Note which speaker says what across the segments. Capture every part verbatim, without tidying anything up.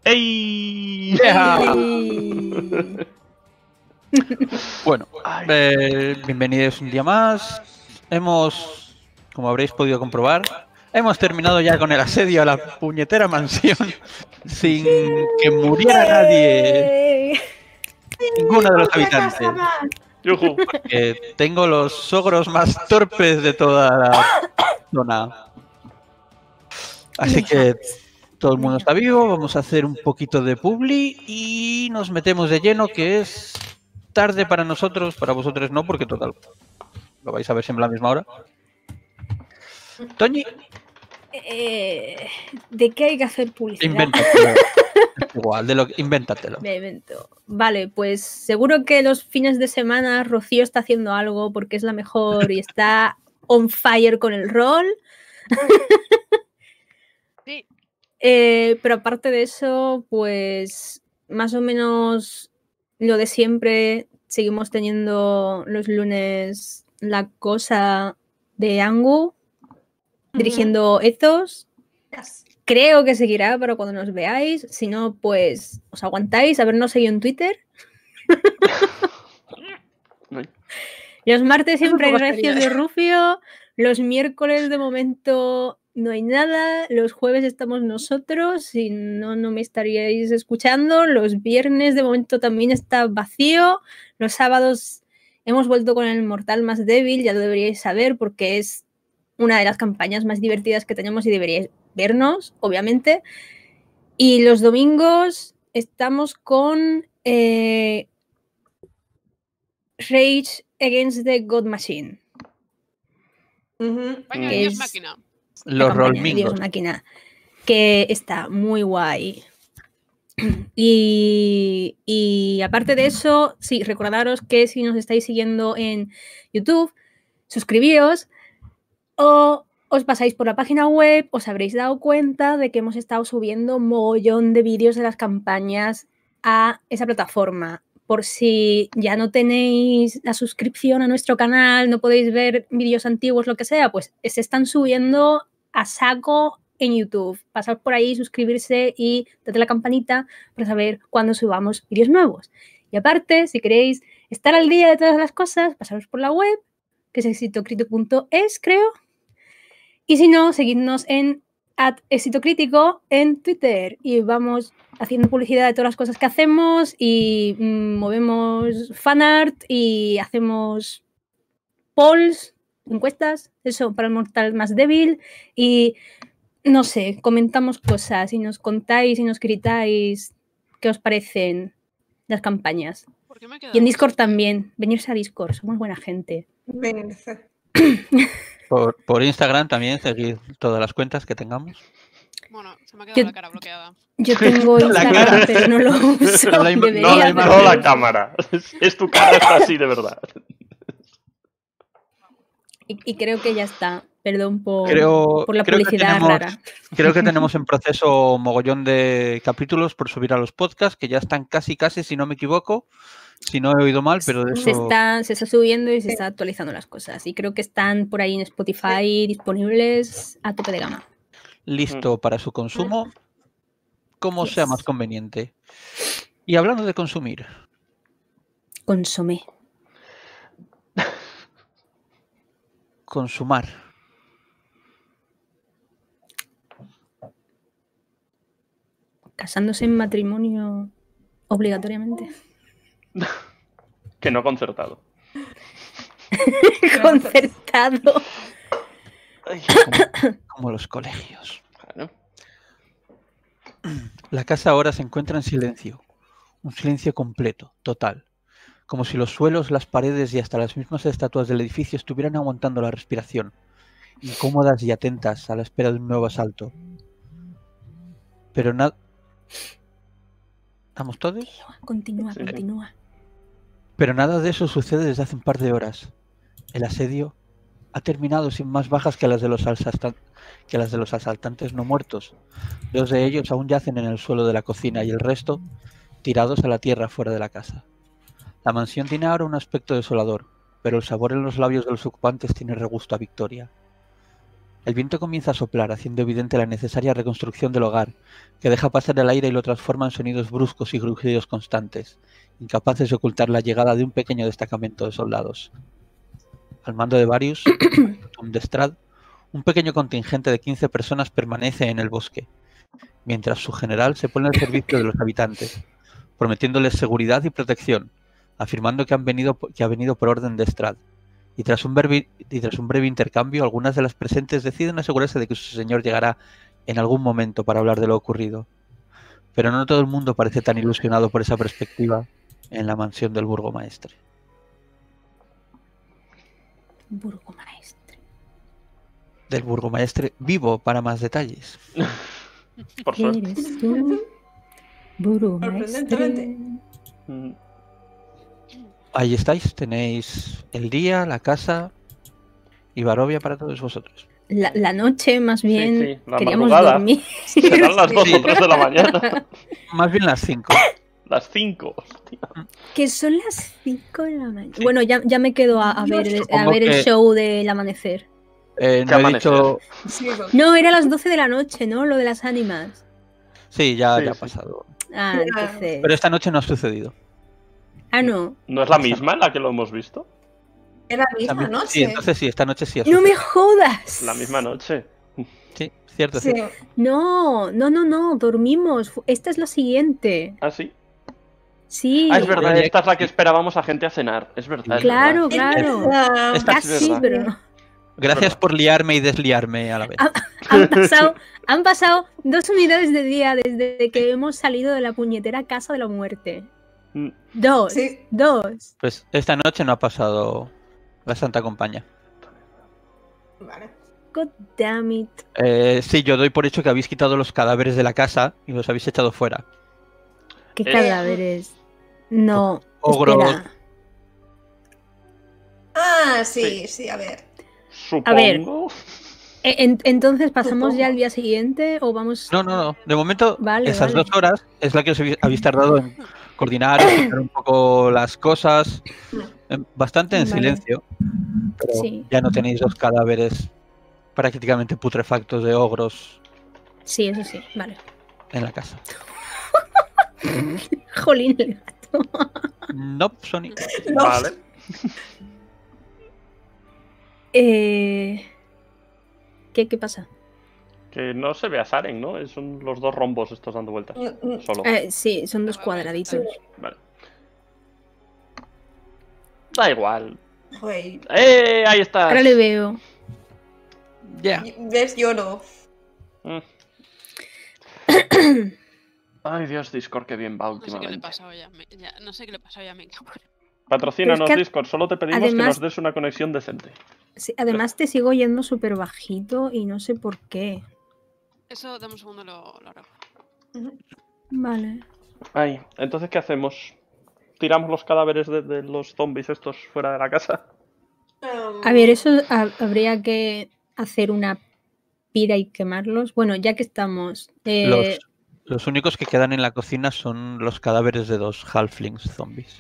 Speaker 1: ¡Ey!
Speaker 2: ¡Ey!
Speaker 3: Bueno, eh, bienvenidos un día más. Hemos, como habréis podido comprobar, hemos terminado ya con el asedio a la puñetera mansión sin que muriera nadie, ninguno de los habitantes. Porque tengo los sogros más torpes de toda la zona. Así que todo el mundo está vivo, vamos a hacer un poquito de publi y nos metemos de lleno, que es tarde para nosotros, para vosotros no, porque total, lo vais a ver siempre a la misma hora. Toñi.
Speaker 2: Eh, ¿De qué hay que hacer publicidad?
Speaker 3: Invéntatelo. Igual, de lo que, invéntatelo.
Speaker 2: Me invento. Vale, pues seguro que los fines de semana Rocío está haciendo algo porque es la mejor y está on fire con el rol.
Speaker 4: Sí.
Speaker 2: Eh, pero aparte de eso, pues más o menos lo de siempre. Seguimos teniendo los lunes la cosa de Angu, uh-huh. dirigiendo Ethos.
Speaker 4: Yes.
Speaker 2: Creo que seguirá para cuando nos veáis. Si no, pues os aguantáis. Habernos seguido en Twitter. Los martes siempre hay recios de Rufio. Los miércoles de momento no hay nada. Los jueves estamos nosotros. Si no, no me estaríais escuchando. Los viernes de momento también está vacío. Los sábados hemos vuelto con el Mortal más débil. Ya lo deberíais saber porque es una de las campañas más divertidas que tenemos y deberíais vernos, obviamente. Y los domingos estamos con eh, Rage Against the God Machine.
Speaker 4: Uh-huh. Campaña de Dios Máquina.
Speaker 3: Los Rolmingos.
Speaker 2: Dios Máquina, que está muy guay. Y, y aparte de eso, sí, recordaros que si nos estáis siguiendo en YouTube, suscribíos o os pasáis por la página web, os habréis dado cuenta de que hemos estado subiendo un mogollón de vídeos de las campañas a esa plataforma. Por si ya no tenéis la suscripción a nuestro canal, no podéis ver vídeos antiguos, lo que sea, pues se están subiendo a saco en YouTube. Pasad por ahí, suscribirse y dadle la campanita para saber cuándo subamos vídeos nuevos. Y aparte, si queréis estar al día de todas las cosas, pasaros por la web, que es exitocrítico punto es, creo. Y si no, seguidnos en at exitocrítico en Twitter y vamos haciendo publicidad de todas las cosas que hacemos y mmm, movemos fanart y hacemos polls, encuestas, eso, para el mortal más débil y no sé, comentamos cosas y nos contáis y nos gritáis qué os parecen las campañas. Y en Discord también, venirse a Discord, somos buena gente.
Speaker 4: Venirse.
Speaker 3: Por, por Instagram también, seguir todas las cuentas que tengamos.
Speaker 4: Bueno, se me ha quedado
Speaker 2: yo,
Speaker 4: la cara bloqueada.
Speaker 2: Yo tengo Instagram, pero no lo uso.
Speaker 1: No, la, no, la, no la cámara. Es, es tu cara, está así de verdad.
Speaker 2: Y, y creo que ya está. Perdón por,
Speaker 3: creo,
Speaker 2: por la
Speaker 3: creo
Speaker 2: publicidad
Speaker 3: tenemos,
Speaker 2: rara.
Speaker 3: Creo que tenemos en proceso mogollón de capítulos por subir a los podcasts, que ya están casi, casi, si no me equivoco. Si no he oído mal, pero de eso...
Speaker 2: Se está, se está subiendo y se está actualizando las cosas. Y creo que están por ahí en Spotify disponibles a tope de gama.
Speaker 3: Listo para su consumo, como
Speaker 2: yes.
Speaker 3: sea más conveniente. Y hablando de consumir.
Speaker 2: Consumé.
Speaker 3: Consumar.
Speaker 2: Casándose en matrimonio obligatoriamente.
Speaker 1: Que no concertado.
Speaker 2: Concertado.
Speaker 3: Como, como los colegios.
Speaker 1: Claro.
Speaker 3: La casa ahora se encuentra en silencio. Un silencio completo, total. Como si los suelos, las paredes y hasta las mismas estatuas del edificio estuvieran aguantando la respiración, incómodas y atentas a la espera de un nuevo asalto. Pero nada... ¿Estamos todos?
Speaker 2: Continúa,
Speaker 1: sí,
Speaker 2: continúa.
Speaker 1: Sí.
Speaker 3: Pero nada de eso sucede desde hace un par de horas. El asedio ha terminado sin más bajas que las de los, que las de los asaltantes no muertos. Dos de ellos aún yacen en el suelo de la cocina y el resto tirados a la tierra fuera de la casa. La mansión tiene ahora un aspecto desolador, pero el sabor en los labios de los ocupantes tiene regusto a victoria. El viento comienza a soplar, haciendo evidente la necesaria reconstrucción del hogar, que deja pasar el aire y lo transforma en sonidos bruscos y grujidos constantes, incapaces de ocultar la llegada de un pequeño destacamento de soldados. Al mando de Varius, de Strahd, un pequeño contingente de quince personas permanece en el bosque, mientras su general se pone al servicio de los habitantes, prometiéndoles seguridad y protección, afirmando que, han venido, que ha venido por orden de Strahd. Y tras, un breve, y tras un breve intercambio, algunas de las presentes deciden asegurarse de que su señor llegará en algún momento para hablar de lo ocurrido. Pero no todo el mundo parece tan ilusionado por esa perspectiva en la mansión del burgomaestre.
Speaker 2: Burgomaestre.
Speaker 3: Del burgomaestre vivo para más detalles.
Speaker 1: Por suerte.
Speaker 2: ¿Eres tú, burgomaestre?
Speaker 4: Sorprendentemente.
Speaker 1: Mm.
Speaker 3: Ahí estáis, tenéis el día, la casa y Barovia para todos vosotros.
Speaker 2: La, la noche, más bien,
Speaker 1: sí, la
Speaker 2: queríamos
Speaker 1: madrugada.
Speaker 2: dormir.
Speaker 1: Serán las dos
Speaker 3: Sí.
Speaker 1: o tres de la mañana.
Speaker 3: Más bien las cinco.
Speaker 1: Las cinco. Hostia.
Speaker 2: Que son las cinco de la mañana. Bueno, ya, ya me quedo a, a ver, el- a
Speaker 3: Supongo
Speaker 2: ver el
Speaker 3: que-
Speaker 2: show del amanecer.
Speaker 3: Eh,
Speaker 1: ¿Qué
Speaker 3: no he
Speaker 1: amanecer?
Speaker 3: dicho...
Speaker 4: Sí, pues,
Speaker 2: No, era a las doce de la noche, ¿no? Lo de las ánimas.
Speaker 3: Sí, ya,
Speaker 1: Sí,
Speaker 3: ya ha
Speaker 1: sí.
Speaker 3: pasado.
Speaker 2: Ah,
Speaker 4: Ya.
Speaker 2: entonces.
Speaker 3: Pero esta noche no ha sucedido.
Speaker 2: Ah, no.
Speaker 1: ¿No es la misma en la que lo hemos visto?
Speaker 4: es la
Speaker 3: Esta
Speaker 4: misma
Speaker 3: mi-
Speaker 4: noche.
Speaker 3: Sí, entonces sí, esta noche sí ha
Speaker 2: ¡No
Speaker 3: sucedido.
Speaker 2: me jodas!
Speaker 1: La misma noche.
Speaker 3: Sí, cierto,
Speaker 4: Sí.
Speaker 3: cierto.
Speaker 2: No, no, no, no, dormimos. Fu- Esta es la siguiente.
Speaker 1: ¿Ah, sí?
Speaker 2: Sí.
Speaker 1: Ah, es verdad,
Speaker 3: Oye,
Speaker 1: esta es la que esperábamos a gente a cenar. Es verdad. es
Speaker 2: Claro,
Speaker 1: verdad.
Speaker 2: claro.
Speaker 4: Ah,
Speaker 3: Esta-
Speaker 2: Casi,
Speaker 1: verdad.
Speaker 2: pero no.
Speaker 3: Gracias
Speaker 1: verdad.
Speaker 3: por liarme y desliarme a la vez.
Speaker 2: Ah, Han pasado, han pasado dos unidades de día desde que hemos salido de la puñetera casa de la muerte.
Speaker 1: Mm.
Speaker 2: Dos.
Speaker 4: Sí.
Speaker 2: Dos.
Speaker 3: Pues esta noche no ha pasado la Santa Compañía.
Speaker 4: Vale.
Speaker 2: God damn it.
Speaker 3: Eh, sí, yo doy por hecho que habéis quitado los cadáveres de la casa y los habéis echado fuera.
Speaker 2: ¿Qué
Speaker 1: Eh.
Speaker 2: cadáveres? No.
Speaker 3: Ogro.
Speaker 2: Espera.
Speaker 4: Ah, sí,
Speaker 1: Sí.
Speaker 4: sí, a ver.
Speaker 1: Supongo.
Speaker 2: A ver. E- en- entonces, ¿pasamos
Speaker 4: Supongo.
Speaker 2: ya al día siguiente o vamos...?
Speaker 3: No, no, no. De momento,
Speaker 2: Vale,
Speaker 3: esas
Speaker 2: vale.
Speaker 3: dos horas es la que os habéis, habéis tardado en coordinar, explicar un poco las cosas. eh, Bastante en
Speaker 2: Vale.
Speaker 3: silencio. Pero
Speaker 2: Sí.
Speaker 3: ya no tenéis los cadáveres prácticamente putrefactos de ogros
Speaker 2: Sí, eso sí. Vale.
Speaker 3: en la casa.
Speaker 2: Jolín, el gato.
Speaker 3: No, Sony.
Speaker 4: No.
Speaker 1: Vale.
Speaker 2: Eh... ¿Qué, ¿Qué pasa?
Speaker 1: Que no se ve a Saren, ¿no? Son los dos rombos estos dando vueltas.
Speaker 4: Mm, mm.
Speaker 1: Solo.
Speaker 2: Eh, sí, son dos cuadraditos.
Speaker 1: Vale. Da igual.
Speaker 4: Joder,
Speaker 1: ¡Eh! Ahí está.
Speaker 2: Ahora le veo.
Speaker 3: Ya.
Speaker 4: ¿ves? Yo no.
Speaker 1: Mm. Ay, Dios, Discord, qué bien va
Speaker 4: no sé qué le
Speaker 1: últimamente.
Speaker 4: pasa hoy a mí. Ya, no sé qué le pasa hoy a mí.
Speaker 1: Patrocínanos,
Speaker 2: Pero es que
Speaker 1: Discord. Solo te pedimos que
Speaker 2: además-
Speaker 1: nos des una conexión decente.
Speaker 2: Sí, además te sigo yendo súper bajito y no sé por qué.
Speaker 4: Eso, dame un segundo, lo, lo arreglo.
Speaker 2: Vale.
Speaker 1: Ay, entonces, ¿qué hacemos? ¿Tiramos los cadáveres de, de los zombies estos fuera de la casa?
Speaker 4: Um,
Speaker 2: A ver, eso ha- habría que hacer una pira y quemarlos. Bueno, ya que estamos... eh,
Speaker 3: Los, los únicos que quedan en la cocina son los cadáveres de dos halflings zombies.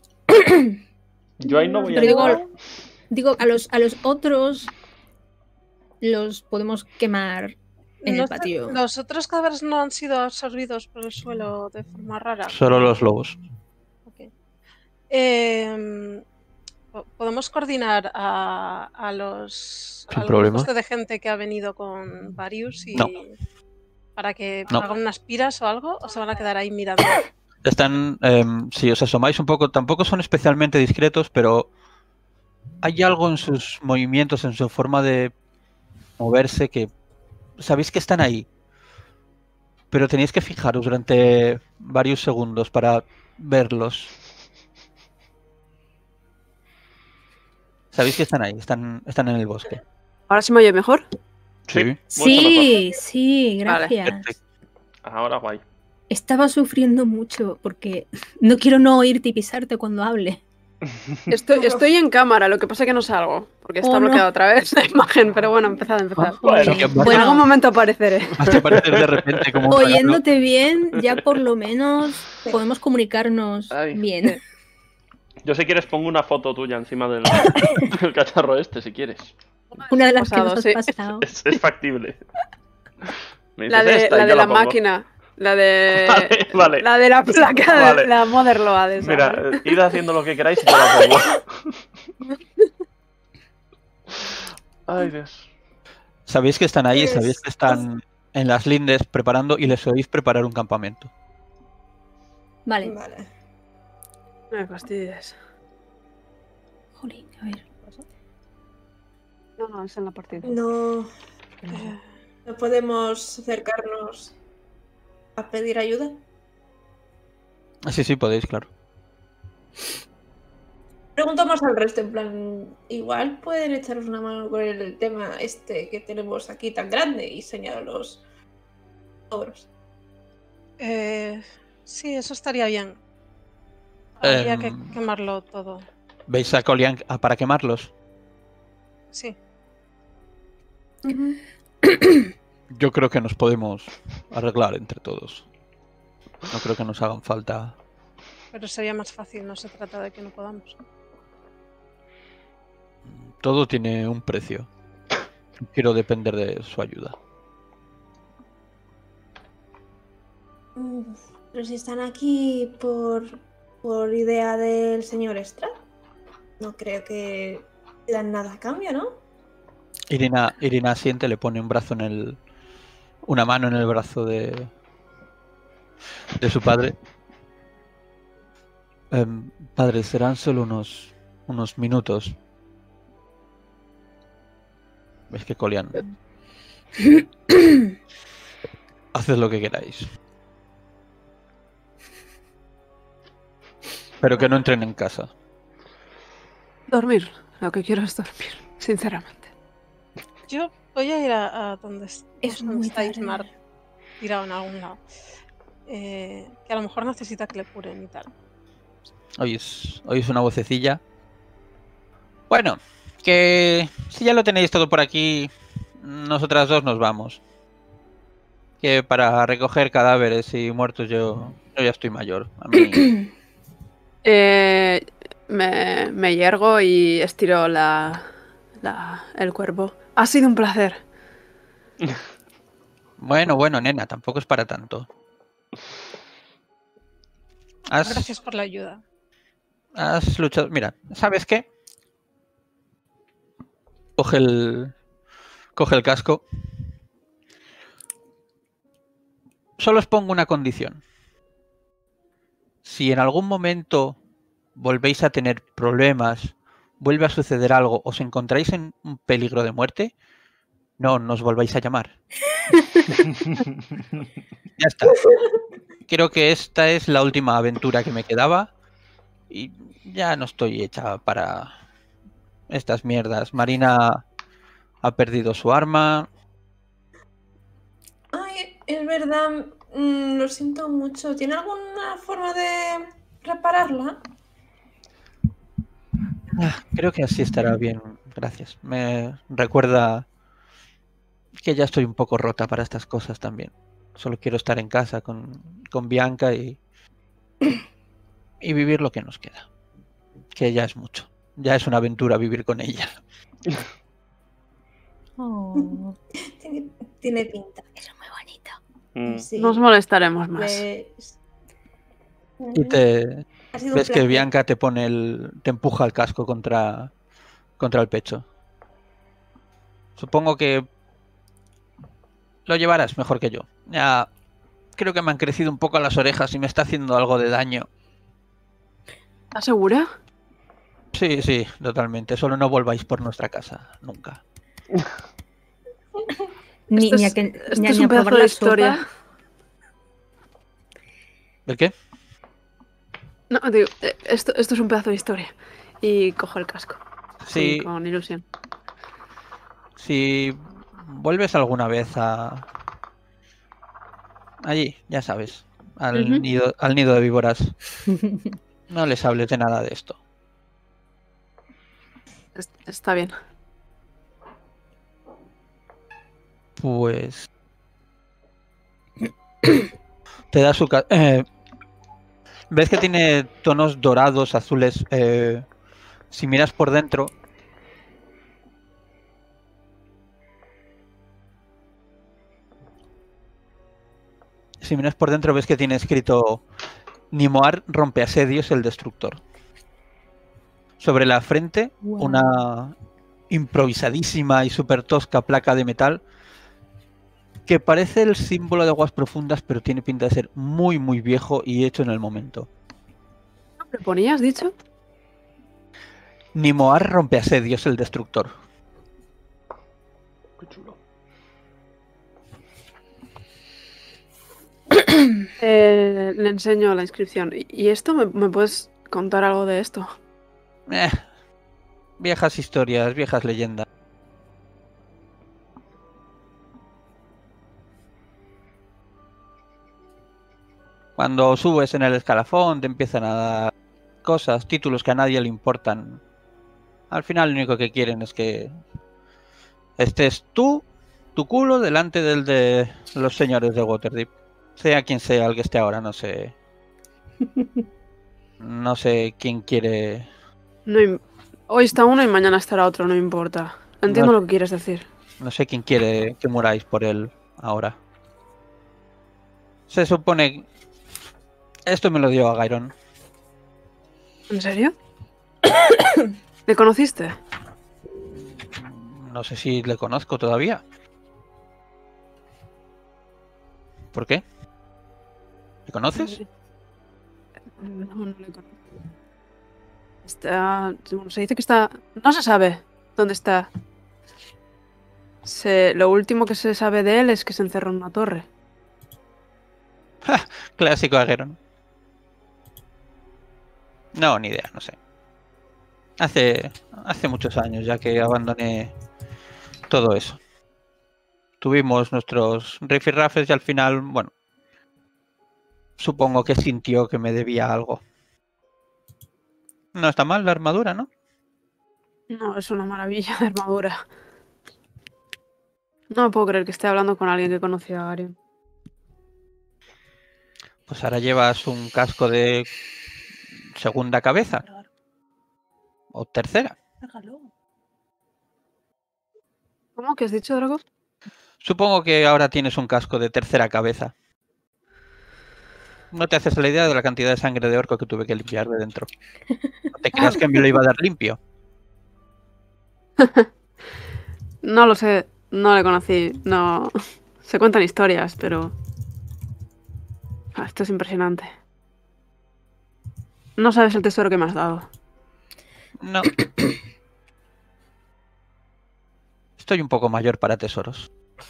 Speaker 1: Yo ahí no voy a
Speaker 2: Pero digo,
Speaker 1: entrar.
Speaker 2: digo a, los, a los otros los podemos quemar en el
Speaker 5: Los-
Speaker 2: patio.
Speaker 5: Los otros cadáveres no han sido absorbidos por el suelo de forma rara.
Speaker 3: Solo los lobos.
Speaker 5: Ok. Em, po- Podemos coordinar a, a los
Speaker 3: Sin
Speaker 5: al
Speaker 3: problema.
Speaker 5: grupo de gente que ha venido con Varius y
Speaker 3: No.
Speaker 5: para que
Speaker 3: No.
Speaker 5: hagan unas piras o algo, o se van a quedar ahí mirando.
Speaker 3: Están, em, si os asomáis un poco, tampoco son especialmente discretos, pero hay algo en sus movimientos, en su forma de moverse que sabéis que están ahí, pero tenéis que fijaros durante varios segundos para verlos. Sabéis que están ahí, están, están en el bosque.
Speaker 6: ¿Ahora se me oye mejor?
Speaker 1: Sí, mucho
Speaker 2: Sí, sí,
Speaker 6: Vale,
Speaker 2: gracias.
Speaker 3: perfecto.
Speaker 1: mejor. Ahora guay.
Speaker 2: Estaba sufriendo mucho porque no quiero no oírte y pisarte cuando hable.
Speaker 6: Estoy, estoy en cámara, lo que pasa es que no salgo, porque está
Speaker 2: Oh, no.
Speaker 6: bloqueada otra vez la imagen, pero bueno, empezad, empezad.
Speaker 1: Bueno,
Speaker 2: Eh,
Speaker 3: que vas-
Speaker 6: En
Speaker 2: bueno,
Speaker 6: algún momento apareceré.
Speaker 3: Vas a aparecer de repente como un regalo.
Speaker 2: oyéndote bien, ya por lo menos podemos comunicarnos
Speaker 1: Ay.
Speaker 2: bien.
Speaker 1: Yo si quieres pongo una foto tuya encima del, del cacharro este, si quieres.
Speaker 2: Una de las que
Speaker 4: Pasado,
Speaker 2: nos has
Speaker 4: sí.
Speaker 2: pasado.
Speaker 1: Es, es factible. Me
Speaker 4: La
Speaker 1: dices
Speaker 4: de
Speaker 1: esta y
Speaker 4: la,
Speaker 1: yo
Speaker 4: de la
Speaker 1: pongo.
Speaker 4: máquina. La de.
Speaker 1: Vale, vale.
Speaker 4: La de la placa,
Speaker 1: Vale.
Speaker 4: de la Motherload. Esa,
Speaker 1: Mira,
Speaker 4: ¿vale?
Speaker 1: eh, id haciendo lo que queráis y yo la pongo. Ay, Dios.
Speaker 3: Sabéis que están ahí,
Speaker 5: Pues,
Speaker 3: sabéis que están en las lindes preparando y les oís preparar un campamento.
Speaker 2: Vale.
Speaker 5: Vale.
Speaker 4: No me fastidies.
Speaker 2: Jolín, a ver.
Speaker 4: No, no, es en la partida.
Speaker 5: No. eh, ¿No podemos acercarnos a pedir ayuda?
Speaker 3: Ah, sí, sí, podéis, claro.
Speaker 5: Pregunto más al resto, en plan, igual pueden echaros una mano con el tema este que tenemos aquí tan grande y señalo los ogros.
Speaker 7: Eh, sí, eso estaría bien. Habría que
Speaker 3: Em,
Speaker 7: quemarlo todo.
Speaker 3: ¿Veis a Colian ah, para quemarlos?
Speaker 7: Sí.
Speaker 3: Yo creo que nos podemos arreglar entre todos. No creo que nos hagan falta.
Speaker 7: Pero sería más fácil, no se trata de que no podamos.
Speaker 3: Todo tiene un precio. No quiero depender de su ayuda.
Speaker 5: Mm, Pero si están aquí por, por idea del señor Strad, no creo que dan nada a cambio, ¿no?
Speaker 3: Irina, Irina asiente, le pone un brazo en el. Una mano en el brazo de. de su padre. Em, padre, serán solo unos. unos minutos. ¿Ves que Colian? Haced lo que queráis. Pero que no entren en casa.
Speaker 4: Dormir. Lo que quiero es dormir, sinceramente.
Speaker 7: Yo voy a ir a, a donde, es-
Speaker 2: Es
Speaker 7: donde
Speaker 2: muy
Speaker 7: está
Speaker 2: tarde.
Speaker 7: Ismar, tirado en algún lado. Eh, que a lo mejor necesita que le curen y tal.
Speaker 3: Oís, oís una vocecilla. Bueno, que si ya lo tenéis todo por aquí, nosotras dos nos vamos. Que para recoger cadáveres y muertos yo, yo ya estoy mayor. A mí,
Speaker 4: Eh, me, me yergo y estiro la, la, el cuerpo. Ha sido un placer.
Speaker 3: bueno, bueno, nena, tampoco es para tanto. Has,
Speaker 7: Gracias por la ayuda.
Speaker 3: has luchado. Mira, ¿sabes qué? Coge el. Coge el casco. Solo os pongo una condición. Si en algún momento volvéis a tener problemas, vuelve a suceder algo, os encontráis en un peligro de muerte, no nos volváis a llamar. Ya está. Creo que esta es la última aventura que me quedaba y ya no estoy hecha para estas mierdas. Marina ha perdido su arma.
Speaker 5: Ay, es verdad, mm, lo siento mucho. ¿Tiene alguna forma de repararla?
Speaker 3: Ah, creo que así estará bien, gracias. Me recuerda que ya estoy un poco rota para estas cosas también. Solo quiero estar en casa con, con Bianca y, y vivir lo que nos queda. Que ya es mucho. Ya es una aventura vivir con ella.
Speaker 2: Oh,
Speaker 5: Tiene, tiene pinta.
Speaker 2: eso es muy bonito.
Speaker 1: Mm.
Speaker 5: Sí.
Speaker 4: Nos molestaremos más.
Speaker 5: Pues-
Speaker 3: Y te
Speaker 5: Ha sido un
Speaker 3: ves que
Speaker 5: placer.
Speaker 3: Bianca te pone el. te empuja el casco contra. contra el pecho. Supongo que lo llevarás mejor que yo. Ya creo que me han crecido un poco las orejas y me está haciendo algo de daño.
Speaker 4: ¿Estás segura?
Speaker 3: Sí, sí, totalmente. Solo no volváis por nuestra casa, nunca.
Speaker 2: Ni,
Speaker 4: Esto
Speaker 2: ni a
Speaker 4: es-
Speaker 2: que,
Speaker 4: esto
Speaker 2: ni a-
Speaker 4: es
Speaker 2: ni
Speaker 4: un
Speaker 2: a probar
Speaker 4: pedazo de
Speaker 2: la
Speaker 4: historia.
Speaker 2: sopa.
Speaker 3: ¿El qué?
Speaker 4: No, digo, eh, esto, esto es un pedazo de historia. Y cojo el casco.
Speaker 3: Sí,
Speaker 4: Con ilusión.
Speaker 3: si vuelves alguna vez a. allí, ya sabes. Al,
Speaker 2: Ujú.
Speaker 3: nido, al nido de víboras. No les hables de nada de esto.
Speaker 4: Es- Está bien.
Speaker 3: Pues. Te da su. ca- eh, ves que tiene tonos dorados, azules. eh, si miras por dentro. si miras por dentro ves que tiene escrito Nimoar rompe asedios el destructor. Sobre la frente,
Speaker 2: Wow.
Speaker 3: una improvisadísima y súper tosca placa de metal que parece el símbolo de aguas profundas, pero tiene pinta de ser muy, muy viejo y hecho en el momento.
Speaker 4: ¿Me ponías, dicho?
Speaker 3: Nimoar rompe asedios el destructor.
Speaker 1: Qué chulo.
Speaker 4: Eh, le enseño la inscripción. ¿Y y esto? ¿Me, me puedes contar algo de esto?
Speaker 3: Eh, viejas historias, viejas leyendas. Cuando subes en el escalafón te empiezan a dar cosas, títulos que a nadie le importan. Al final lo único que quieren es que estés tú, tu culo, delante del de los señores de Waterdeep. Sea quien sea el que esté ahora, no sé. No sé quién quiere...
Speaker 4: No im- Hoy está uno y mañana estará otro, no importa. Entiendo
Speaker 3: No.
Speaker 4: lo que quieres decir.
Speaker 3: No sé quién quiere que muráis por él ahora. Se supone... Esto me lo dio a Gairon.
Speaker 4: ¿En serio? ¿Le conociste?
Speaker 3: No sé si le conozco todavía. ¿Por qué? ¿Le conoces?
Speaker 4: No, no le conozco. Está... bueno, se dice que está... No se sabe dónde está. Se... Lo último que se sabe de él es que se encerró en una torre.
Speaker 3: Clásico Agueron. No, ni idea, no sé. Hace, hace muchos años ya que abandoné todo eso. Tuvimos nuestros rifirrafes y al final, bueno, supongo que sintió que me debía algo. No está mal la armadura, ¿no?
Speaker 4: No, es una maravilla de armadura. No puedo creer que esté hablando con alguien que conocía a Garion.
Speaker 3: Pues ahora llevas un casco de segunda cabeza. O tercera.
Speaker 4: ¿Cómo que has dicho, Drago?
Speaker 3: Supongo que ahora tienes un casco de tercera cabeza. No te haces la idea de la cantidad de sangre de orco que tuve que limpiar de dentro. No te creas que me lo iba a dar limpio.
Speaker 4: No lo sé, no le conocí, no... Se cuentan historias, pero... Ah, esto es impresionante. No sabes el tesoro que me has dado.
Speaker 3: No. Estoy un poco mayor para tesoros.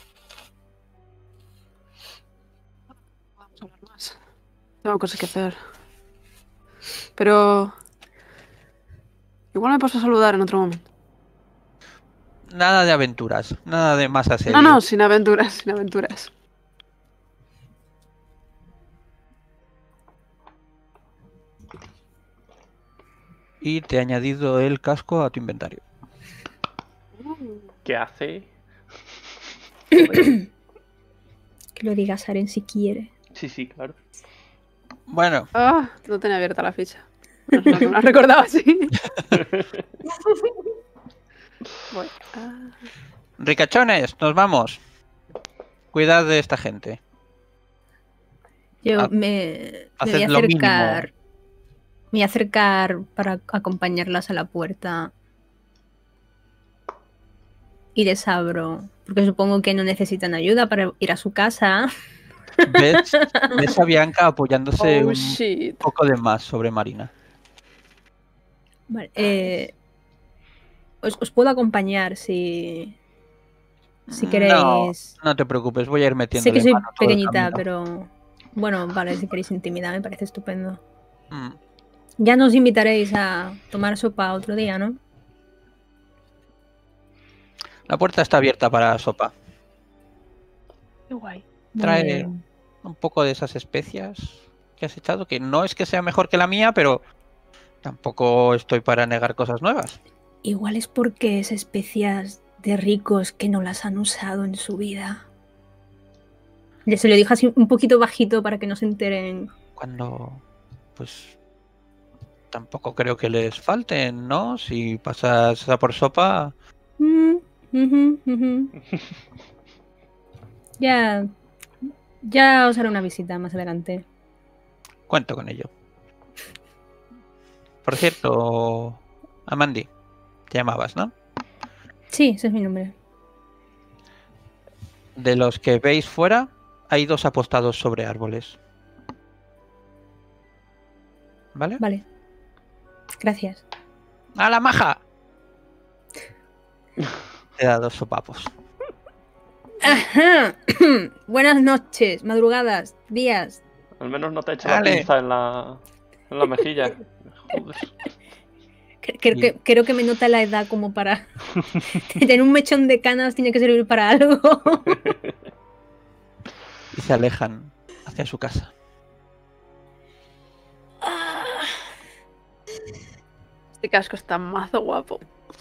Speaker 4: Vamos a hablar más. Tengo cosas que hacer. Pero... Igual me paso a saludar en otro momento.
Speaker 3: Nada de aventuras, nada de más asedio.
Speaker 4: No, no, sin aventuras, sin aventuras.
Speaker 3: Y te he añadido el casco a tu inventario.
Speaker 1: ¿Qué hace?
Speaker 2: Que lo diga Saren si quiere.
Speaker 1: Sí, sí, claro.
Speaker 3: Bueno,
Speaker 4: Ah, no tenía abierta la ficha. No, no, no me la recordaba así. Voy. Ah.
Speaker 3: ricachones, nos vamos. Cuidad de esta gente.
Speaker 2: Yo
Speaker 3: Ha-
Speaker 2: me, me voy
Speaker 3: haced
Speaker 2: a
Speaker 3: lo mínimo.
Speaker 2: acercar. Me voy a acercar para acompañarlas a la puerta. Y les abro. Porque supongo que no necesitan ayuda para ir a su casa.
Speaker 3: ¿Ves, ves a Bianca apoyándose
Speaker 4: Oh,
Speaker 3: un
Speaker 4: shit.
Speaker 3: poco de más sobre Marina?
Speaker 2: Vale, eh, os, os puedo acompañar si. Si
Speaker 3: No,
Speaker 2: queréis.
Speaker 3: no te preocupes, voy a ir metiendo.
Speaker 2: Sé que soy pequeñita, pero. Bueno, vale, si queréis intimidad, me parece estupendo. Ya nos invitaréis a tomar sopa otro día, ¿no?
Speaker 3: La puerta está abierta para sopa.
Speaker 7: Qué guay.
Speaker 2: Muy
Speaker 3: Trae
Speaker 2: bien.
Speaker 3: un poco de esas especias que has echado, que no es que sea mejor que la mía, pero tampoco estoy para negar cosas nuevas.
Speaker 2: Igual es porque es especias de ricos que no las han usado en su vida. Ya se lo dijo así un poquito bajito para que no se enteren.
Speaker 3: Cuando, pues, tampoco creo que les falten, ¿no? Si pasas a por sopa,
Speaker 2: Mm, ujú, ujú. Ya. Ya os haré una visita más adelante.
Speaker 3: Cuento con ello. Por cierto, Amandi, te llamabas, ¿no?
Speaker 2: Sí, ese es mi nombre.
Speaker 3: De los que veis fuera, hay dos apostados sobre árboles. ¿Vale?
Speaker 2: Vale. Gracias.
Speaker 3: ¡A la maja! Te da dos sopapos.
Speaker 2: Ajá. Buenas noches, madrugadas, días.
Speaker 1: Al menos no te echa
Speaker 3: Dale.
Speaker 1: la pinza en la, en la mejilla. Joder.
Speaker 2: Cre- Creo que, creo que me nota la edad como para tener un mechón de canas tiene que servir para algo.
Speaker 3: Y se alejan hacia su casa.
Speaker 4: Este casco está mazo guapo.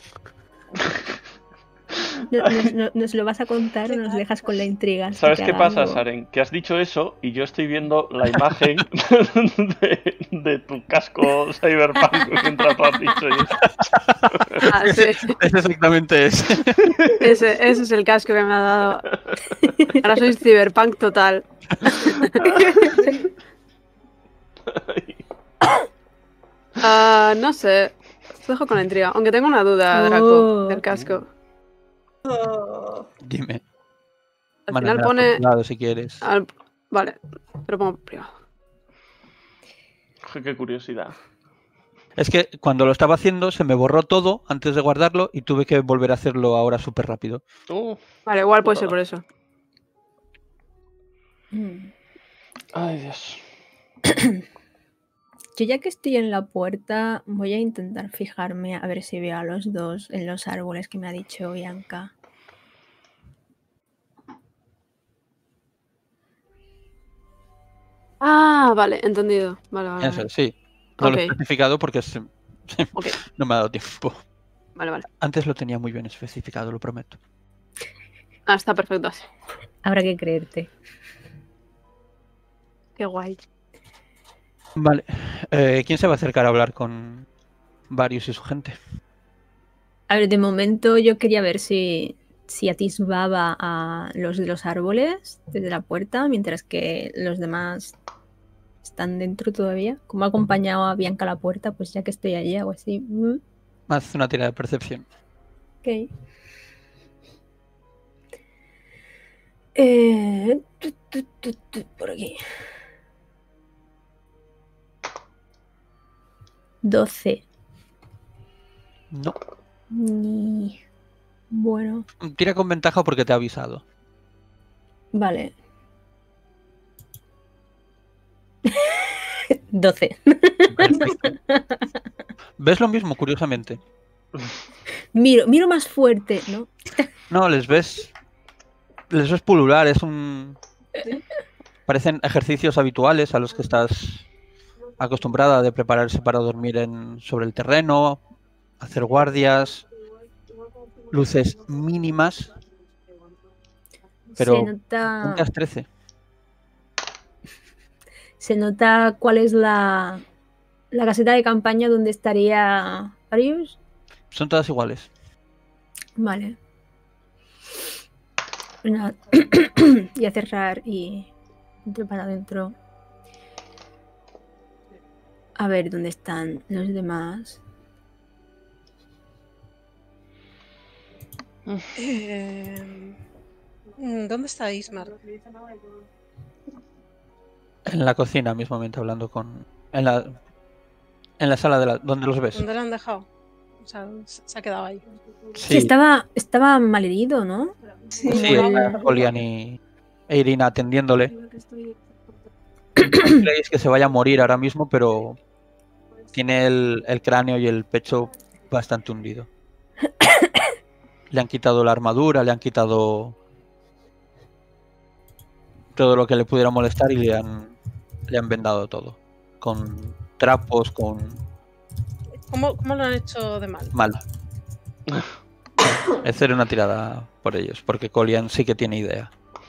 Speaker 2: ¿Nos, nos- nos- nos lo vas a contar o nos dejas con la intriga? hasta
Speaker 1: ¿Sabes
Speaker 2: que
Speaker 1: qué
Speaker 2: haga
Speaker 1: pasa,
Speaker 2: algo?
Speaker 1: Saren? Que has dicho eso y yo estoy viendo la imagen de, de tu casco cyberpunk mientras lo has dicho. y-
Speaker 4: Ah, sí.
Speaker 3: Es exactamente ese.
Speaker 4: Ese, ese es el casco que me ha dado. Ahora sois cyberpunk total. Ah, no sé. Os dejo con la intriga. Aunque tengo una duda, Draco,
Speaker 2: Oh.
Speaker 4: del casco.
Speaker 5: Oh,
Speaker 3: Dime.
Speaker 4: Al
Speaker 3: Mándame
Speaker 4: final pone.
Speaker 3: por privado si quieres.
Speaker 4: al- Vale, te lo pongo por privado.
Speaker 1: Qué curiosidad.
Speaker 3: Es que cuando lo estaba haciendo se me borró todo antes de guardarlo y tuve que volver a hacerlo ahora súper rápido.
Speaker 1: Uh,
Speaker 4: Vale, igual puede ser por eso.
Speaker 2: Mm.
Speaker 1: ay, Dios.
Speaker 2: Yo ya que estoy en la puerta voy a intentar fijarme a ver si veo a los dos en los árboles que me ha dicho Bianca.
Speaker 4: Ah, vale, entendido. Vale, vale.
Speaker 3: Eso,
Speaker 4: Vale,
Speaker 3: sí. No lo he
Speaker 4: Ok.
Speaker 3: especificado porque es-
Speaker 4: Ok,
Speaker 3: no me ha dado tiempo.
Speaker 4: vale, vale.
Speaker 3: Antes lo tenía muy bien especificado, lo prometo.
Speaker 4: Ah, está perfecto así.
Speaker 2: Habrá que creerte.
Speaker 4: Qué guay.
Speaker 3: Vale. Eh, ¿Quién se va a acercar a hablar con Varius y su gente?
Speaker 2: A ver, de momento yo quería ver si, si atisbaba a los de los árboles desde la puerta, mientras que los demás están dentro todavía. Como ha acompañado a Bianca a la puerta, pues ya que estoy allí hago así. mm,
Speaker 3: Haz una tirada de percepción.
Speaker 2: Ok. Eh, tu, tu, tu, tu, por aquí. doce.
Speaker 3: No.
Speaker 2: Ni... Bueno,
Speaker 3: Tira con ventaja porque te ha avisado.
Speaker 2: vale. doce.
Speaker 3: ¿Ves lo mismo, curiosamente?
Speaker 2: Miro, miro más fuerte, ¿no?
Speaker 3: No, les ves. Les ves pulular, es un. Parecen ejercicios habituales a los que estás acostumbrada de prepararse para dormir en, sobre el terreno, hacer guardias, luces mínimas, pero
Speaker 2: se nota,
Speaker 3: nunca es trece.
Speaker 2: se nota cuál es la, la caseta de campaña donde estaría Arius.
Speaker 3: Son todas iguales.
Speaker 2: Vale. Nada. Y a cerrar y entro para adentro. A ver dónde están los demás.
Speaker 7: Eh, mm, ¿Dónde está Ismar?
Speaker 3: En la cocina mismamente hablando con. En la. En la sala de la. ¿Dónde los ves?
Speaker 7: ¿Dónde lo han dejado? O sea, se se ha quedado ahí.
Speaker 2: Sí, estaba, estaba malherido, ¿no?
Speaker 5: sí.
Speaker 3: Sí,
Speaker 2: Como
Speaker 3: está
Speaker 2: el-
Speaker 3: Olian y e Irina atendiéndole. No creéis que se vaya a morir ahora mismo, pero tiene el, el cráneo y el pecho bastante hundido. Le han quitado la armadura, le han quitado todo lo que le pudiera molestar y le han, le han vendado todo. Con trapos, con
Speaker 7: ¿Cómo, cómo lo han hecho de mal?
Speaker 3: mal. Hacer una tirada por ellos, porque Colian sí que tiene idea.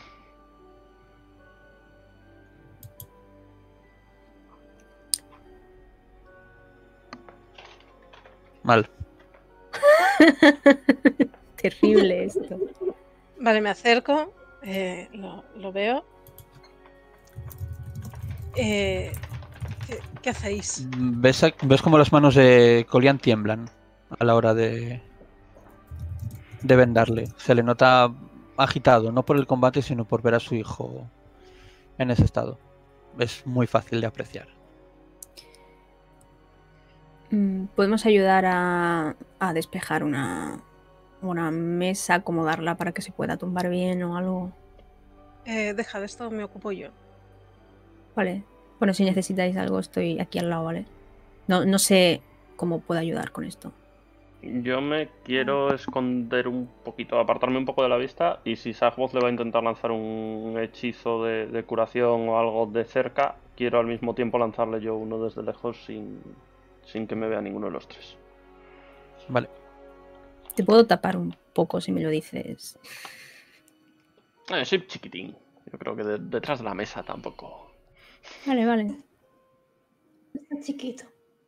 Speaker 3: Mal.
Speaker 2: Terrible esto.
Speaker 7: Vale, me acerco, eh, lo, lo veo Eh, ¿qué, qué hacéis?
Speaker 3: ¿Ves, a- ves como las manos de Colian tiemblan a la hora de, de vendarle? Se le nota agitado, no por el combate, sino por ver a su hijo en ese estado. Es muy fácil de apreciar.
Speaker 2: Mm, Podemos ayudar a, a despejar una, una mesa, acomodarla para que se pueda tumbar bien o algo.
Speaker 7: Eh, deja, de esto me ocupo yo.
Speaker 2: Vale. Bueno, si necesitáis algo, estoy aquí al lado, ¿vale? No, no sé cómo puedo ayudar con esto.
Speaker 1: Yo me quiero esconder un poquito, apartarme un poco de la vista, y si Sagvoz le va a intentar lanzar un hechizo de, de curación o algo de cerca, quiero al mismo tiempo lanzarle yo uno desde lejos sin, sin que me vea ninguno de los tres.
Speaker 3: Vale.
Speaker 2: Te puedo tapar un poco si me lo dices.
Speaker 1: Eh, soy chiquitín. Yo creo que de- detrás de la mesa tampoco.
Speaker 2: Vale, vale.
Speaker 5: Está chiquito.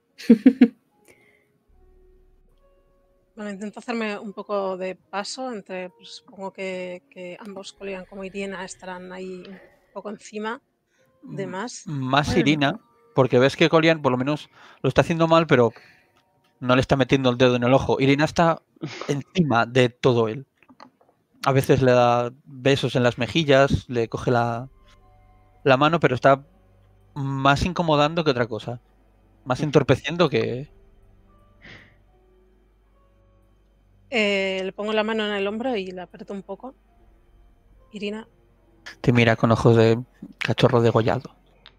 Speaker 7: Bueno, intento hacerme un poco de paso entre, pues, supongo que, que ambos Colian como Irina estarán ahí un poco encima de más.
Speaker 3: Más
Speaker 2: Bueno.
Speaker 3: Irina, porque ves que Colian por lo menos lo está haciendo mal, pero no le está metiendo el dedo en el ojo. Irina está encima de todo él. A veces le da besos en las mejillas, le coge la, la mano, pero está más incomodando que otra cosa. Más entorpeciendo que...
Speaker 7: Eh, le pongo la mano en el hombro y la aprieto un poco. Irina,
Speaker 3: Te mira con ojos de cachorro degollado.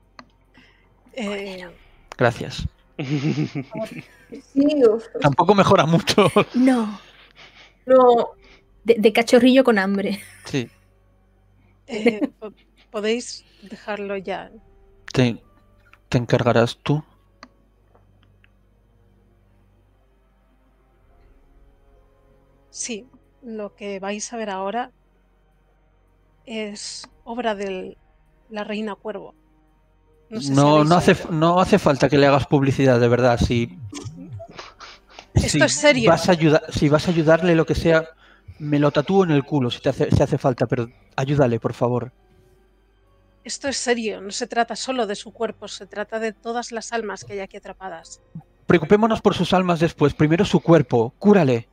Speaker 7: eh,
Speaker 3: Gracias.
Speaker 5: Sí, uf.
Speaker 3: Tampoco mejora mucho.
Speaker 2: No.
Speaker 5: No,
Speaker 2: De, de cachorrillo con hambre.
Speaker 3: Sí.
Speaker 7: eh, po- podéis dejarlo ya.
Speaker 3: ¿Te, te encargarás tú?
Speaker 7: Sí, lo que vais a ver ahora es obra de la reina Cuervo. No sé si
Speaker 3: No,
Speaker 7: habéis
Speaker 3: no, hace,
Speaker 7: oído.
Speaker 3: no hace falta que le hagas publicidad, de verdad. Si,
Speaker 7: Esto
Speaker 3: si
Speaker 7: es serio.
Speaker 3: Vas a ayudar, si vas a ayudarle lo que sea, me lo tatúo en el culo si te hace, si hace falta, pero ayúdale, por favor.
Speaker 7: Esto es serio, no se trata solo de su cuerpo, se trata de todas las almas que hay aquí atrapadas.
Speaker 3: Preocupémonos por sus almas después. Primero su cuerpo. Cúrale.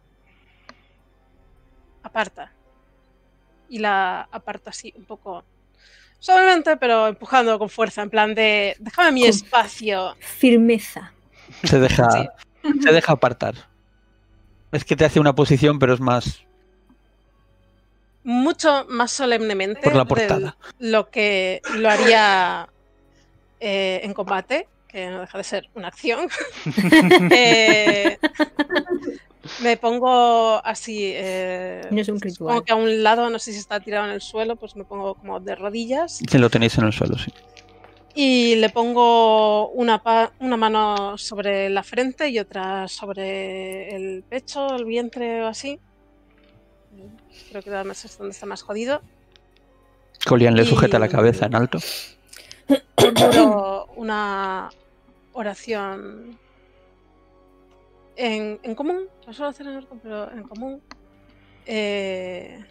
Speaker 7: Aparta. Y la aparta así, un poco suavemente, pero empujando con fuerza, en plan de déjame mi
Speaker 2: Con-
Speaker 7: espacio.
Speaker 2: Firmeza.
Speaker 3: Se deja,
Speaker 7: Sí.
Speaker 3: se deja apartar. Es que te hace una posición, pero es más
Speaker 7: Mucho más solemnemente
Speaker 3: por la
Speaker 7: de
Speaker 3: portada.
Speaker 7: lo que lo haría eh, en combate, que no deja de ser una acción. Eh, me pongo así, eh,
Speaker 2: No es un
Speaker 7: supongo
Speaker 2: ritual.
Speaker 7: que a un lado, no sé si está tirado en el suelo, pues me pongo como de rodillas
Speaker 3: Si lo tenéis en el suelo, sí.
Speaker 7: y le pongo una, pa- una mano sobre la frente y otra sobre el pecho, el vientre o así. Creo que además es donde está más jodido.
Speaker 3: Colian le
Speaker 7: Y-
Speaker 3: sujeta la cabeza en alto.
Speaker 7: Murmuro una oración en, en común, no suelo hacer en orco, pero en común. Eh,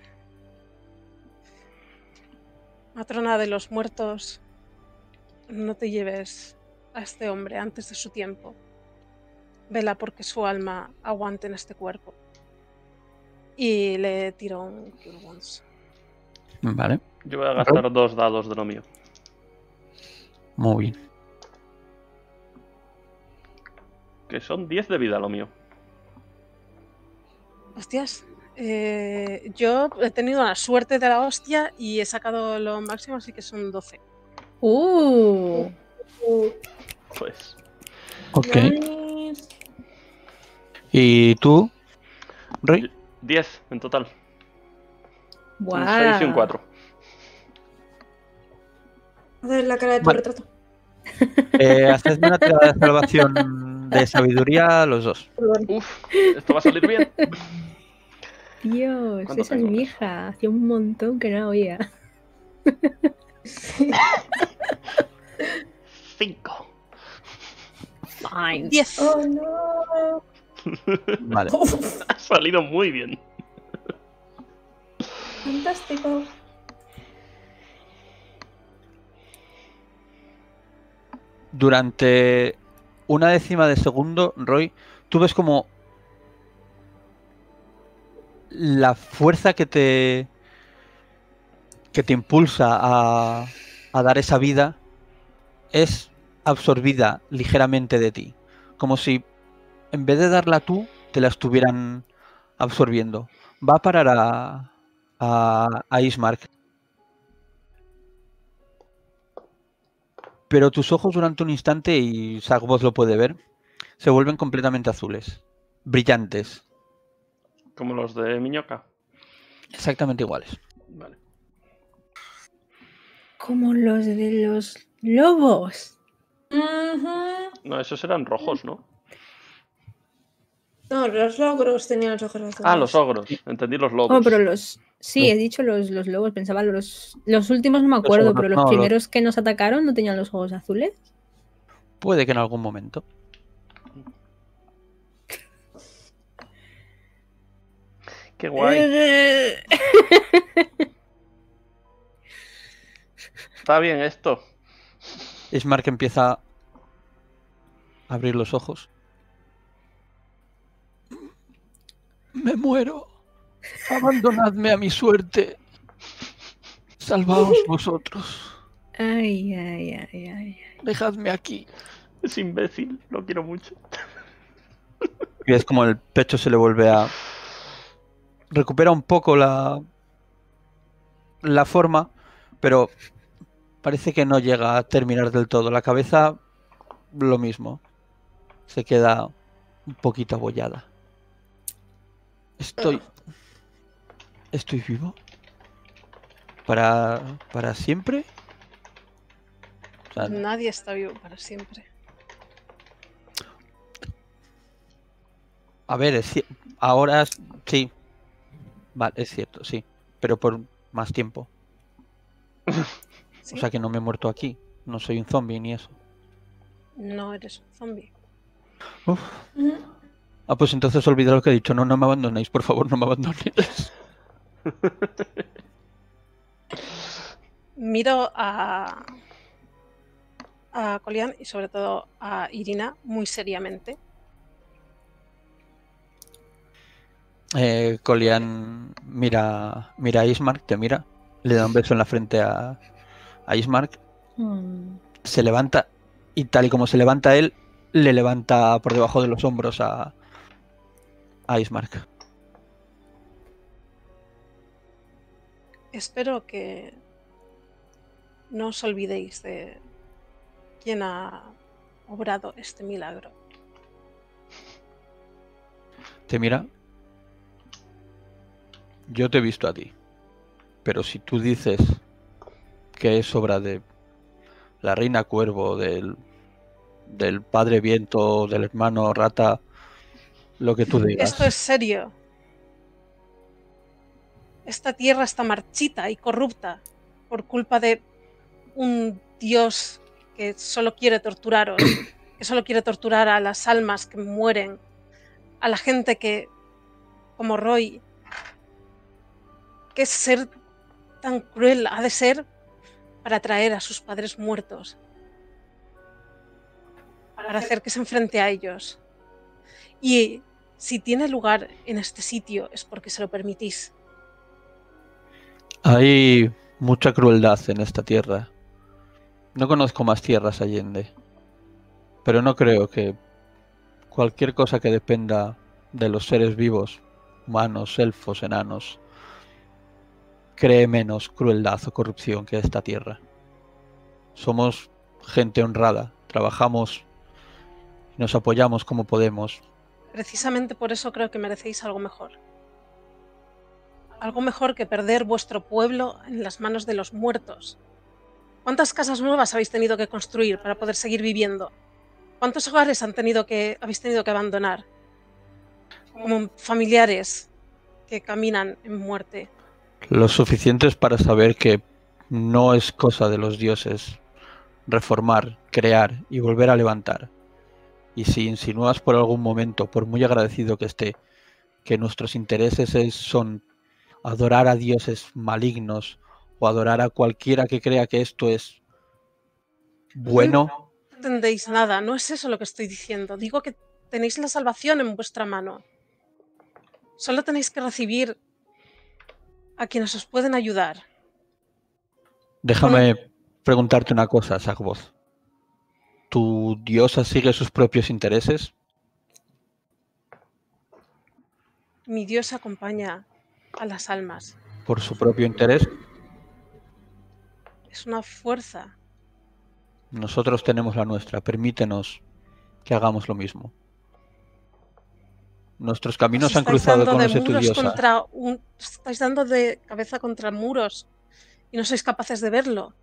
Speaker 7: Matrona de los muertos, no te lleves a este hombre antes de su tiempo. Vela porque su alma aguante en este cuerpo. Y le tiro un Cure Wounds.
Speaker 3: Vale,
Speaker 1: Yo voy a gastar dos dados de lo mío.
Speaker 3: muy bien.
Speaker 1: Que son diez de vida lo mío.
Speaker 7: Hostias, eh, yo he tenido la suerte de la hostia y he sacado lo máximo, así que son doce.
Speaker 2: Uh,
Speaker 5: uh,
Speaker 1: Pues.
Speaker 3: Ok.
Speaker 5: nice.
Speaker 3: ¿Y tú, Rey?
Speaker 1: diez en total. Un
Speaker 2: guau.
Speaker 1: seis y un cuatro.
Speaker 5: Hacer la cara de tu
Speaker 3: Vale.
Speaker 5: retrato.
Speaker 3: Eh, hacedme una tirada de salvación de sabiduría los dos.
Speaker 5: Perdón.
Speaker 1: Uf, esto va a salir bien.
Speaker 2: Dios,
Speaker 1: ¿Cuánto
Speaker 2: esa es
Speaker 1: tengo?
Speaker 2: vieja. Hacía un montón que no oía.
Speaker 1: cinco.
Speaker 2: Fine.
Speaker 7: diez.
Speaker 5: Oh no.
Speaker 3: Vale.
Speaker 1: Ha salido muy bien.
Speaker 5: Fantástico.
Speaker 3: durante una décima de segundo, Roy, tú ves como la fuerza que te que te impulsa a, a dar esa vida es absorbida ligeramente de ti, como si en vez de darla tú te la estuvieran absorbiendo. Va a parar a, a, a Ismark. Pero tus ojos durante un instante, y Sagvoz lo puede ver, se vuelven completamente azules, brillantes,
Speaker 1: Como los de Miñoca.
Speaker 3: exactamente iguales.
Speaker 1: Vale.
Speaker 2: Como los de los lobos.
Speaker 5: Ujú.
Speaker 1: No, esos eran rojos, ¿no?
Speaker 5: No, los logros tenían los ojos azules.
Speaker 1: Ah, los ogros. Entendí los lobos.
Speaker 2: Oh, pero los. Sí, he dicho los, los lobos, pensaba los. Los últimos no me acuerdo,
Speaker 3: ogros,
Speaker 2: pero los
Speaker 3: no, los-
Speaker 2: primeros que nos atacaron no tenían los ojos azules.
Speaker 3: Puede que en algún momento.
Speaker 1: Qué guay. Está bien esto.
Speaker 3: Ismark empieza a abrir los ojos. Me muero. Abandonadme a mi suerte. Salvaos vosotros.
Speaker 2: Ay, ay, ay, ay.
Speaker 3: Dejadme aquí.
Speaker 1: Es imbécil. Lo quiero mucho.
Speaker 3: Y es como el pecho se le vuelve a... Recupera un poco la... la forma, pero parece que no llega a terminar del todo. La cabeza, lo mismo. Se queda un poquito abollada. Estoy... ¿Estoy vivo? ¿Para... para siempre? O sea,
Speaker 7: Nadie está vivo para siempre.
Speaker 3: a ver, es ci- ahora sí. Vale, es cierto, sí. Pero por más tiempo.
Speaker 7: ¿Sí?
Speaker 3: O sea que no me he muerto aquí. No soy un zombie ni eso.
Speaker 7: No eres un zombie.
Speaker 3: Uf.
Speaker 5: Ujú.
Speaker 3: Ah, pues entonces olvidé lo que he dicho. No, no me abandonéis, por favor, no me abandonéis.
Speaker 7: Miro a, a Colian y sobre todo a Irina muy seriamente.
Speaker 3: Eh, Colian mira, mira a Ismark, te mira, le da un beso en la frente a, a Ismark,
Speaker 2: Mm.
Speaker 3: se levanta y tal y como se levanta él, le levanta por debajo de los hombros a, a Ismark.
Speaker 7: Espero que no os olvidéis de quién ha obrado este milagro.
Speaker 3: Te mira. Yo te he visto a ti. Pero si tú dices que es obra de la reina cuervo, del, del padre viento, del hermano rata, lo que tú digas.
Speaker 7: Esto es serio. Esta tierra está marchita y corrupta por culpa de un dios que solo quiere torturaros, que solo quiere torturar a las almas que mueren, a la gente que, como Roy, ¿qué ser tan cruel ha de ser para traer a sus padres muertos? Para hacer que se enfrente a ellos. Y si tiene lugar en este sitio es porque se lo permitís.
Speaker 3: Hay mucha crueldad en esta tierra. No conozco más tierras allende. Pero no creo que cualquier cosa que dependa de los seres vivos, humanos, elfos, enanos, cree menos crueldad o corrupción que esta tierra. Somos gente honrada, trabajamos y nos apoyamos como podemos.
Speaker 7: Precisamente por eso creo que merecéis algo mejor. Algo mejor que perder vuestro pueblo en las manos de los muertos. ¿Cuántas casas nuevas habéis tenido que construir para poder seguir viviendo? ¿Cuántos hogares han tenido que, habéis tenido que abandonar? Como familiares que caminan en muerte.
Speaker 3: Lo suficientes para saber que no es cosa de los dioses reformar, crear y volver a levantar. Y si insinúas por algún momento, por muy agradecido que esté, que nuestros intereses es, son adorar a dioses malignos o adorar a cualquiera que crea que esto es bueno,
Speaker 7: entendéis nada, no es eso lo que estoy diciendo. Digo que tenéis la salvación en vuestra mano. Solo tenéis que recibir a quienes os pueden ayudar.
Speaker 3: Déjame preguntarte una cosa, Sagvoz. ¿Tu diosa sigue sus propios intereses?
Speaker 7: Mi Dios acompaña a las almas.
Speaker 3: ¿Por su propio interés?
Speaker 7: Es una fuerza.
Speaker 3: Nosotros tenemos la nuestra. Permítenos que hagamos lo mismo. Nuestros caminos
Speaker 7: Os
Speaker 3: se han
Speaker 7: estáis
Speaker 3: cruzado
Speaker 7: dando
Speaker 3: con
Speaker 7: de
Speaker 3: los de tu
Speaker 7: muros
Speaker 3: diosa.
Speaker 7: contra un- os estáis dando de cabeza contra muros y no sois capaces de verlo.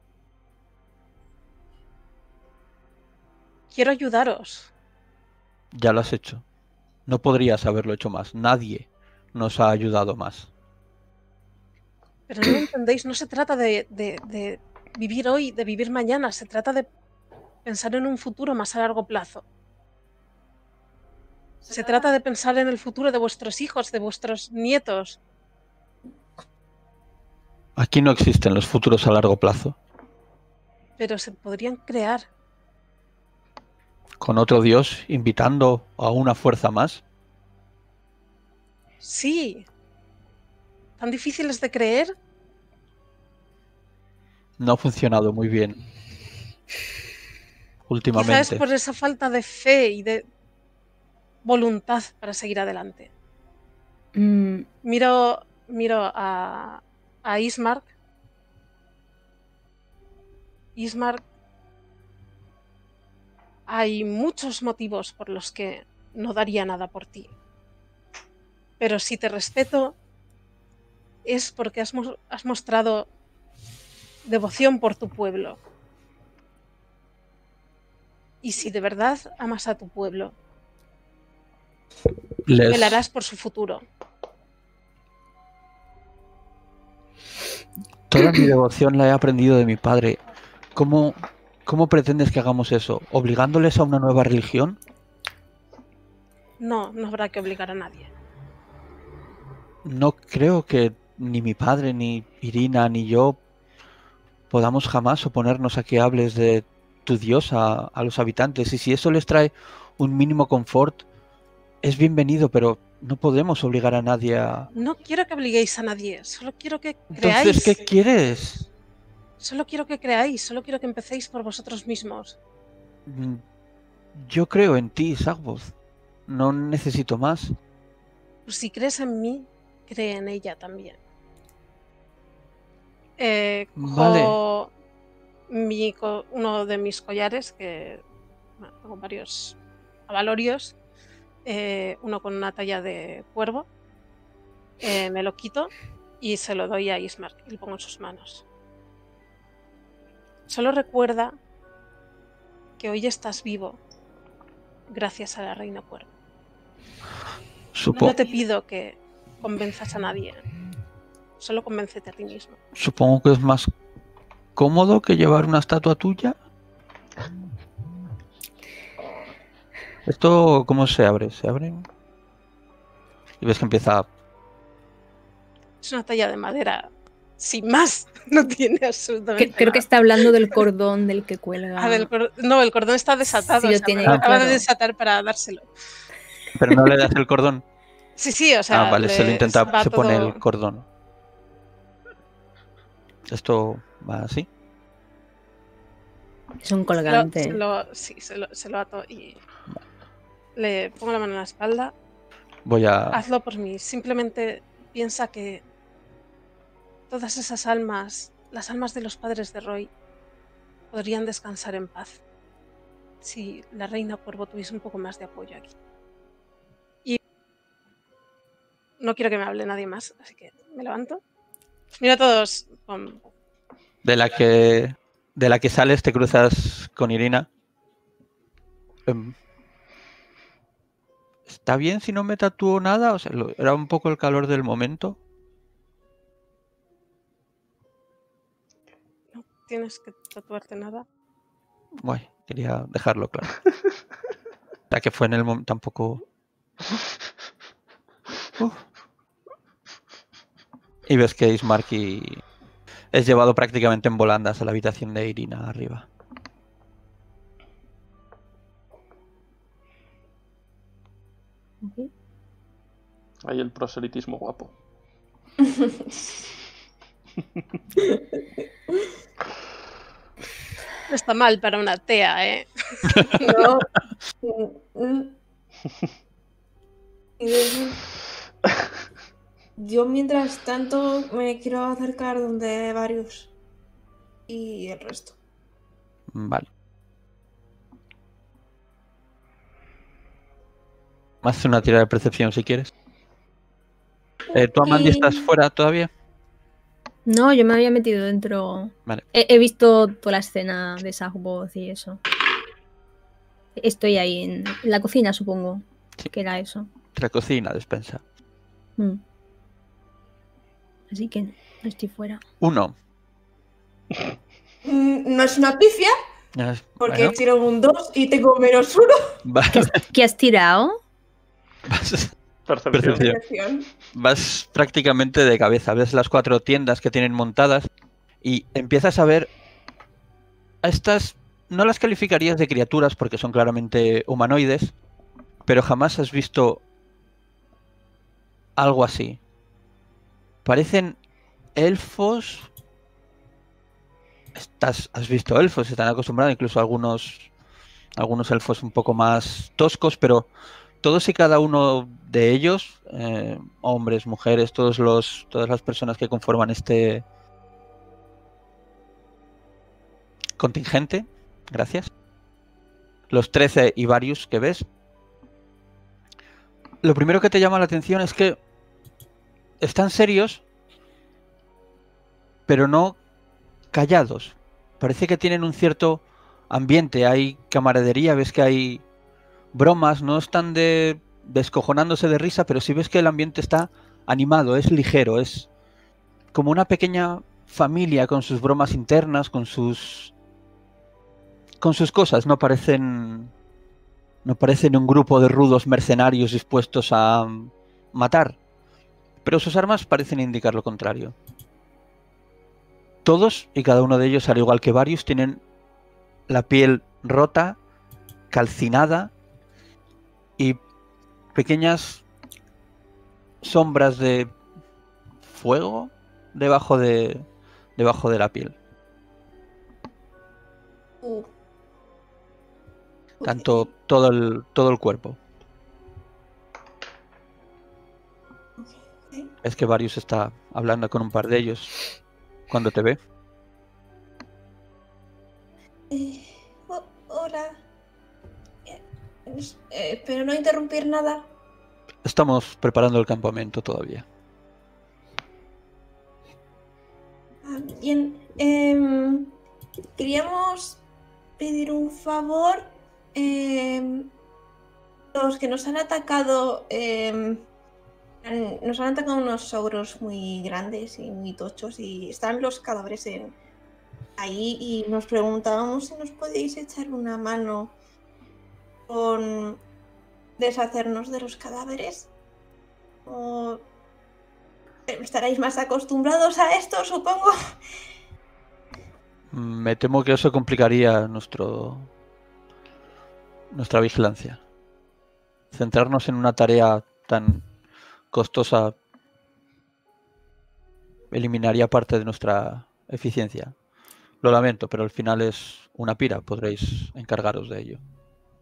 Speaker 7: Quiero ayudaros.
Speaker 3: Ya lo has hecho. No podrías haberlo hecho más. Nadie nos ha ayudado más.
Speaker 7: Pero no lo entendéis, no se trata de, de- de vivir hoy, de vivir mañana, se trata de pensar en un futuro más a largo plazo. Se trata de pensar en el futuro de vuestros hijos, de vuestros nietos.
Speaker 3: Aquí no existen los futuros a largo plazo.
Speaker 7: Pero se podrían crear.
Speaker 3: Con otro dios invitando a una fuerza más.
Speaker 7: Sí. ¿Tan difíciles de creer?
Speaker 3: No ha funcionado muy bien últimamente.
Speaker 7: Quizás es por esa falta de fe y de voluntad para seguir adelante.
Speaker 2: Mm,
Speaker 7: Miro, miro a, a Ismark. Ismark, hay muchos motivos por los que no daría nada por ti. Pero si te respeto, es porque has, mo- has mostrado devoción por tu pueblo. Y si de verdad amas a tu pueblo,
Speaker 3: Les-
Speaker 7: velarás por su futuro.
Speaker 3: Toda mi devoción la he aprendido de mi padre. ¿Cómo, cómo pretendes que hagamos eso? ¿Obligándoles a una nueva religión?
Speaker 7: No, no habrá que obligar a nadie.
Speaker 3: No creo que ni mi padre, ni Irina, ni yo podamos jamás oponernos a que hables de tu diosa a los habitantes. Y si eso les trae un mínimo confort, es bienvenido, pero no podemos obligar a nadie a...
Speaker 7: No quiero que obliguéis a nadie, solo quiero que creáis.
Speaker 3: Entonces, ¿qué quieres?
Speaker 7: Solo quiero que creáis, solo quiero que empecéis por vosotros mismos.
Speaker 3: Mm, Yo creo en ti, Sagvoz. No necesito más.
Speaker 7: Pues si crees en mí, cree en ella también. Eh, cojo mi co- uno de mis collares, que bueno, tengo varios avalorios, eh, uno con una talla de cuervo, eh, me lo quito y se lo doy a Ismark y lo pongo en sus manos. Solo recuerda que hoy estás vivo gracias a la Reina Cuervo.
Speaker 3: Supo-
Speaker 7: No te pido que convenzas a nadie, solo convéncete a ti mismo.
Speaker 3: Supongo que es más cómodo que llevar una estatua tuya. ¿Esto cómo se abre? ¿Se abren? Y ves que empieza...
Speaker 7: Es una talla de madera, sin más, no tiene absolutamente
Speaker 2: que- creo
Speaker 7: nada.
Speaker 2: que está hablando del cordón del que cuelga.
Speaker 7: Ah, del cor- no, el cordón está desatado.
Speaker 2: Sí,
Speaker 7: o
Speaker 2: lo
Speaker 7: sea,
Speaker 2: tiene,
Speaker 7: me lo acaba de
Speaker 2: claro.
Speaker 7: desatar para dárselo.
Speaker 3: Pero no le das el cordón.
Speaker 7: Sí, sí, o sea.
Speaker 3: Ah, vale, se lo
Speaker 7: le-
Speaker 3: intenta,
Speaker 7: va
Speaker 3: se pone
Speaker 7: todo-
Speaker 3: el cordón. Esto va así.
Speaker 2: Es un
Speaker 7: se lo-
Speaker 2: colgante.
Speaker 7: se lo- sí, se lo, se lo ato y le pongo la mano en la espalda.
Speaker 3: Voy a...
Speaker 7: Hazlo por mí. Simplemente piensa que todas esas almas, las almas de los padres de Roy, podrían descansar en paz si la Reina Cuervo tuviese un poco más de apoyo aquí. Y no quiero que me hable nadie más, así que me levanto. Mira a todos con...
Speaker 3: De la que... De la que sales te cruzas con Irina. Em, ¿Está bien si no me tatúo nada? O sea, lo- era un poco el calor del momento.
Speaker 7: No tienes que tatuarte nada.
Speaker 3: Guay, quería dejarlo claro. Ya que fue en el momento tampoco... Uf. Y ves que Ismark y... es llevado prácticamente en volandas a la habitación de Irina arriba.
Speaker 1: Ahí el proselitismo guapo.
Speaker 7: No está mal para una tea, ¿eh?
Speaker 5: No. Mm. Y de- Yo mientras tanto me quiero acercar donde varios y el resto.
Speaker 3: Vale. Haz una tirada de percepción si quieres. Eh, ¿Tú, Amandi, estás
Speaker 5: Y-
Speaker 3: fuera todavía?
Speaker 2: No, yo me había metido dentro.
Speaker 3: Vale.
Speaker 2: He, he visto toda la escena de Sagboth y eso. Estoy ahí en, en la cocina, supongo.
Speaker 3: Sí.
Speaker 2: Que era eso.
Speaker 3: La cocina, despensa.
Speaker 2: Mm. Así que no estoy fuera.
Speaker 3: Uno.
Speaker 5: Mm, No es una pifia,
Speaker 3: Ya,
Speaker 5: porque
Speaker 3: bueno,
Speaker 5: tiro un dos y tengo menos uno.
Speaker 3: vas,
Speaker 2: ¿Qué has tirado?
Speaker 3: vas-
Speaker 1: Percepción.
Speaker 3: Percepción.
Speaker 5: Percepción.
Speaker 3: vas prácticamente de cabeza. Ves las cuatro tiendas que tienen montadas y empiezas a ver a estas. No las calificarías de criaturas porque son claramente humanoides, pero jamás has visto algo así. Parecen elfos. Estás, has visto elfos, están acostumbrados, incluso algunos, algunos elfos un poco más toscos, pero todos y cada uno de ellos, eh, hombres, mujeres, todos los, todas las personas que conforman este contingente, gracias, los trece y varios que ves, lo primero que te llama la atención es que están serios, pero no callados. Parece que tienen un cierto ambiente, hay camaradería, ves que hay bromas, no están de descojonándose de risa, pero sí ves que el ambiente está animado, es ligero, es como una pequeña familia con sus bromas internas, con sus con sus cosas, no parecen no parecen un grupo de rudos mercenarios dispuestos a matar, pero sus armas parecen indicar lo contrario. Todos y cada uno de ellos, al igual que varios, tienen la piel rota, calcinada y pequeñas sombras de fuego debajo de debajo de la piel.
Speaker 5: Uh.
Speaker 3: Tanto
Speaker 5: Ok,
Speaker 3: todo el todo el cuerpo.
Speaker 5: ok.
Speaker 3: Es que Varius está hablando con un par de ellos cuando te ve.
Speaker 5: Eh, ho- hola. Eh, es- eh, espero no interrumpir nada.
Speaker 3: Estamos preparando el campamento todavía.
Speaker 5: Ah, bien. Em, queríamos pedir un favor. Em, los que nos han atacado. em, han- nos han atacado unos ogros muy grandes y muy tochos. Y están los cadáveres en, ahí. Y nos preguntábamos si nos podéis echar una mano con deshacernos de los cadáveres. O estaréis más acostumbrados a esto, supongo.
Speaker 3: Me temo que eso complicaría nuestro nuestra vigilancia. Centrarnos en una tarea tan costosa eliminaría parte de nuestra eficiencia. Lo lamento, pero al final es una pira. Podréis encargaros de ello.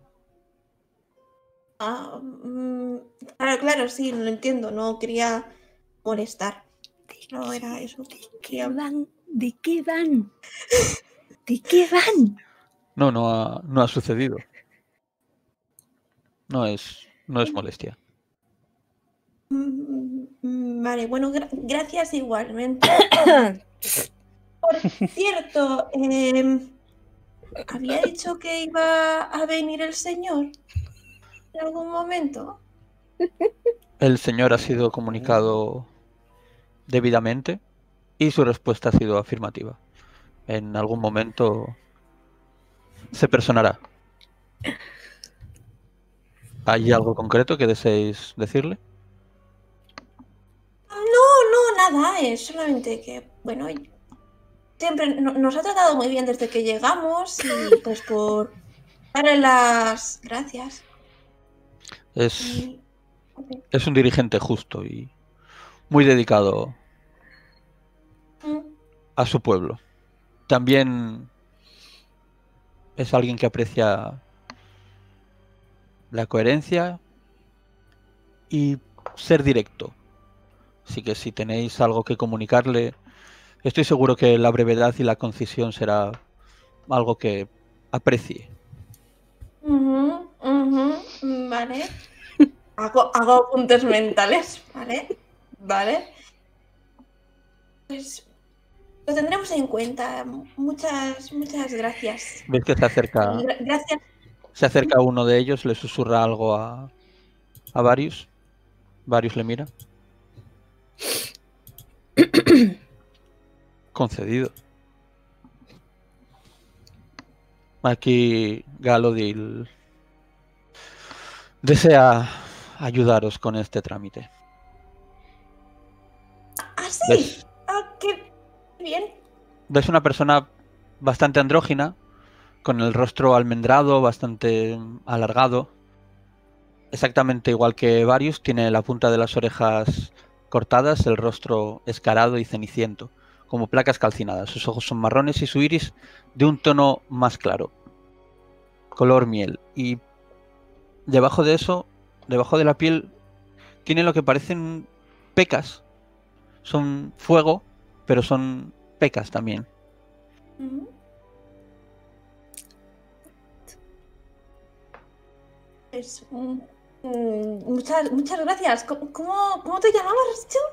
Speaker 5: Ah, mm, claro, claro, sí, lo entiendo. No quería molestar. No era eso.
Speaker 2: ¿De qué
Speaker 5: Quería...
Speaker 2: van? ¿De qué van? ¿De qué van?
Speaker 3: No, no ha, no ha sucedido. No es, no es molestia.
Speaker 5: Mm, mm, Vale, bueno, gra- gracias igualmente. Por cierto, em, había dicho que iba a venir el señor en algún momento.
Speaker 3: El señor ha sido comunicado debidamente y su respuesta ha sido afirmativa. En algún momento se personará. ¿Hay algo concreto que deseéis decirle?
Speaker 5: No, no, nada, es solamente que, bueno, siempre no- nos ha tratado muy bien desde que llegamos y pues por darle las gracias.
Speaker 3: Es
Speaker 5: Y
Speaker 3: Es un dirigente justo y muy dedicado
Speaker 5: Mm,
Speaker 3: a su pueblo. También es alguien que aprecia la coherencia y ser directo. Así que si tenéis algo que comunicarle, estoy seguro que la brevedad y la concisión será algo que aprecie.
Speaker 5: ujú, ujú, Vale. Hago, hago apuntes mentales, ¿vale? Vale. Pues lo tendremos en cuenta. Muchas, muchas gracias.
Speaker 3: ¿Ves que se acerca,
Speaker 5: Y gra- gracias.
Speaker 3: se acerca uno de ellos, le susurra algo a, a Varius? Varius le mira. Concedido. Aquí Galodil desea ayudaros con este trámite.
Speaker 5: Ah, sí.
Speaker 3: ¿Ves?
Speaker 5: Ah, qué bien.
Speaker 3: Ves una persona bastante andrógina, con el rostro almendrado, bastante alargado. Exactamente igual que Varius, tiene la punta de las orejas cortadas, el rostro escarado y ceniciento, como placas calcinadas. Sus ojos son marrones y su iris de un tono más claro, color miel. Y debajo de eso, debajo de la piel, tiene lo que parecen pecas. Son fuego, pero son pecas también.
Speaker 5: Ujú. Pues, mm, mm, muchas, muchas gracias. ¿Cómo, cómo, cómo te llamabas, has dicho?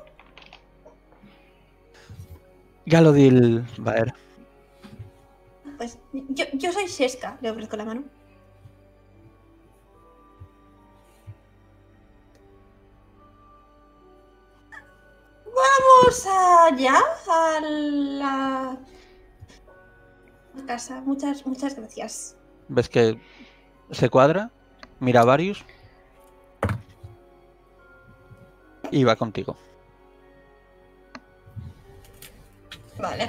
Speaker 3: Galodil Baer.
Speaker 5: Pues yo, yo soy Sheska, le ofrezco la mano. Vamos allá a la casa. Muchas, muchas gracias.
Speaker 3: ¿Ves que se cuadra? Mira a Varius. Y va contigo.
Speaker 5: Vale.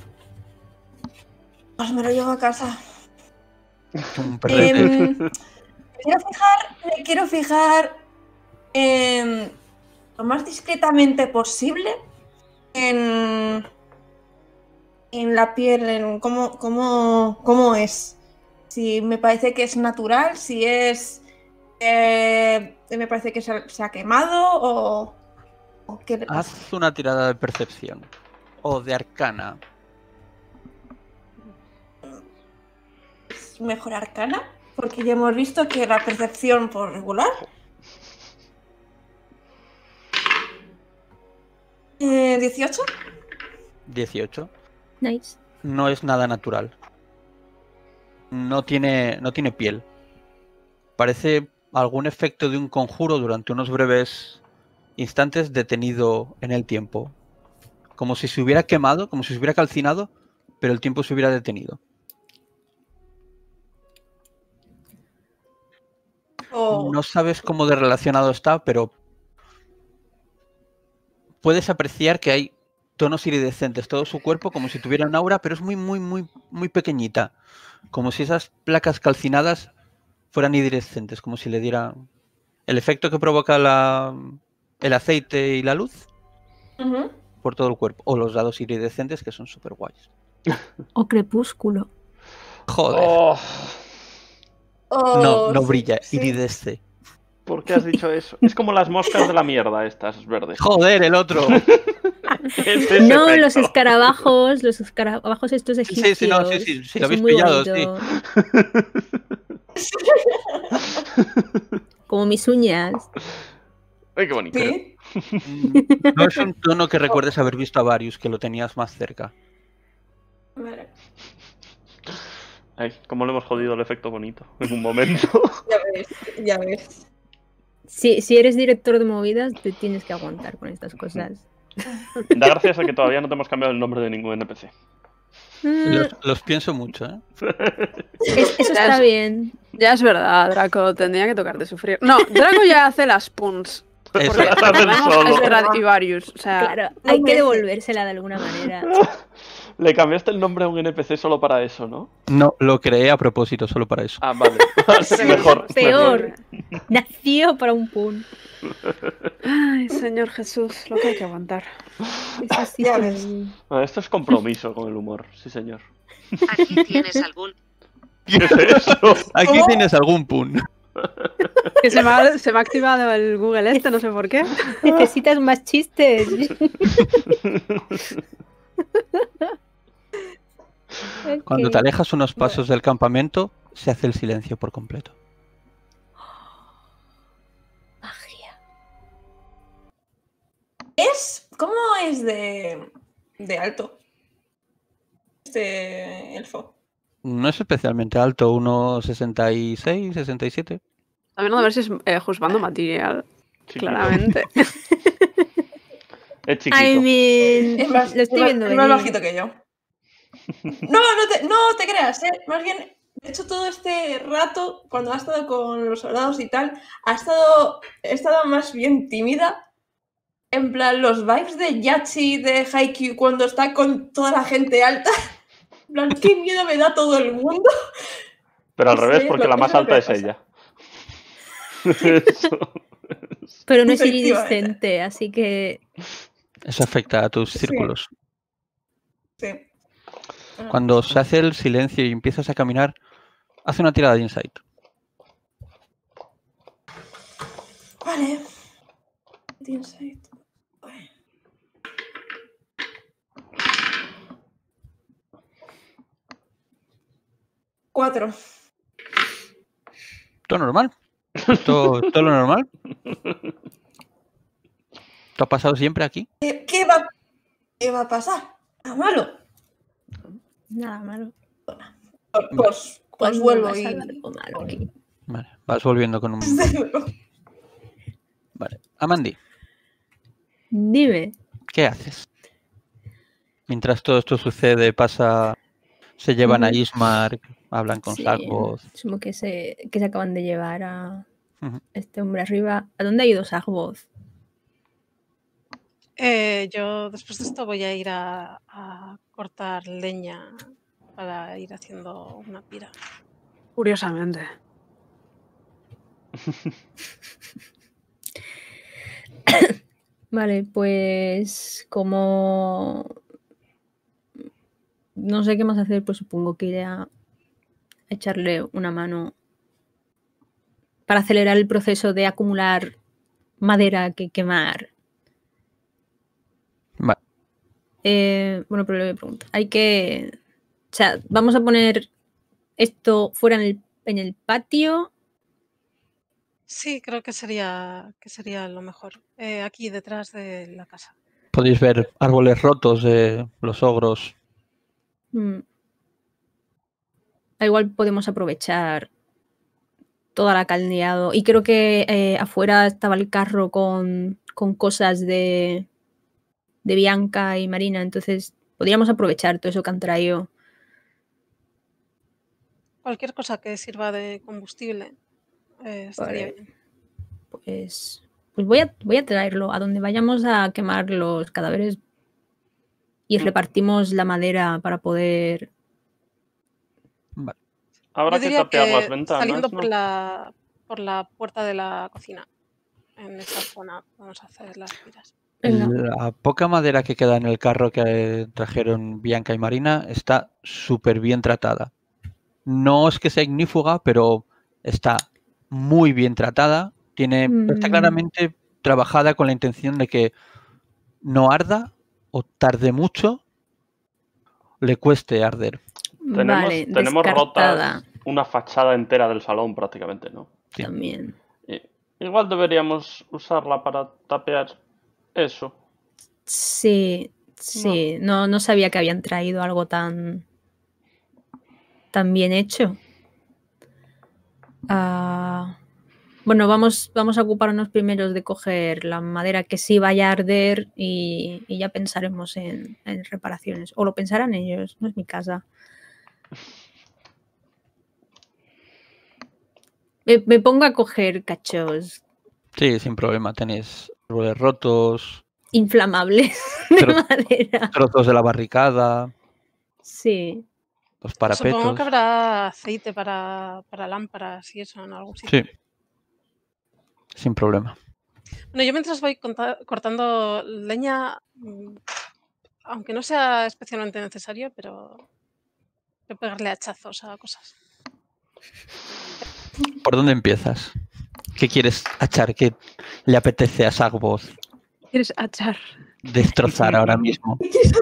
Speaker 5: Pues me lo llevo a casa.
Speaker 3: Un perrete.
Speaker 5: Em, me quiero fijar, me quiero fijar em, lo más discretamente posible en, en la piel, en cómo, cómo, cómo es. Si me parece que es natural, si es... eh, me parece que se, se ha quemado o, o qué le pasa.
Speaker 3: Haz una tirada de percepción. O de arcana.
Speaker 5: ¿Es mejor arcana? Porque ya hemos visto que la percepción por regular... Eh, ¿dieciocho?
Speaker 3: dieciocho.
Speaker 2: Nice.
Speaker 3: No es nada natural. No tiene, no tiene piel. Parece algún efecto de un conjuro durante unos breves instantes detenido en el tiempo. Como si se hubiera quemado, como si se hubiera calcinado, pero el tiempo se hubiera detenido.
Speaker 5: O...
Speaker 3: No sabes cómo de relacionado está, pero puedes apreciar que hay tonos iridescentes, todo su cuerpo como si tuviera un aura, pero es muy, muy, muy, muy pequeñita. Como si esas placas calcinadas fueran iridescentes, como si le diera el efecto que provoca la, el aceite y la luz
Speaker 5: Ujú.
Speaker 3: por todo el cuerpo. O los dados iridescentes, que son súper guays.
Speaker 2: O crepúsculo.
Speaker 3: Joder.
Speaker 1: Oh,
Speaker 5: O-
Speaker 3: No, no
Speaker 5: sí,
Speaker 3: brilla,
Speaker 5: sí.
Speaker 3: iridesce.
Speaker 1: ¿por qué has dicho eso? Es como las moscas de la mierda estas verdes.
Speaker 3: Joder, el otro.
Speaker 1: Es ese
Speaker 2: No,
Speaker 1: efecto.
Speaker 2: los escarabajos, los escarabajos estos egipcios.
Speaker 3: Sí, sí, no, sí, sí, sí,
Speaker 2: que
Speaker 3: lo habéis
Speaker 2: son muy
Speaker 3: pillado, sí.
Speaker 2: bonitos. Como mis uñas.
Speaker 1: Ay, qué bonito.
Speaker 5: Sí.
Speaker 3: No es un tono que recuerdes haber visto a Varius, que lo tenías más cerca.
Speaker 5: Vale.
Speaker 1: Ay, cómo le hemos jodido el efecto bonito en un momento.
Speaker 5: Ya ves, ya ves.
Speaker 2: Si, si eres director de movidas, te tienes que aguantar con estas cosas.
Speaker 1: Da gracias a que todavía no te hemos cambiado el nombre de ningún N P C.
Speaker 2: Mm,
Speaker 3: Los, los pienso mucho, ¿eh?
Speaker 2: es- eso está bien.
Speaker 4: Ya es verdad, Draco, tendría que tocarte sufrir. No, Draco ya hace las puns.
Speaker 3: Eso.
Speaker 4: Porque
Speaker 1: Hacer
Speaker 4: recordemos,
Speaker 1: solo.
Speaker 4: es de Radivarius. O sea,
Speaker 2: Claro,
Speaker 5: no
Speaker 2: hay que
Speaker 5: merece.
Speaker 2: devolvérsela de alguna manera.
Speaker 1: Le cambiaste el nombre a un N P C solo para eso, ¿no?
Speaker 3: No, lo creé a propósito, solo para eso.
Speaker 1: Ah, vale. mejor.
Speaker 2: Peor.
Speaker 1: mejor.
Speaker 2: Nació para un pun.
Speaker 4: ay, Señor Jesús, lo que hay que aguantar.
Speaker 2: Eso sí
Speaker 5: Ya
Speaker 2: se
Speaker 5: ves.
Speaker 2: ve.
Speaker 1: Ah, esto es compromiso con el humor, sí señor.
Speaker 8: Aquí tienes algún.
Speaker 1: ¿Qué es eso?
Speaker 3: Aquí
Speaker 5: ¿Cómo?
Speaker 3: tienes algún pun.
Speaker 4: Que se me, ha, se me ha activado el Google este, no sé por qué.
Speaker 2: Necesitas más chistes.
Speaker 3: Cuando te
Speaker 2: Ok.
Speaker 3: alejas unos pasos del campamento, se hace el silencio por completo.
Speaker 2: Magia.
Speaker 5: ¿Es? ¿Cómo es de, de alto este elfo?
Speaker 3: No es especialmente alto, unos sesenta y seis, sesenta y siete.
Speaker 4: También a ver si es eh, juzgando material,
Speaker 1: Chiquito.
Speaker 4: claramente.
Speaker 1: Es chiquito.
Speaker 2: I mean,
Speaker 5: Es más,
Speaker 2: lo estoy
Speaker 5: es más-
Speaker 2: viendo
Speaker 5: es más
Speaker 2: venir.
Speaker 5: bajito que yo. No, no te, no te creas, ¿eh? Más bien, de hecho, todo este rato, cuando ha estado con los soldados y tal, ha estado, he estado más bien tímida. En plan, los vibes de Yachi de Haikyuu cuando está con toda la gente alta. En plan, qué miedo me da todo el mundo.
Speaker 1: Pero al
Speaker 5: Eso
Speaker 1: revés,
Speaker 5: es
Speaker 1: porque
Speaker 5: lo-
Speaker 1: la más
Speaker 5: eso es lo
Speaker 1: alta
Speaker 5: que
Speaker 1: es
Speaker 5: pasa.
Speaker 1: ella. Eso.
Speaker 2: Pero no es
Speaker 5: Efectivamente.
Speaker 2: iridiscente, así que
Speaker 3: Eso afecta a tus
Speaker 5: Sí.
Speaker 3: círculos.
Speaker 5: Sí. Ah,
Speaker 3: Cuando se hace el silencio y empiezas a caminar, hace una tirada de insight.
Speaker 5: Vale. Insight. Cuatro.
Speaker 3: ¿Todo normal? ¿Todo, todo lo normal? ¿Te ha pasado siempre aquí?
Speaker 5: ¿Qué, qué va, ¿Qué va a pasar? ¿A malo?
Speaker 2: nada malo.
Speaker 5: Pues, pues, pues
Speaker 2: ¿Cuándo
Speaker 5: vuelvo
Speaker 2: vas a
Speaker 5: y...
Speaker 2: dar algo malo aquí?
Speaker 3: Vale, vas volviendo con un... Vale. Amandi,
Speaker 2: Dime.
Speaker 3: ¿qué haces? Mientras todo esto sucede, pasa... Se llevan a
Speaker 2: Ujú.
Speaker 3: Ismar, hablan con
Speaker 2: Sí,
Speaker 3: Sagvoz.
Speaker 2: asumo que se, que se acaban de llevar a
Speaker 3: Ujú.
Speaker 2: este hombre arriba. ¿A dónde ha ido Sagvoz?
Speaker 7: Eh, yo después de esto voy a ir a, a cortar leña para ir haciendo una pira.
Speaker 4: Curiosamente.
Speaker 2: Vale, pues como no sé qué más hacer, pues supongo que iré a echarle una mano para acelerar el proceso de acumular madera que quemar.
Speaker 3: Vale.
Speaker 2: Eh, bueno, pero le voy a preguntar. Hay que... O sea, vamos a poner esto fuera en el, en el patio.
Speaker 7: Sí, creo que sería, que sería lo mejor. Eh, aquí detrás de la casa.
Speaker 3: Podéis ver árboles rotos de los ogros.
Speaker 2: Mm. Ah, igual podemos aprovechar toda la caldeado. Y creo que eh, afuera estaba el carro con, con cosas de, de Bianca y Marina. Entonces podríamos aprovechar todo eso que han traído.
Speaker 7: Cualquier cosa que sirva de combustible eh, estaría
Speaker 2: Vale.
Speaker 7: bien.
Speaker 2: Pues, pues voy, a, voy a traerlo a donde vayamos a quemar los cadáveres y repartimos la madera para poder...
Speaker 3: Vale.
Speaker 1: Habrá
Speaker 7: Yo
Speaker 1: que
Speaker 7: diría
Speaker 1: tapear las
Speaker 7: que
Speaker 1: ventanas,
Speaker 7: saliendo
Speaker 1: ¿no?
Speaker 7: por la, por la puerta de la cocina. En esa zona vamos a hacer las piras.
Speaker 2: Venga.
Speaker 3: La poca madera que queda en el carro que trajeron Bianca y Marina está súper bien tratada. No es que sea ignífuga, pero está muy bien tratada. Tiene, está
Speaker 2: Mm.
Speaker 3: claramente trabajada con la intención de que no arda o tarde mucho, le cueste arder.
Speaker 1: Tenemos,
Speaker 2: Vale,
Speaker 1: tenemos
Speaker 2: descartada
Speaker 1: rotas una fachada entera del salón prácticamente, ¿no?
Speaker 3: Sí.
Speaker 2: también.
Speaker 1: Y- igual deberíamos usarla para tapear eso.
Speaker 2: Sí, sí. No, no sabía que habían traído algo tan, tan bien hecho. Ah, bueno, vamos, vamos a ocuparnos primero de coger la madera que sí vaya a arder y, y ya pensaremos en, en reparaciones. O lo pensarán ellos, no es mi casa. Me, me pongo a coger cachos
Speaker 3: Sí, sin problema. Tenéis árboles rotos,
Speaker 2: Inflamables de
Speaker 3: Pero-
Speaker 2: madera.
Speaker 3: trozos de la barricada,
Speaker 2: Sí.
Speaker 3: los
Speaker 7: Supongo
Speaker 3: parapetos.
Speaker 7: que habrá aceite para, para lámparas y eso en algún sitio.
Speaker 3: Sí, sin problema.
Speaker 7: Bueno, yo mientras voy conta- cortando leña, mm, aunque no sea especialmente necesario, pero voy a pegarle hachazos a cosas.
Speaker 3: ¿Por dónde empiezas? ¿Qué quieres hachar? ¿Qué le apetece a Sagboth
Speaker 4: ¿Quieres achar?
Speaker 3: destrozar ahora mismo?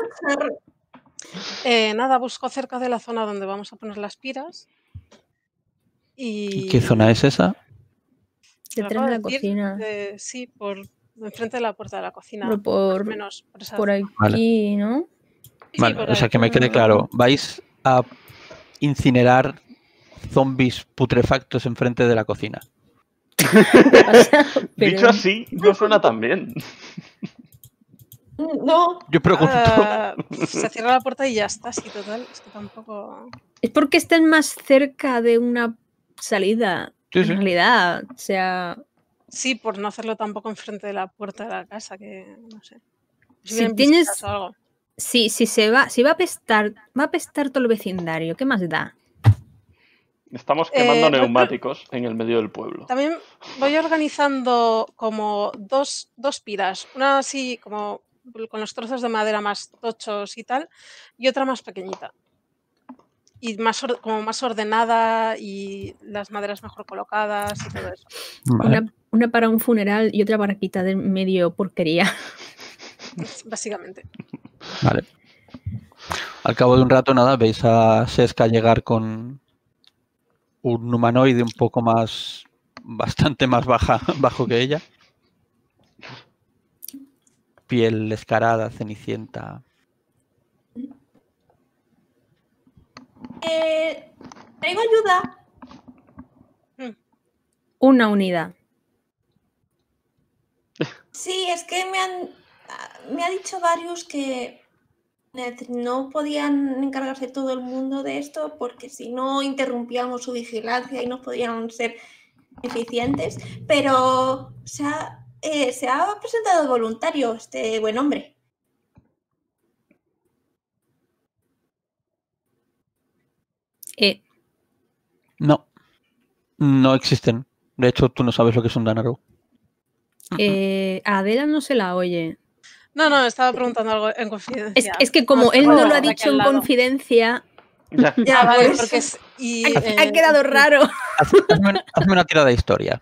Speaker 7: Eh, nada, busco cerca de la zona donde vamos a poner las piras. Y...
Speaker 3: ¿Qué zona es esa?
Speaker 7: Te lo
Speaker 2: Detrás de la
Speaker 7: acabo de decir,
Speaker 2: cocina.
Speaker 7: eh, sí, por enfrente de la puerta de la cocina.
Speaker 2: Pero
Speaker 7: Más
Speaker 2: por,
Speaker 7: o menos por esa
Speaker 2: por
Speaker 7: zona.
Speaker 2: aquí, ¿no?
Speaker 7: Sí,
Speaker 3: Vale,
Speaker 7: por
Speaker 3: o sea,
Speaker 7: ahí.
Speaker 3: que me quede claro. ¿Vais a incinerar zombies putrefactos enfrente de la cocina?
Speaker 2: ¿Qué pasa? Pero-
Speaker 1: Dicho así, no suena tan bien.
Speaker 5: No,
Speaker 3: Yo pregunto.
Speaker 7: Ah, se cierra la puerta y ya está, sí, total. Es que tampoco.
Speaker 2: Es porque están más cerca de una salida.
Speaker 3: Sí,
Speaker 2: en
Speaker 3: sí.
Speaker 2: realidad, o sea,
Speaker 7: Sí, por no hacerlo tampoco enfrente de la puerta de la casa, que no sé.
Speaker 2: Si
Speaker 7: vienen
Speaker 2: tienes-
Speaker 7: visitas o algo.
Speaker 2: si, si se va, si va a apestar, va a apestar todo el vecindario, ¿qué más da?
Speaker 1: Estamos quemando
Speaker 7: Eh, voy-
Speaker 1: neumáticos en el medio del pueblo.
Speaker 7: También voy organizando como dos, dos piras. Una así como con los trozos de madera más tochos y tal, y otra más pequeñita. Y más or- como más ordenada y las maderas mejor colocadas y todo eso.
Speaker 3: Vale.
Speaker 2: Una, una para un funeral y otra para quitar de medio porquería.
Speaker 7: Básicamente.
Speaker 3: Vale. Al cabo de un rato, nada, veis a Seska llegar con un humanoide un poco más, bastante más baja, bajo que ella. Piel escarada, cenicienta.
Speaker 5: eh, traigo ayuda.
Speaker 2: Una unidad.
Speaker 5: Sí, es que me han ah, me ha dicho varios que nece- no podían encargarse todo el mundo de esto porque si no interrumpíamos su vigilancia y no podían ser eficientes, pero se ha, eh, se ha presentado voluntario este buen hombre.
Speaker 2: Eh,
Speaker 3: No, no existen. De hecho, tú no sabes lo que es un Danaro.
Speaker 2: eh, a Adela no se la oye.
Speaker 7: No, no, estaba preguntando algo en
Speaker 2: Es,
Speaker 7: confidencia.
Speaker 2: es que como
Speaker 7: Ah,
Speaker 2: él no lo ha
Speaker 7: de
Speaker 2: dicho
Speaker 7: aquel
Speaker 2: en
Speaker 7: lado.
Speaker 2: confidencia,
Speaker 1: Ya.
Speaker 5: Ya,
Speaker 7: Ah, vale,
Speaker 5: por
Speaker 7: porque
Speaker 5: eso.
Speaker 7: es. Y,
Speaker 2: ha,
Speaker 7: eh,
Speaker 2: ha quedado raro.
Speaker 3: Haz- Hazme, una- hazme una tirada de historia.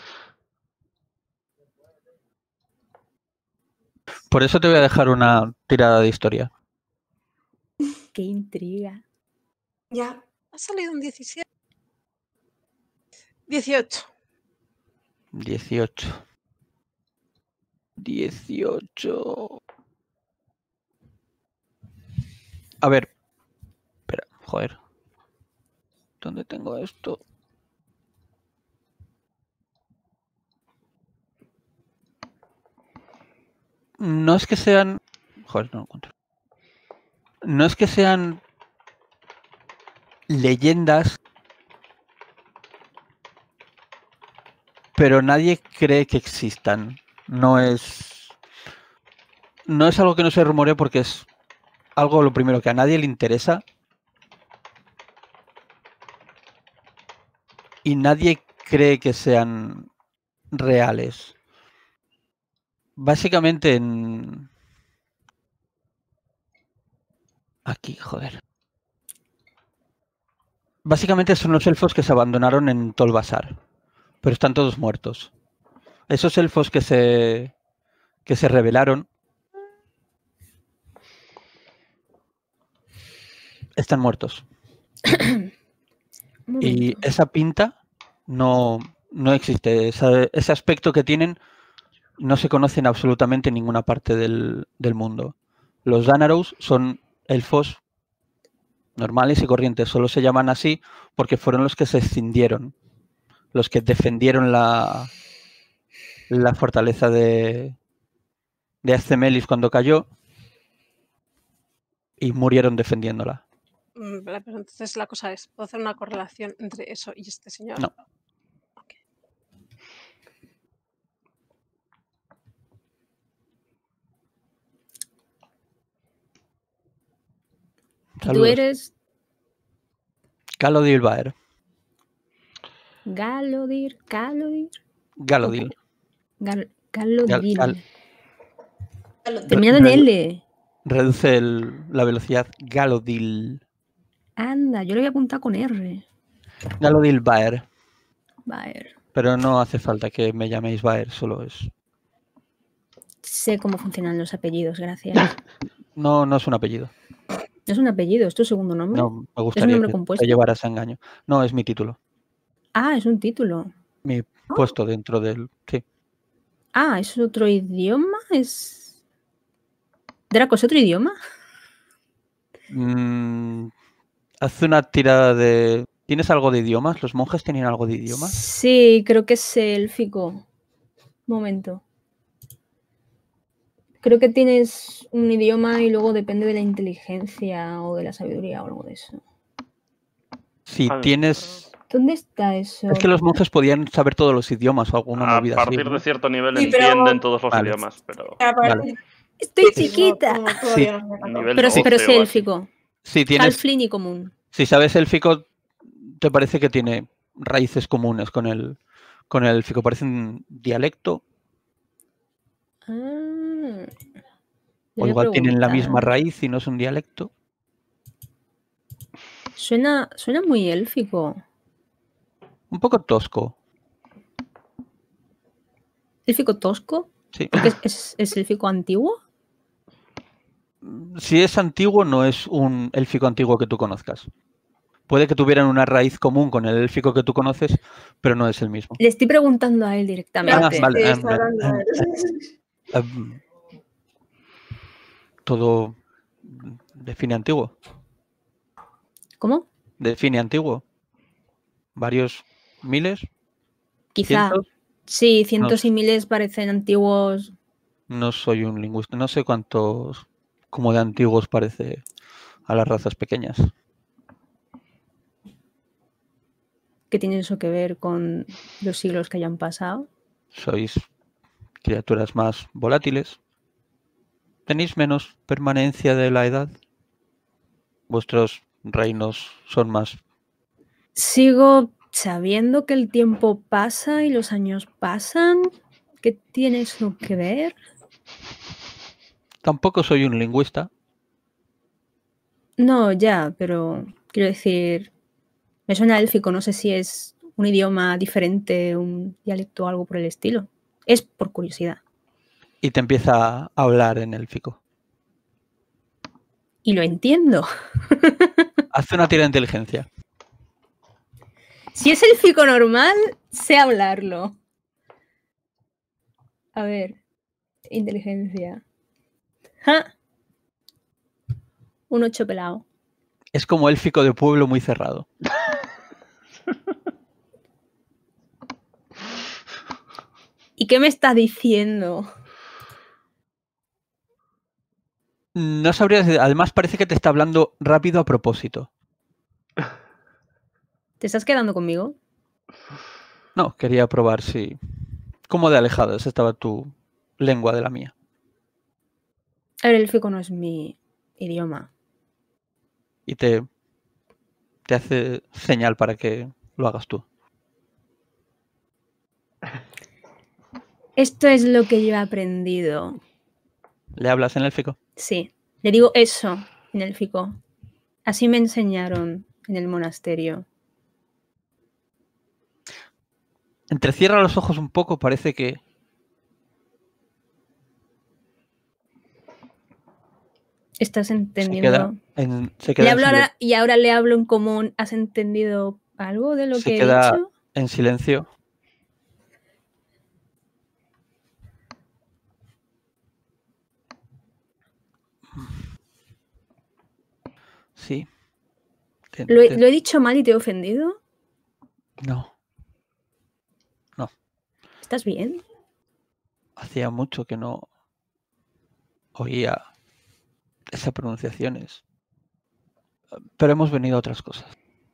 Speaker 3: Por eso te voy a dejar una tirada de historia.
Speaker 2: Qué intriga.
Speaker 5: Ya.
Speaker 7: Ha salido un diecisiete. dieciocho.
Speaker 3: dieciocho. dieciocho. A ver. Espera, joder. ¿Dónde tengo esto? No es que sean... Joder, no lo encuentro. No es que sean leyendas, pero nadie cree que existan. No es... No es algo que no se rumore porque es algo, lo primero, que a nadie le interesa. Y nadie cree que sean reales. Básicamente en... Aquí, joder. Básicamente son los elfos que se abandonaron en Tolbasar. Pero están todos muertos. Esos elfos que se... que se rebelaron están muertos.
Speaker 2: Un
Speaker 3: Y
Speaker 2: momento.
Speaker 3: esa pinta no, no existe. Esa- ese aspecto que tienen no se conoce en absolutamente ninguna parte del, del mundo. Los Danaros son elfos normales y corrientes. Solo se llaman así porque fueron los que se escindieron. Los que defendieron la, la fortaleza de, de Aztemelis cuando cayó y murieron defendiéndola.
Speaker 7: Mm, vale, pero entonces la cosa es: ¿puedo hacer una correlación entre eso y este señor?
Speaker 3: No.
Speaker 7: Ok.
Speaker 2: Tú
Speaker 3: Saludos.
Speaker 2: eres
Speaker 3: Galodil Baer.
Speaker 2: Galodir, Galodir,
Speaker 3: Galodil.
Speaker 2: Gal,
Speaker 3: Gal-
Speaker 2: Galodil.
Speaker 3: gal-
Speaker 2: Terminado en
Speaker 3: Re-
Speaker 2: L.
Speaker 3: Reduce el- la velocidad. Galodil.
Speaker 2: Anda, yo lo voy a apuntar con R.
Speaker 3: Galodil Baer.
Speaker 2: Baer.
Speaker 3: Pero no hace falta que me llaméis Baer, solo es.
Speaker 2: Sé cómo funcionan los apellidos, gracias.
Speaker 3: No, no es un apellido.
Speaker 2: No es un apellido, es tu segundo nombre.
Speaker 3: No, me gustaría
Speaker 2: nombre
Speaker 3: que
Speaker 2: compuesto?
Speaker 3: te llevaras a engaño. No, es mi título.
Speaker 2: Ah, es un título.
Speaker 3: Mi puesto dentro del. Sí.
Speaker 2: Ah, ¿es otro idioma? ¿Es. Draco, ¿es otro idioma?
Speaker 3: Mm, haz una tirada de. ¿Tienes algo de idiomas? ¿Los monjes tenían algo de idiomas?
Speaker 2: Sí, creo que es élfico. Momento. Creo que tienes un idioma y luego depende de la inteligencia o de la sabiduría o algo de eso.
Speaker 3: Si
Speaker 1: Ah,
Speaker 3: tienes.
Speaker 2: ¿Dónde está eso?
Speaker 3: Es que los monjes podían saber todos los idiomas o alguna
Speaker 1: A
Speaker 3: movida así,
Speaker 1: partir
Speaker 3: ¿no?
Speaker 1: de cierto nivel
Speaker 5: Sí, pero-
Speaker 1: entienden todos los
Speaker 3: Vale.
Speaker 1: idiomas, pero
Speaker 5: A partir-
Speaker 3: Vale.
Speaker 2: Estoy
Speaker 5: Sí,
Speaker 2: chiquita.
Speaker 5: no, no, todavía no me ha tocado.
Speaker 1: nivel
Speaker 2: Pero, sí, pero
Speaker 1: doce
Speaker 2: es
Speaker 1: o así.
Speaker 2: élfico.
Speaker 3: Si tienes.
Speaker 2: Halfling y común.
Speaker 3: Si sabes élfico, te parece que tiene raíces comunes con el, con el élfico. Parece un dialecto,
Speaker 2: Ah, le
Speaker 3: o
Speaker 2: voy a
Speaker 3: igual tienen la misma
Speaker 2: preguntar.
Speaker 3: raíz y no es un dialecto.
Speaker 2: Suena, suena muy élfico.
Speaker 3: Un poco tosco,
Speaker 2: ¿Élfico tosco?
Speaker 3: sí.
Speaker 2: ¿Porque es, es, es élfico antiguo?
Speaker 3: Si es antiguo, no es un élfico antiguo que tú conozcas. Puede que tuvieran una raíz común con el élfico que tú conoces, pero no es el mismo.
Speaker 2: Le estoy preguntando a él directamente.
Speaker 3: Ah, vale.
Speaker 5: Sí,
Speaker 3: ah,
Speaker 5: está
Speaker 3: vale.
Speaker 5: hablando de él.
Speaker 3: Em, Todo define antiguo.
Speaker 2: ¿Cómo?
Speaker 3: Define antiguo. Varios miles,
Speaker 2: Quizá.
Speaker 3: cientos.
Speaker 2: Sí, cientos
Speaker 3: No.
Speaker 2: y miles parecen antiguos.
Speaker 3: No soy un lingüista. No sé cuántos, como de antiguos parece a las razas pequeñas.
Speaker 2: ¿Qué tiene eso que ver con los siglos que hayan pasado?
Speaker 3: Sois criaturas más volátiles. Tenéis menos permanencia de la edad. Vuestros reinos son más.
Speaker 2: Sigo sabiendo que el tiempo pasa y los años pasan. ¿Qué tiene eso que ver?
Speaker 3: Tampoco soy un lingüista.
Speaker 2: No, ya, pero quiero decir, me suena élfico, no sé si es un idioma diferente, un dialecto o algo por el estilo. Es por curiosidad.
Speaker 3: Y te empieza a hablar en élfico.
Speaker 2: Y lo entiendo.
Speaker 3: Haz una tira de inteligencia.
Speaker 2: Si es élfico normal, sé hablarlo. A ver, inteligencia. ¡Ja! Un ocho pelado.
Speaker 3: Es como élfico de pueblo muy cerrado.
Speaker 2: ¿Y qué me está diciendo?
Speaker 3: No sabría decir. Además parece que te está hablando rápido a propósito.
Speaker 2: ¿Te estás quedando conmigo?
Speaker 3: No, quería probar si. ¿Cómo de alejadas estaba tu lengua de la mía?
Speaker 2: A ver, el élfico no es mi idioma.
Speaker 3: Y te, te hace señal para que lo hagas tú.
Speaker 2: Esto es lo que yo he aprendido.
Speaker 3: ¿Le hablas en élfico?
Speaker 2: Sí, le digo eso en élfico. Así me enseñaron en el monasterio.
Speaker 3: Entrecierra los ojos un poco, parece que.
Speaker 2: ¿Estás
Speaker 3: Se
Speaker 2: entendiendo?
Speaker 3: queda en, se
Speaker 2: Le
Speaker 3: queda en
Speaker 2: hablo
Speaker 3: silen-
Speaker 2: ahora y ahora le hablo en común. ¿Has entendido algo de lo
Speaker 3: Se
Speaker 2: que he
Speaker 3: queda-
Speaker 2: dicho?
Speaker 3: en silencio. Sí. Te-
Speaker 2: ¿Lo he,
Speaker 3: te-
Speaker 2: lo he dicho mal y te he ofendido?
Speaker 3: No,
Speaker 2: ¿Estás bien?
Speaker 3: hacía mucho que no oía esas pronunciaciones. Pero hemos venido a otras cosas.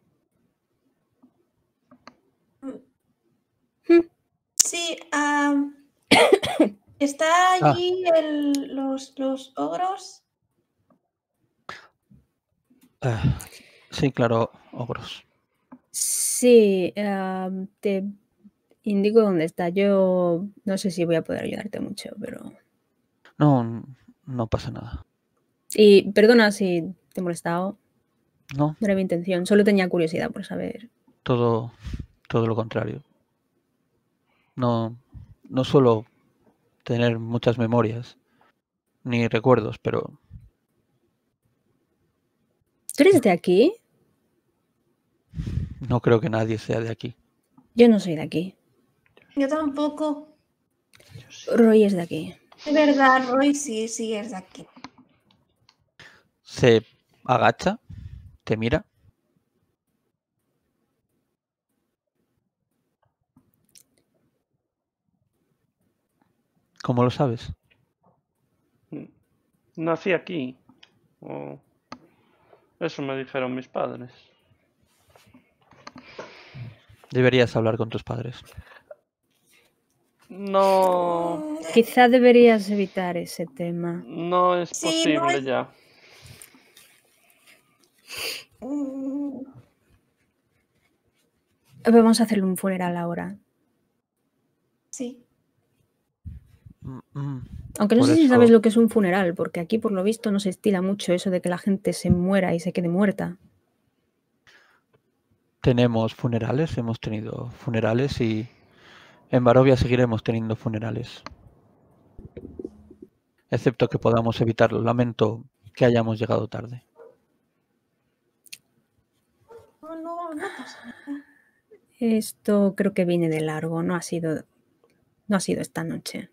Speaker 5: Sí, am, ¿está allí el- los, los ogros?
Speaker 3: Ah, sí, claro, ogros.
Speaker 2: Sí, ah, te indico dónde está. Yo no sé si voy a poder ayudarte mucho, pero...
Speaker 3: No, no pasa nada.
Speaker 2: Y perdona si te he molestado.
Speaker 3: No,
Speaker 2: No era mi intención. Solo tenía curiosidad por saber.
Speaker 3: todo, todo lo contrario. No, no suelo tener muchas memorias ni recuerdos, pero
Speaker 2: ¿Tú eres de aquí?
Speaker 3: no creo que nadie sea de aquí.
Speaker 2: Yo no soy de aquí.
Speaker 5: Yo tampoco.
Speaker 2: Roy es de aquí.
Speaker 5: De verdad, Roy, sí, sí, es de aquí.
Speaker 3: Se agacha, te mira. ¿Cómo lo sabes?
Speaker 1: Nací aquí. O... Eso me dijeron mis padres.
Speaker 3: Deberías hablar con tus padres.
Speaker 1: No...
Speaker 2: Quizá deberías evitar ese tema.
Speaker 1: No es
Speaker 5: Sí,
Speaker 1: posible
Speaker 5: no es-
Speaker 1: ya.
Speaker 5: Mm,
Speaker 2: Vamos a hacerle un funeral ahora.
Speaker 5: sí.
Speaker 3: Mm, mm.
Speaker 2: Aunque no
Speaker 3: Por
Speaker 2: sé si
Speaker 3: eso
Speaker 2: sabes lo que es un funeral, porque aquí por lo visto no se estila mucho eso de que la gente se muera y se quede muerta.
Speaker 3: tenemos funerales, hemos tenido funerales y en Barovia seguiremos teniendo funerales. Excepto que podamos evitarlo. Lamento que hayamos llegado tarde.
Speaker 5: No, no, no pasa nada.
Speaker 2: Esto creo que viene de largo, no ha sido, no ha sido esta noche.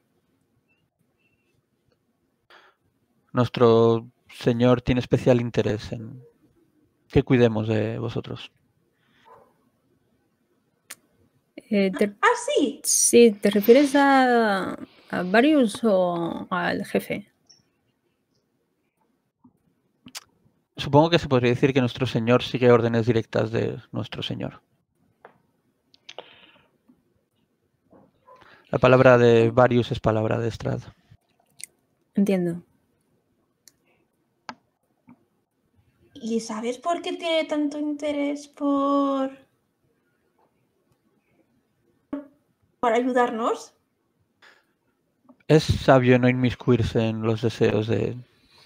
Speaker 3: Nuestro Señor tiene especial interés en que cuidemos de vosotros.
Speaker 2: Eh, te-
Speaker 5: Ah, sí.
Speaker 2: sí, ¿te refieres a, a Varius o al jefe?
Speaker 3: Supongo que se podría decir que nuestro Señor sigue órdenes directas de nuestro Señor. La palabra de Varius es palabra de Strad.
Speaker 2: Entiendo.
Speaker 5: ¿Y sabes por qué tiene tanto interés por... por ayudarnos?
Speaker 3: Es sabio no inmiscuirse en los deseos de...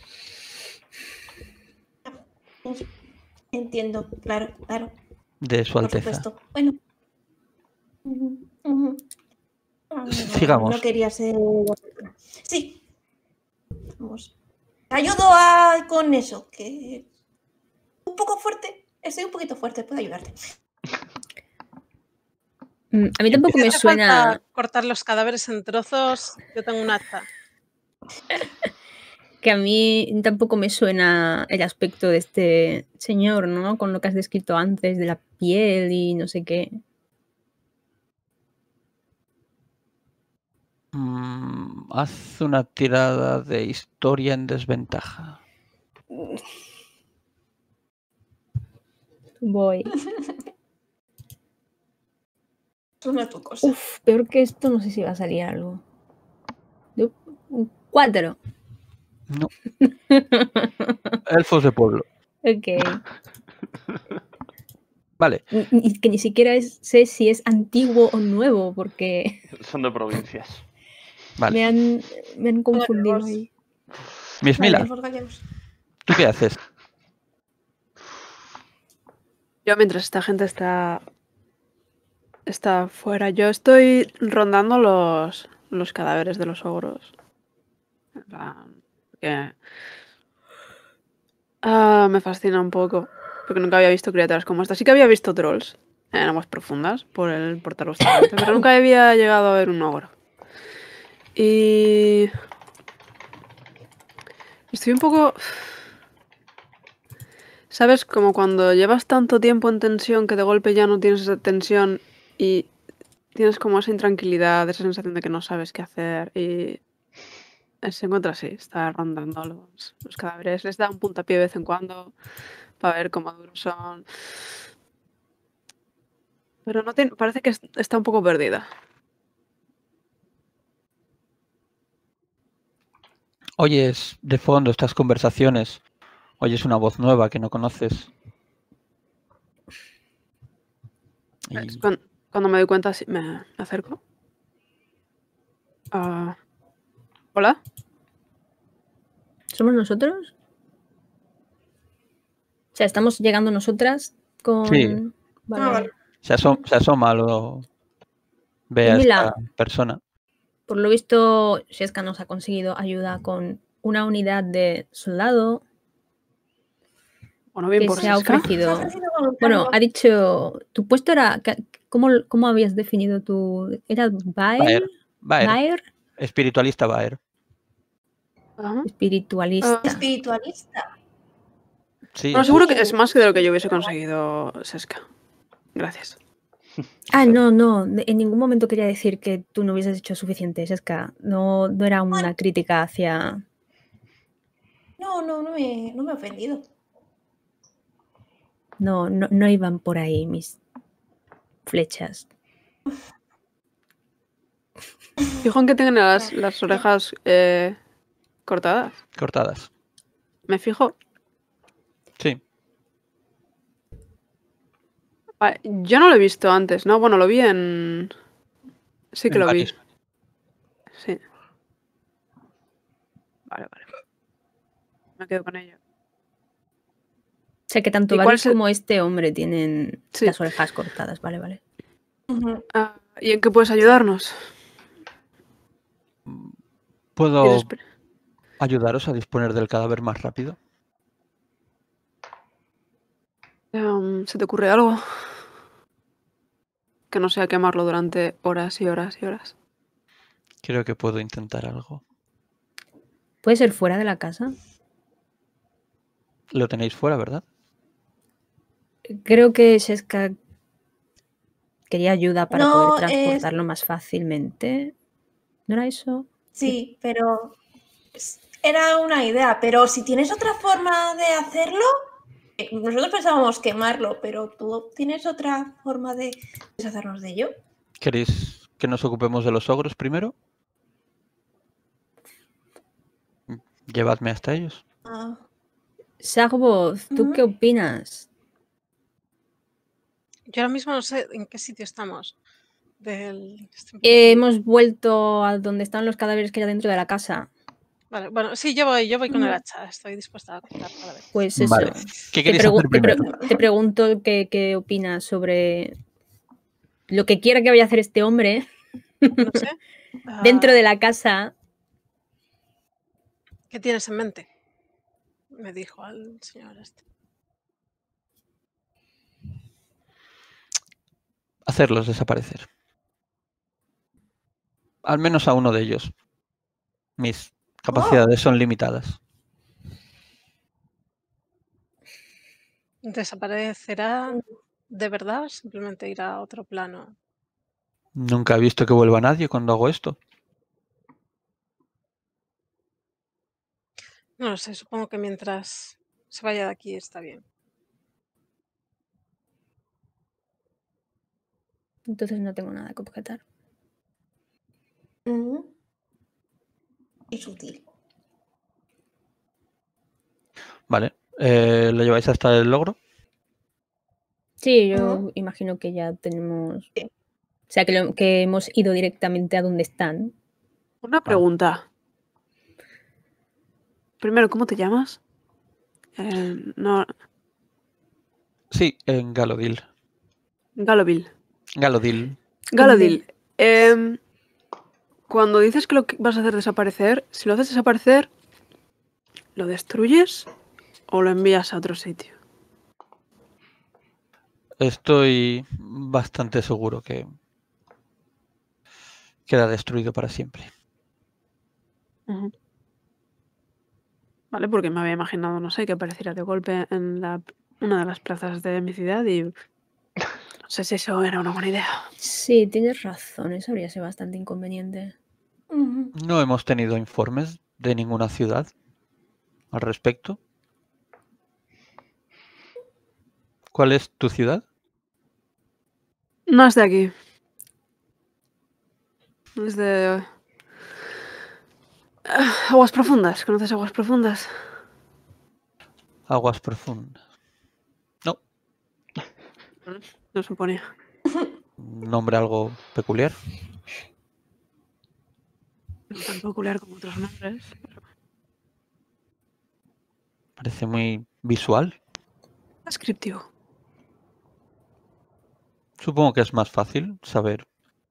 Speaker 5: Entiendo, claro, claro.
Speaker 3: de su
Speaker 5: Por
Speaker 3: Alteza.
Speaker 5: supuesto. Bueno. Ujú, ujú. Ah, no,
Speaker 3: Sigamos.
Speaker 5: no quería ser... Sí. Vamos. Te ayudo a... con eso, que... un poco fuerte. Estoy un poquito fuerte, puedo ayudarte.
Speaker 2: Mm, A mí tampoco
Speaker 7: Si
Speaker 2: me
Speaker 7: hace
Speaker 2: suena...
Speaker 7: falta cortar los cadáveres en trozos, yo tengo un hacha.
Speaker 2: que a mí tampoco me suena el aspecto de este señor, ¿no? Con lo que has descrito antes de la piel y no sé qué.
Speaker 3: Mm, haz una tirada de historia en desventaja.
Speaker 2: Voy.
Speaker 5: Suena tu cosa.
Speaker 2: Uf, peor que esto no sé si va a salir algo. Yo- Un cuatro.
Speaker 3: No. Elfos de pueblo.
Speaker 2: Ok.
Speaker 3: Vale.
Speaker 2: Ni- ni- que ni siquiera es- sé si es antiguo o nuevo, porque
Speaker 1: Son de provincias.
Speaker 3: Vale.
Speaker 2: me han, me han confundido
Speaker 5: Gallegos.
Speaker 2: ahí.
Speaker 3: Miss
Speaker 2: Vale.
Speaker 3: Mila,
Speaker 5: Elfos gallegos.
Speaker 3: ¿tú qué haces?
Speaker 4: Yo mientras esta gente está está fuera, yo estoy rondando los los cadáveres de los ogros. En plan, que ah, me fascina un poco, porque nunca había visto criaturas como esta. Sí que había visto trolls en aguas profundas por el portal Bustamante, pero nunca había llegado a ver un ogro. Y estoy un poco... ¿Sabes? Como cuando llevas tanto tiempo en tensión que de golpe ya no tienes esa tensión y tienes como esa intranquilidad, esa sensación de que no sabes qué hacer y se encuentra así, está rondando los, los cadáveres, les da un puntapié de vez en cuando para ver cómo duros son. Pero no tiene, parece que es- está un poco perdida.
Speaker 3: Oyes de fondo estas conversaciones oyes una voz nueva que no conoces.
Speaker 4: Es
Speaker 3: Y
Speaker 4: cuan- Cuando, me doy cuenta, sí, me, me acerco. Ah, ¿Hola?
Speaker 2: ¿Somos nosotros? O sea, estamos llegando nosotras con...
Speaker 3: Sí.
Speaker 2: Vale,
Speaker 5: Ah,
Speaker 2: vale.
Speaker 5: vale.
Speaker 3: se, asom- se asoma, lo ve
Speaker 2: Pues
Speaker 3: a
Speaker 2: mira.
Speaker 3: esta persona.
Speaker 2: Por lo visto, Sheska nos ha conseguido ayuda con una unidad de soldado
Speaker 4: Bueno, bien
Speaker 2: que
Speaker 4: por
Speaker 2: se ha
Speaker 4: Sheska.
Speaker 5: Se ha
Speaker 2: ofrecido.
Speaker 5: ofrecido voluntario.
Speaker 2: Bueno, ha dicho, tu puesto era, ¿cómo, cómo habías definido tu, era
Speaker 3: Baer.
Speaker 2: Baer?
Speaker 3: Baer.
Speaker 2: Baer,
Speaker 3: Espiritualista Baer.
Speaker 4: Ajá.
Speaker 2: espiritualista.
Speaker 5: Espiritualista.
Speaker 3: Sí.
Speaker 4: Bueno, seguro que
Speaker 5: Uh,
Speaker 4: es más que de lo que yo hubiese conseguido, Sheska. Gracias.
Speaker 2: Ah, no, no, en ningún momento quería decir que tú no hubieses hecho suficiente, Sheska. No, no era una crítica hacia...
Speaker 5: No, no, no me, no me he ofendido.
Speaker 2: No, no, no iban por ahí mis flechas.
Speaker 4: Fijo en que tengan las, las orejas eh, cortadas.
Speaker 3: Cortadas.
Speaker 4: Me fijo.
Speaker 3: Sí.
Speaker 4: Ah, yo no lo he visto antes, ¿no? Bueno, lo vi en... Sí que
Speaker 3: En
Speaker 4: lo vi.
Speaker 3: varios.
Speaker 4: Sí. Vale, vale. Me quedo con ello.
Speaker 2: O sea, que tanto
Speaker 4: ¿Y cuál
Speaker 2: Varys
Speaker 4: es el-
Speaker 2: como este hombre tienen
Speaker 4: Sí.
Speaker 2: las orejas cortadas, vale, vale.
Speaker 5: Ujú.
Speaker 4: Ah, ¿y en qué puedes ayudarnos?
Speaker 3: ¿Puedo
Speaker 4: ¿Quieres pre-
Speaker 3: ayudaros a disponer del cadáver más rápido?
Speaker 4: Em, ¿Se te ocurre algo? Que no sea quemarlo durante horas y horas y horas.
Speaker 3: Creo que puedo intentar algo.
Speaker 2: ¿Puede ser fuera de la casa?
Speaker 3: Lo tenéis fuera, ¿verdad?
Speaker 2: Creo que Sheska quería ayuda para
Speaker 5: No,
Speaker 2: poder
Speaker 5: es-
Speaker 2: transportarlo más fácilmente. ¿No era eso?
Speaker 5: Sí, pero es- era una idea. Pero si tienes otra forma de hacerlo, eh, nosotros pensábamos quemarlo, pero tú tienes otra forma de deshacernos de ello.
Speaker 3: ¿Queréis que nos ocupemos de los ogros primero? Llevadme hasta ellos.
Speaker 5: Ah,
Speaker 2: Sagboz, ¿tú
Speaker 5: Ujú.
Speaker 2: qué opinas?
Speaker 7: Yo ahora mismo no sé en qué sitio estamos. Del...
Speaker 2: Eh, hemos vuelto a donde están los cadáveres que era dentro de la casa.
Speaker 7: Vale, bueno, sí, yo voy, yo voy con el
Speaker 5: Ujú.
Speaker 7: hacha. Estoy dispuesta a cortar cadáveres.
Speaker 2: Pues eso.
Speaker 3: Vale. ¿Qué
Speaker 2: Te,
Speaker 3: queréis
Speaker 2: pregu-
Speaker 3: hacer
Speaker 2: te pre-
Speaker 3: primero?
Speaker 2: te pregunto qué, qué opinas sobre lo que quiera que vaya a hacer este hombre
Speaker 7: No sé.
Speaker 2: dentro
Speaker 7: Ah,
Speaker 2: de la casa.
Speaker 7: ¿Qué tienes en mente? Me dijo al señor este.
Speaker 3: Hacerlos desaparecer. Al menos a uno de ellos. Mis capacidades son limitadas.
Speaker 7: ¿Desaparecerá de verdad o simplemente irá a otro plano?
Speaker 3: Nunca he visto que vuelva nadie cuando hago esto.
Speaker 7: No lo sé, supongo que mientras se vaya de aquí está bien.
Speaker 2: Entonces no tengo nada que objetar.
Speaker 5: Ujú. Y sutil.
Speaker 3: Vale. Eh, ¿Lo lleváis hasta el logro?
Speaker 2: Sí, yo
Speaker 5: Ujú.
Speaker 2: imagino que ya tenemos...
Speaker 5: Sí.
Speaker 2: O sea, que, lo- que hemos ido directamente a donde están.
Speaker 4: Una pregunta. Primero, ¿cómo te llamas? Eh, no,
Speaker 3: Sí, en Galodil.
Speaker 4: Galovil.
Speaker 3: Galodil.
Speaker 4: Galodil. em, cuando dices que lo que vas a hacer desaparecer, si lo haces desaparecer, ¿lo destruyes o lo envías a otro sitio?
Speaker 3: Estoy bastante seguro que queda destruido para siempre.
Speaker 4: Ujú. Vale, porque me había imaginado, no sé, que apareciera de golpe en la, una de las plazas de mi ciudad y no sé si eso era una buena idea.
Speaker 2: Sí, tienes razón, eso habría sido bastante inconveniente.
Speaker 5: Ujú.
Speaker 3: No hemos tenido informes de ninguna ciudad al respecto. ¿Cuál es tu ciudad?
Speaker 4: No es de aquí. Es de... Ah, Aguas Profundas. ¿Conoces Aguas Profundas?
Speaker 3: Aguas profundas. No.
Speaker 4: No se ponía.
Speaker 3: Un nombre algo peculiar.
Speaker 4: No tan peculiar como otros nombres.
Speaker 3: Parece muy visual.
Speaker 4: Descriptivo.
Speaker 3: Supongo que es más fácil saber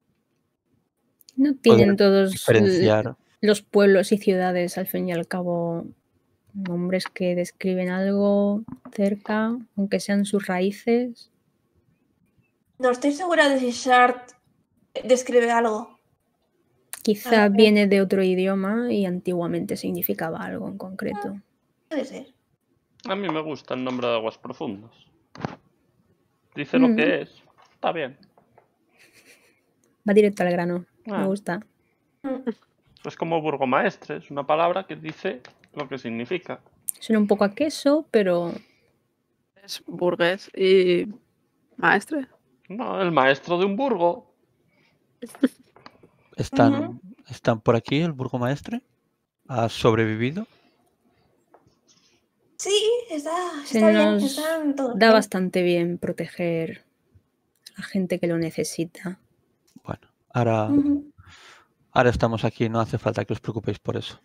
Speaker 2: No tienen
Speaker 3: poder
Speaker 2: todos l-
Speaker 3: diferenciar.
Speaker 2: los pueblos y ciudades, al fin y al cabo, nombres que describen algo cerca, aunque sean sus raíces.
Speaker 5: No estoy segura de si Shard describe algo.
Speaker 2: Quizá
Speaker 5: Ah,
Speaker 2: viene de otro idioma y antiguamente significaba algo en concreto.
Speaker 5: Puede ser.
Speaker 1: A mí me gusta el nombre de Aguas Profundas. Dice lo
Speaker 2: Mm.
Speaker 1: que es. Está bien.
Speaker 2: Va directo al grano.
Speaker 1: Ah.
Speaker 2: Me gusta.
Speaker 5: Mm.
Speaker 1: Es como burgomaestre. Es una palabra que dice lo que significa.
Speaker 2: Suena un poco a queso, pero
Speaker 4: Es burgués y maestre.
Speaker 1: No, el maestro de un burgo.
Speaker 3: ¿Están,
Speaker 5: Ujú.
Speaker 3: ¿Están por aquí el burgomaestre? ¿Ha sobrevivido?
Speaker 5: Sí, está,
Speaker 2: se
Speaker 5: está bien.
Speaker 2: nos
Speaker 5: Están todos
Speaker 2: da
Speaker 5: bien.
Speaker 2: bastante bien proteger a la gente que lo necesita.
Speaker 3: Bueno, ahora,
Speaker 5: Ujú.
Speaker 3: ahora estamos aquí, no hace falta que os preocupéis por eso.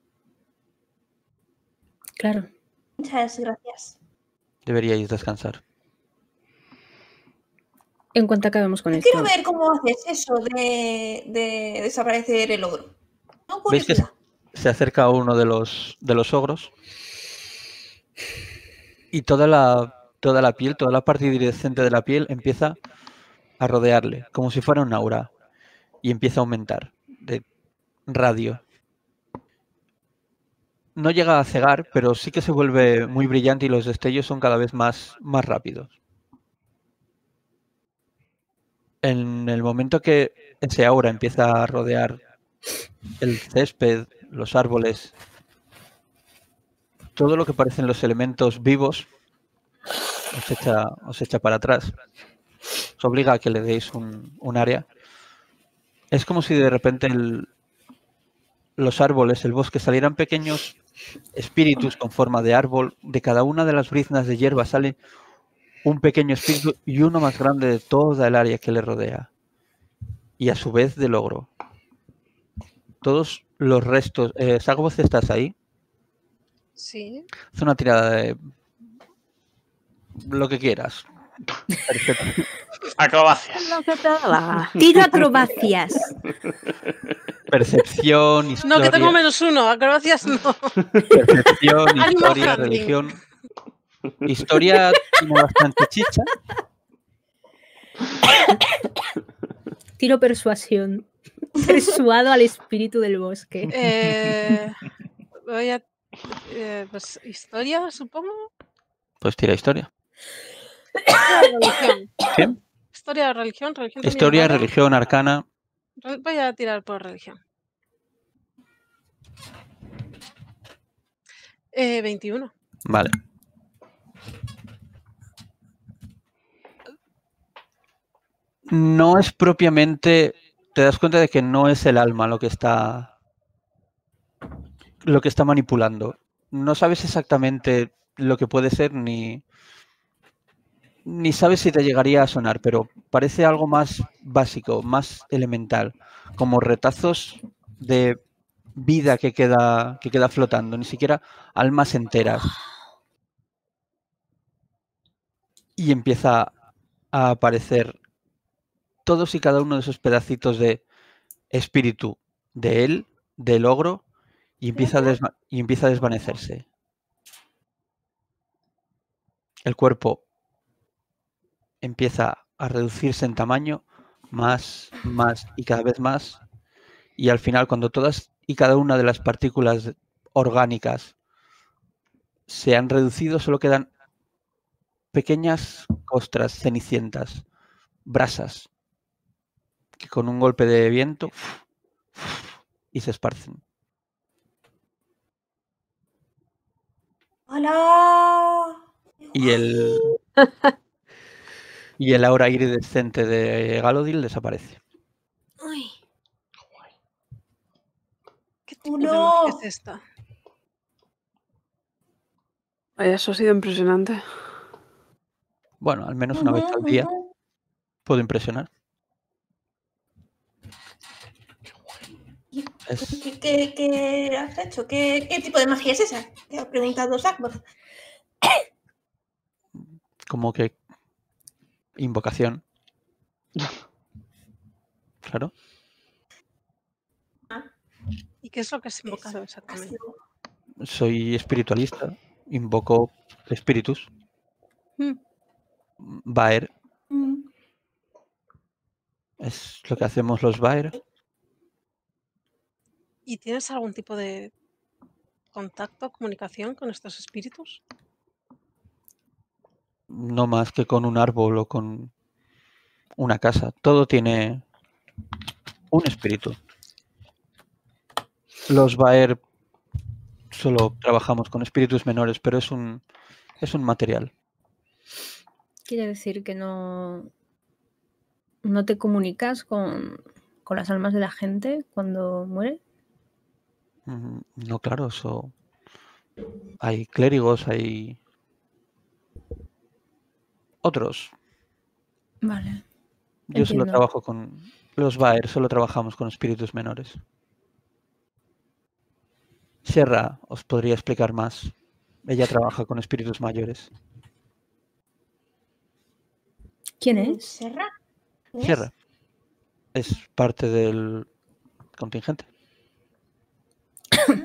Speaker 2: Claro.
Speaker 5: Muchas gracias.
Speaker 3: Deberíais descansar.
Speaker 2: En cuanto acabemos con
Speaker 5: Yo
Speaker 2: esto.
Speaker 5: quiero ver cómo haces eso de, de desaparecer el ogro. Tengo
Speaker 3: ¿Veis que
Speaker 5: curiosidad.
Speaker 3: se acerca uno de los, de los ogros? Y toda la, toda la piel, toda la parte iridescente de la piel empieza a rodearle, como si fuera un aura. Y empieza a aumentar de radio. No llega a cegar, pero sí que se vuelve muy brillante y los destellos son cada vez más, más rápidos. En el momento que ese aura empieza a rodear el césped, los árboles, todo lo que parecen los elementos vivos, os echa, os echa para atrás. Os obliga a que le deis un, un área. Es como si de repente el, los árboles, el bosque, salieran pequeños espíritus con forma de árbol. De cada una de las briznas de hierba sale un pequeño espíritu y uno más grande de toda el área que le rodea. Y a su vez del ogro. Todos los restos... Eh, Sagvoz, ¿estás ahí?
Speaker 7: Sí.
Speaker 3: Haz una tirada de... lo que quieras. Perfecto.
Speaker 1: Acrobacias.
Speaker 4: Lo que te da la gana.
Speaker 2: Tiro acrobacias.
Speaker 3: Percepción,
Speaker 7: No,
Speaker 3: historia...
Speaker 7: que tengo menos uno. Acrobacias no.
Speaker 3: Percepción,
Speaker 7: Animal
Speaker 3: historia,
Speaker 7: handling.
Speaker 3: religión... Historia tiene bastante chicha.
Speaker 2: Tiro persuasión. Persuado al espíritu del bosque.
Speaker 7: Eh, voy a. eh, pues historia, supongo.
Speaker 3: Pues tira historia.
Speaker 7: Historia o religión.
Speaker 3: ¿Qué?
Speaker 7: Historia o religión. Religión también
Speaker 3: Historia,
Speaker 7: vale.
Speaker 3: religión, arcana.
Speaker 7: Re- Voy a tirar por religión. Eh, veintiuno.
Speaker 3: Vale. No es propiamente... Te das cuenta de que no es el alma lo que está... lo que está manipulando. No sabes exactamente lo que puede ser ni... ni sabes si te llegaría a sonar, pero parece algo más básico, más elemental, como retazos de vida que queda, que queda flotando, ni siquiera almas enteras. Y empieza a aparecer todos y cada uno de esos pedacitos de espíritu de él, del ogro, y empieza a, desva- y empieza a desvanecerse. El cuerpo empieza a reducirse en tamaño más, más y cada vez más. Y al final, cuando todas y cada una de las partículas orgánicas se han reducido, solo quedan pequeñas costras cenicientas, brasas, que con un golpe de viento y se esparcen.
Speaker 5: ¡Hola!
Speaker 3: Y el, y el aura iridescente de Galodil desaparece.
Speaker 5: Uy,
Speaker 7: ¿Qué tipo de
Speaker 5: ¡No!
Speaker 7: magia es esta?
Speaker 4: Eso ha sido impresionante.
Speaker 3: Bueno, al menos una vez al día puedo impresionar. Es
Speaker 5: ¿Qué, qué- qué has hecho? ¿Qué, qué tipo de magia es esa? Te ha preguntado Sackboth.
Speaker 3: como que invocación. Claro.
Speaker 7: ¿Y qué es lo que has invocado exactamente?
Speaker 3: Soy espiritualista. Invoco espíritus.
Speaker 2: Mm.
Speaker 3: Baer
Speaker 5: Mm.
Speaker 3: es lo que hacemos los Baer.
Speaker 7: ¿Y tienes algún tipo de contacto, comunicación con estos espíritus?
Speaker 3: No más que con un árbol o con una casa. Todo tiene un espíritu. Los Baer solo trabajamos con espíritus menores, pero es un, es un material.
Speaker 2: Quiere decir que no, no te comunicas con, con las almas de la gente cuando muere.
Speaker 3: Mm, No, claro, eso. Hay clérigos, hay otros.
Speaker 2: Vale.
Speaker 3: Yo solo
Speaker 2: Entiendo.
Speaker 3: trabajo con los Baer, solo trabajamos con espíritus menores. Sierra os podría explicar más. Ella trabaja con espíritus mayores.
Speaker 2: ¿Quién es?
Speaker 5: ¿Serra? ¿Quién es?
Speaker 3: Sierra es parte del contingente.
Speaker 5: Ah,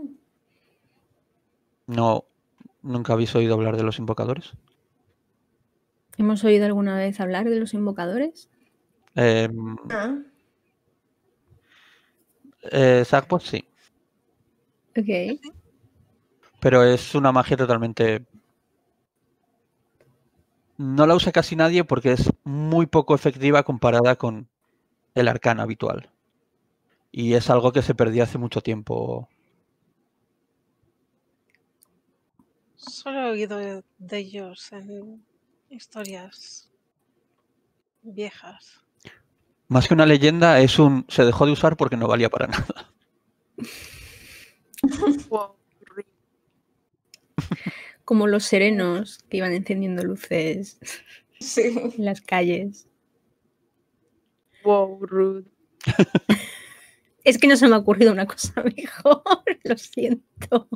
Speaker 3: No, ¿nunca habéis oído hablar de los invocadores?
Speaker 2: ¿Hemos oído alguna vez hablar de los invocadores?
Speaker 3: Eh,
Speaker 5: ah.
Speaker 3: eh, Sackboth sí,
Speaker 2: Ok.
Speaker 3: pero es una magia totalmente... No la usa casi nadie porque es muy poco efectiva comparada con el arcano habitual. Y es algo que se perdió hace mucho tiempo.
Speaker 7: Solo he oído de de ellos en historias viejas.
Speaker 3: Más que una leyenda, es un... Se dejó de usar porque no valía para nada.
Speaker 4: Wow.
Speaker 2: Como los serenos que iban encendiendo luces
Speaker 5: Sí.
Speaker 2: en las calles.
Speaker 4: Wow, rude.
Speaker 2: Es que no se me ha ocurrido una cosa mejor. Lo siento.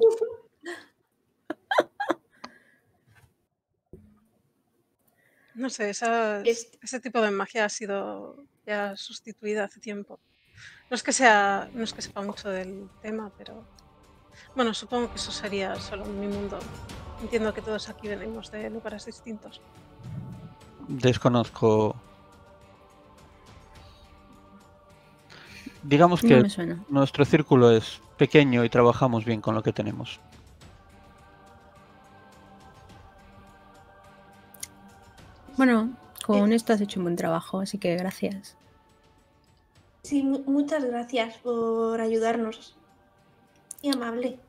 Speaker 7: No sé, esas-
Speaker 5: Es-
Speaker 7: ese tipo de magia ha sido ya sustituida hace tiempo. No es que sea, no es que sepa mucho del tema, pero bueno, supongo que eso sería solo en mi mundo. Entiendo que todos aquí venimos de lugares distintos.
Speaker 3: Desconozco... Digamos
Speaker 2: No
Speaker 3: que
Speaker 2: me suena.
Speaker 3: nuestro círculo es pequeño y trabajamos bien con lo que tenemos.
Speaker 2: Bueno, con esto has hecho un buen trabajo, así que gracias.
Speaker 5: Sí, mu- muchas gracias por ayudarnos. Muy amable.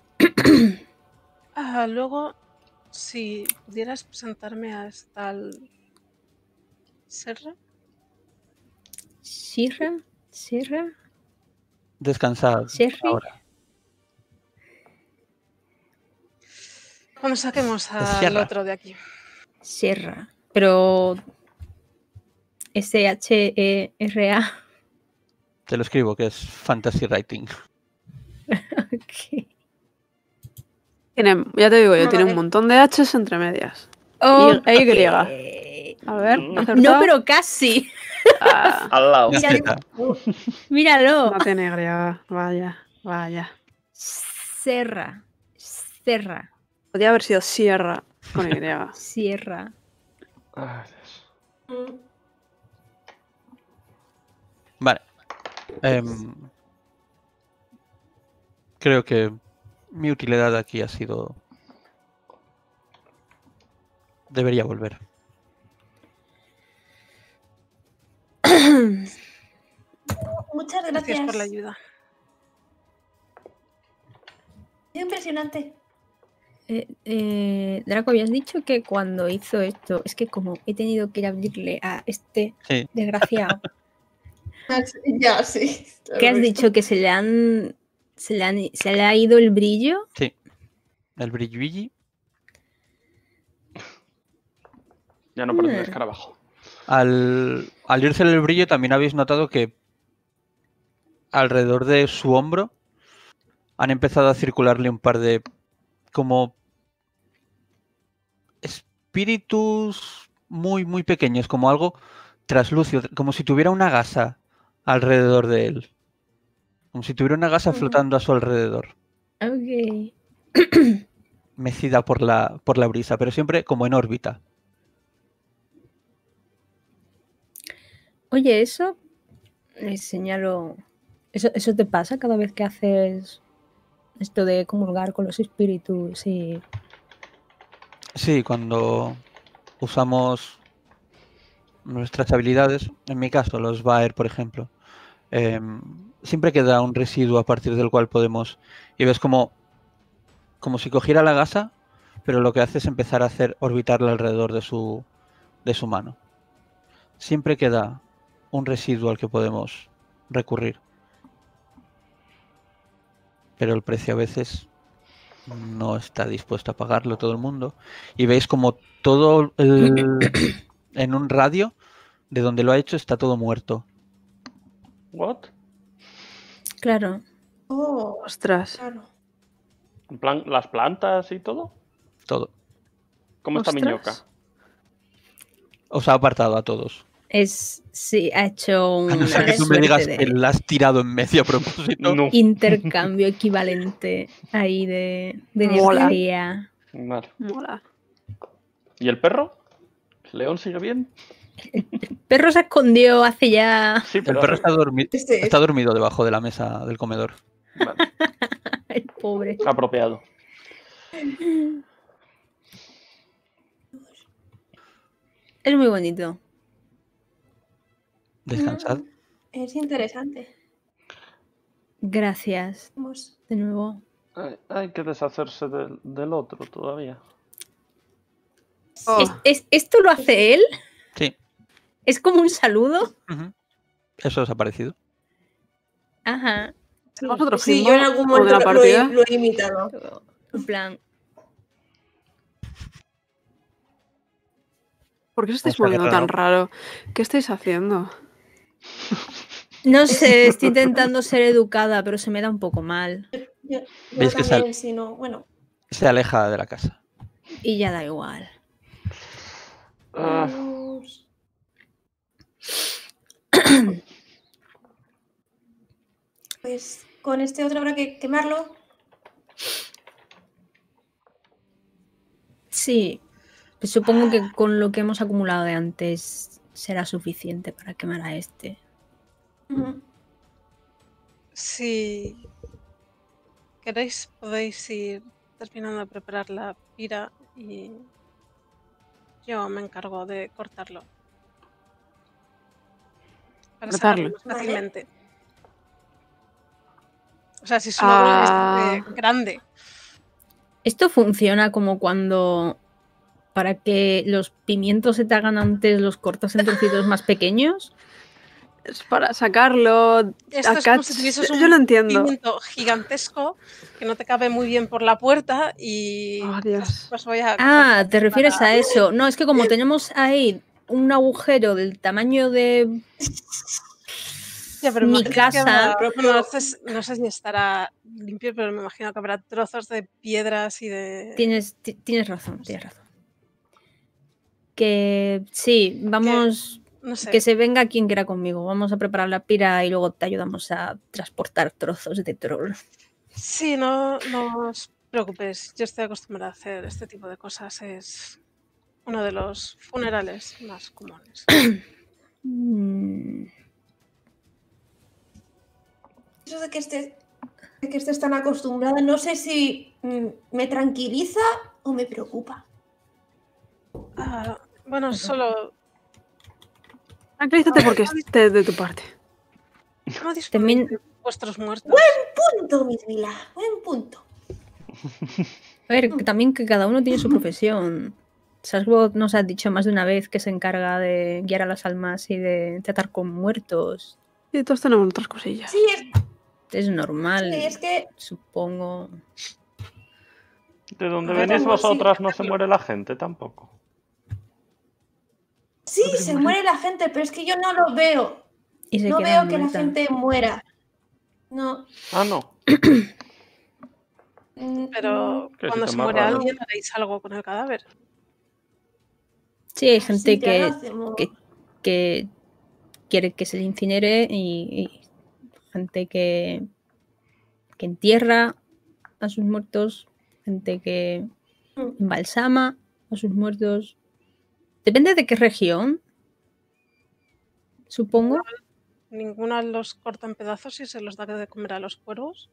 Speaker 7: Ah, luego, si pudieras presentarme a esta tal Serra.
Speaker 2: ¿Sierra? ¿Sierra?
Speaker 3: Descansad
Speaker 2: ¿Sherry?
Speaker 3: ahora.
Speaker 7: Cuando saquemos al
Speaker 3: Sierra.
Speaker 7: otro de aquí.
Speaker 2: Sierra. Pero... S H E R A.
Speaker 3: Te lo escribo, que es Fantasy Writing.
Speaker 2: Ok.
Speaker 4: Tiene, ya te digo yo,
Speaker 5: Ah,
Speaker 4: tiene un
Speaker 5: vale.
Speaker 4: montón de H's entre medias.
Speaker 2: Ok.
Speaker 4: E Y. A ver,
Speaker 1: Mm.
Speaker 4: ¿acertado?
Speaker 2: No, pero casi.
Speaker 4: Ah,
Speaker 1: Al lado.
Speaker 3: La
Speaker 2: Mira,
Speaker 3: Z.
Speaker 2: Míralo.
Speaker 4: no tiene griega. Vaya, vaya.
Speaker 2: Serra. Serra.
Speaker 4: Podría haber sido Sierra con Y.
Speaker 2: Sierra.
Speaker 1: Ay, Dios.
Speaker 5: Mm,
Speaker 3: Vale. Em, creo que mi utilidad aquí ha sido... Debería volver.
Speaker 5: Muchas
Speaker 7: Gracias
Speaker 5: gracias.
Speaker 7: por la ayuda.
Speaker 5: Es impresionante.
Speaker 2: Eh, eh, Draco, habías dicho que cuando hizo esto, es que como he tenido que ir a abrirle a este
Speaker 3: Sí.
Speaker 2: desgraciado,
Speaker 5: Ya, sí.
Speaker 2: ¿qué has dicho? Que se le han, se le han, se le ha ido el brillo.
Speaker 3: Sí. El brilli.
Speaker 1: Ya no parece un
Speaker 2: Hmm.
Speaker 1: escarabajo.
Speaker 3: Al, al irse el brillo también habéis notado que alrededor de su hombro han empezado a circularle un par de como espíritus muy muy pequeños, como algo traslúcido, como si tuviera una gasa alrededor de él. Como si tuviera una gasa
Speaker 5: Mm.
Speaker 3: flotando a su alrededor,
Speaker 2: Ok.
Speaker 3: mecida por la, por la brisa, pero siempre como en órbita.
Speaker 2: Oye, eso. Le señalo. Eso, eso te pasa cada vez que haces esto de comulgar con los espíritus y.
Speaker 3: Sí, cuando usamos nuestras habilidades, en mi caso, los Baer, por ejemplo, em, siempre queda un residuo a partir del cual podemos. Y ves como, como si cogiera la gasa, pero lo que hace es empezar a hacer orbitarla alrededor de su, de su mano. Siempre queda un residuo al que podemos recurrir. Pero el precio a veces no está dispuesto a pagarlo todo el mundo. Y veis como todo el, en un radio de donde lo ha hecho está todo muerto.
Speaker 1: ¿What?
Speaker 2: Claro.
Speaker 5: Oh,
Speaker 4: Ostras.
Speaker 5: claro.
Speaker 1: En plan, las plantas y todo.
Speaker 3: Todo.
Speaker 1: ¿Cómo está
Speaker 4: Ostras.
Speaker 1: Miñoca?
Speaker 3: Os ha apartado a todos.
Speaker 2: Es. Sí, ha hecho
Speaker 3: A no
Speaker 2: una
Speaker 3: ser que tú me
Speaker 2: suerte
Speaker 3: digas
Speaker 2: de
Speaker 3: que la has tirado en medio a propósito.
Speaker 1: No.
Speaker 2: intercambio equivalente ahí de, de
Speaker 4: Mola.
Speaker 2: energía.
Speaker 1: Vale.
Speaker 4: Mola.
Speaker 1: ¿Y el perro? ¿El león sigue bien?
Speaker 2: Perro se escondió hace ya.
Speaker 1: Sí,
Speaker 3: El
Speaker 1: pero...
Speaker 3: perro está, dormi-
Speaker 5: Este-
Speaker 3: está dormido debajo de la mesa del comedor.
Speaker 1: Vale,
Speaker 2: El pobre.
Speaker 1: apropiado.
Speaker 2: Es muy bonito.
Speaker 3: Descansad.
Speaker 5: Mm, Es interesante.
Speaker 2: Gracias
Speaker 5: Vamos.
Speaker 2: de nuevo.
Speaker 1: Hay, hay que deshacerse del, del otro todavía.
Speaker 4: Oh.
Speaker 2: ¿Es- es- ¿Esto lo hace él?
Speaker 3: Sí.
Speaker 2: ¿Es como un saludo?
Speaker 3: Ujú. Eso os ha parecido.
Speaker 2: Ajá.
Speaker 4: ¿Tenemos otro
Speaker 5: Sí,
Speaker 4: Jimbo
Speaker 5: yo en algún
Speaker 4: como de
Speaker 5: momento
Speaker 4: la
Speaker 5: lo, lo he,
Speaker 4: partida?
Speaker 5: lo he imitado.
Speaker 2: En plan.
Speaker 4: ¿Por qué os estáis
Speaker 3: O sea, que
Speaker 4: moviendo tan
Speaker 3: raro.
Speaker 4: raro? ¿Qué estáis haciendo?
Speaker 2: No sé, estoy intentando ser educada, pero se me da un poco mal.
Speaker 5: Yo, yo
Speaker 3: ¿Veis que
Speaker 5: también,
Speaker 3: sal-
Speaker 5: si no, bueno.
Speaker 3: Se aleja de la casa.
Speaker 2: Y ya da igual.
Speaker 1: Ah,
Speaker 5: Vamos. Pues con este otro habrá que quemarlo.
Speaker 2: Sí. Pues supongo que con lo que hemos acumulado de antes será suficiente para quemar a este.
Speaker 5: Ujú.
Speaker 7: Si queréis, podéis ir terminando de preparar la pira y yo me encargo de cortarlo. Para
Speaker 4: Cortarlo.
Speaker 7: sacarlo más
Speaker 5: Vale.
Speaker 7: fácilmente. O sea, si es una bola
Speaker 4: Ah.
Speaker 7: este, grande.
Speaker 2: Esto funciona como cuando para que los pimientos se te hagan antes los cortas en trocitos más pequeños.
Speaker 4: Es para sacarlo.
Speaker 7: Esto es
Speaker 4: acá-
Speaker 7: como si tuvieses un
Speaker 4: Yo lo entiendo.
Speaker 7: pimiento gigantesco que no te cabe muy bien por la puerta y
Speaker 4: Oh, Dios.
Speaker 7: pues voy a
Speaker 2: Ah, te refieres a eso. No, es que como tenemos ahí un agujero del tamaño de
Speaker 7: Ya, pero
Speaker 2: mi
Speaker 7: imagino que
Speaker 2: casa.
Speaker 7: habrá- bueno, no, sé, no sé si estará limpio, pero me imagino que habrá trozos de piedras y de...
Speaker 2: Tienes, ti- tienes razón, tienes razón. Que sí, vamos,
Speaker 7: No sé.
Speaker 2: que se venga quien quiera conmigo. Vamos a preparar la pira y luego te ayudamos a transportar trozos de troll.
Speaker 7: Sí, no, no os preocupes. Yo estoy acostumbrada a hacer este tipo de cosas. Es uno de los funerales más comunes.
Speaker 2: Mm,
Speaker 5: Eso de que estés, de que estés tan acostumbrada, no sé si mm, me tranquiliza o me preocupa.
Speaker 7: Ah, bueno, solo...
Speaker 4: Tranquilízate porque esté de tu parte.
Speaker 7: ¿Cómo disfrutáis
Speaker 2: También-
Speaker 7: de vuestros muertos?
Speaker 5: Punto, Miss Mila, buen punto.
Speaker 2: A ver, que también que cada uno tiene su profesión. Sasbot nos ha dicho más de una vez que se encarga de guiar a las almas y de tratar con muertos.
Speaker 4: Y todos tenemos otras cosillas.
Speaker 5: Sí, es,
Speaker 2: Es normal,
Speaker 5: sí, es que
Speaker 2: supongo.
Speaker 1: ¿De dónde
Speaker 7: A ver,
Speaker 1: venís
Speaker 5: vamos, sí.
Speaker 1: vosotras no se muere la gente tampoco?
Speaker 5: se muere la gente, pero es que yo no lo veo.
Speaker 2: Y se
Speaker 5: No
Speaker 2: queda
Speaker 5: veo que la
Speaker 2: muerta.
Speaker 5: gente muera. No.
Speaker 1: Ah, no.
Speaker 5: Mm,
Speaker 7: Pero
Speaker 1: Qué
Speaker 7: cuando
Speaker 1: sitio
Speaker 7: se
Speaker 1: más
Speaker 7: muere
Speaker 1: raro.
Speaker 7: alguien, haréis algo con el cadáver.
Speaker 2: Sí, hay gente
Speaker 5: sí, ya
Speaker 2: que,
Speaker 5: lo hacemos.
Speaker 2: que, que quiere que se le incinere y, y gente que, que entierra a sus muertos, gente que
Speaker 5: Mm.
Speaker 2: embalsama a sus muertos. Depende de qué región, supongo.
Speaker 7: Ninguno los corta en pedazos y se los da de comer a los cuervos.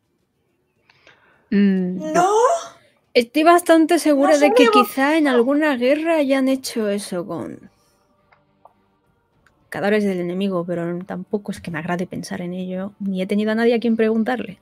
Speaker 2: Mm,
Speaker 5: No.
Speaker 2: Estoy bastante segura
Speaker 5: No
Speaker 2: de que
Speaker 5: sabemos.
Speaker 2: quizá en alguna guerra hayan hecho eso con cadáveres del enemigo, pero tampoco es que me agrade pensar en ello, ni he tenido a nadie a quien preguntarle.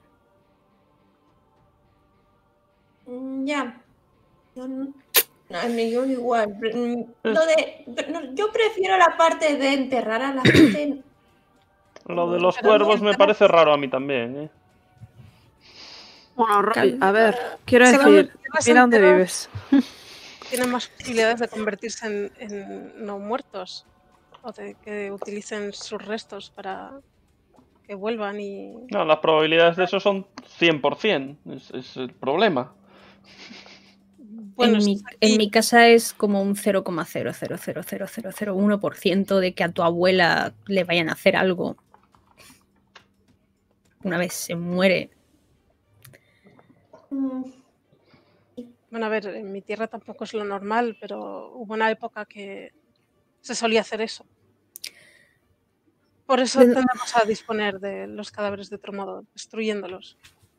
Speaker 5: Mm, Ya. Yo, no- no, ni yo igual. Mm, Lo de, no, yo prefiero la parte de enterrar a la gente.
Speaker 1: Lo de los
Speaker 7: Pero
Speaker 1: cuervos me
Speaker 7: mientras-
Speaker 1: parece raro a mí también, ¿eh?
Speaker 4: Bueno, Roy,
Speaker 2: Cal-
Speaker 4: a ver, quiero
Speaker 7: Se van
Speaker 4: decir,
Speaker 7: los
Speaker 4: mira dónde
Speaker 7: enteros.
Speaker 4: vives.
Speaker 7: Tienen más posibilidades de convertirse en, en no muertos o de que utilicen sus restos para que vuelvan y...
Speaker 1: No, las probabilidades de eso son cien por cien. Es, es el problema.
Speaker 7: Bueno,
Speaker 2: en, mi,
Speaker 7: estás aquí,
Speaker 2: en mi casa es como un cero coma cero cero cero cero cero cero uno por ciento de que a tu abuela le vayan a hacer algo una vez se muere.
Speaker 5: Mm,
Speaker 7: bueno, a ver, en mi tierra tampoco es lo normal, pero hubo una época que se solía hacer eso. Por eso
Speaker 2: De-
Speaker 7: tendemos a disponer de los cadáveres de otro modo, destruyéndolos.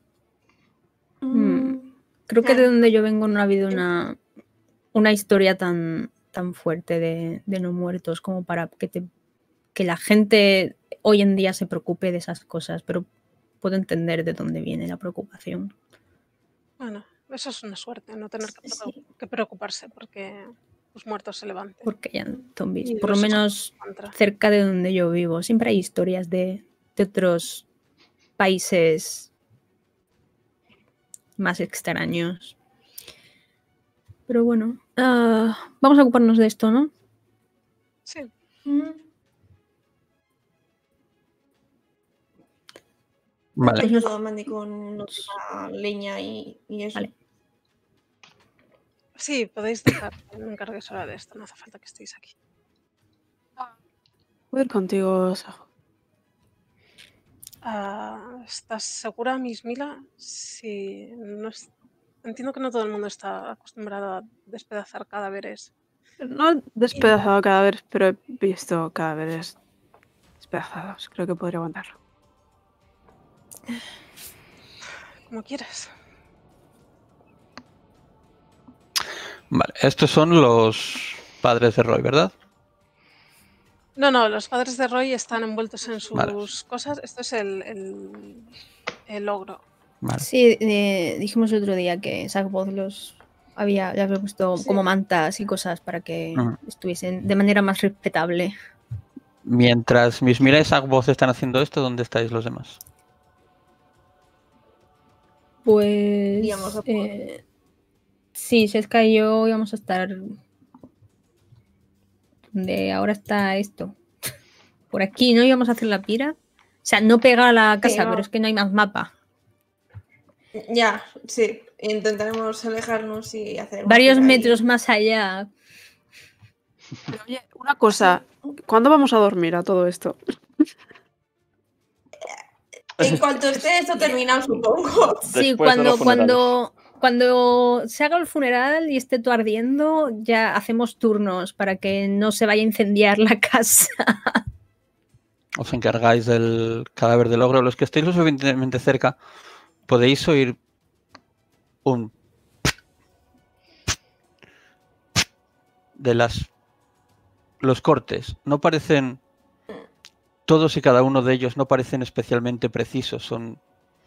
Speaker 2: Mm, Creo que de
Speaker 5: claro.
Speaker 2: donde yo vengo no ha habido una, una historia tan, tan fuerte de, de no muertos como para que, te, que la gente hoy en día se preocupe de esas cosas, pero puedo entender de dónde viene la preocupación.
Speaker 7: Bueno, eso es una suerte, no tener que,
Speaker 5: Sí.
Speaker 7: que preocuparse porque los muertos se levanten.
Speaker 2: Porque hayan zombies,
Speaker 7: Y
Speaker 2: por lo
Speaker 7: los
Speaker 2: menos
Speaker 7: contra.
Speaker 2: cerca de donde yo vivo. Siempre hay historias de, de otros países más extraños. Pero bueno, ah, vamos a ocuparnos de esto, ¿no?
Speaker 7: Sí,
Speaker 5: mm.
Speaker 3: Vale.
Speaker 5: Te ayudo, Mandy, con lo de la leña y, y eso.
Speaker 2: Vale.
Speaker 7: sí, podéis dejar que me encargue sola de esto, no hace falta que estéis aquí.
Speaker 4: Voy a ir contigo, Sajo.
Speaker 7: Ah, ¿estás segura, Miss Mila? Sí, no es- entiendo que no todo el mundo está acostumbrado a despedazar cadáveres.
Speaker 4: No he despedazado cadáveres, pero he visto cadáveres despedazados. Creo que podría aguantarlo.
Speaker 7: Como quieras.
Speaker 3: Vale, estos son los padres de Roy, ¿verdad?
Speaker 7: No, no, los padres de Roy están envueltos en sus
Speaker 3: Vale.
Speaker 7: cosas. Esto es el, el, el ogro.
Speaker 3: Vale.
Speaker 2: Sí, eh, dijimos el otro día que Sackboth los había, le había puesto
Speaker 5: Sí.
Speaker 2: como mantas y cosas para que
Speaker 3: Ujú.
Speaker 2: estuviesen de manera más respetable.
Speaker 3: Mientras Miss Mira y Sackboth están haciendo esto, ¿dónde estáis los demás?
Speaker 2: Pues
Speaker 5: Iríamos a por-
Speaker 2: eh, sí, Seska y yo íbamos a estar donde ahora está esto. Por aquí, ¿no? Íbamos a hacer la pira. O sea, no pega a la casa,
Speaker 5: no.
Speaker 2: pero es que no hay más mapa.
Speaker 5: Ya, sí. Intentaremos alejarnos y hacer. una
Speaker 2: Varios
Speaker 5: fila ahí.
Speaker 2: metros más allá.
Speaker 4: Pero oye, una cosa. ¿Cuándo vamos a dormir a todo esto?
Speaker 5: En cuanto esté esto terminado, supongo.
Speaker 2: Sí,
Speaker 1: Después de
Speaker 2: cuando,
Speaker 1: los
Speaker 2: cuando, cuando se haga el funeral y esté todo ardiendo, ya hacemos turnos para que no se vaya a incendiar la casa.
Speaker 3: Os encargáis del cadáver del ogro. Los que estéis lo suficientemente cerca, podéis oír un de las los cortes. No parecen todos y cada uno de ellos no parecen especialmente precisos. Son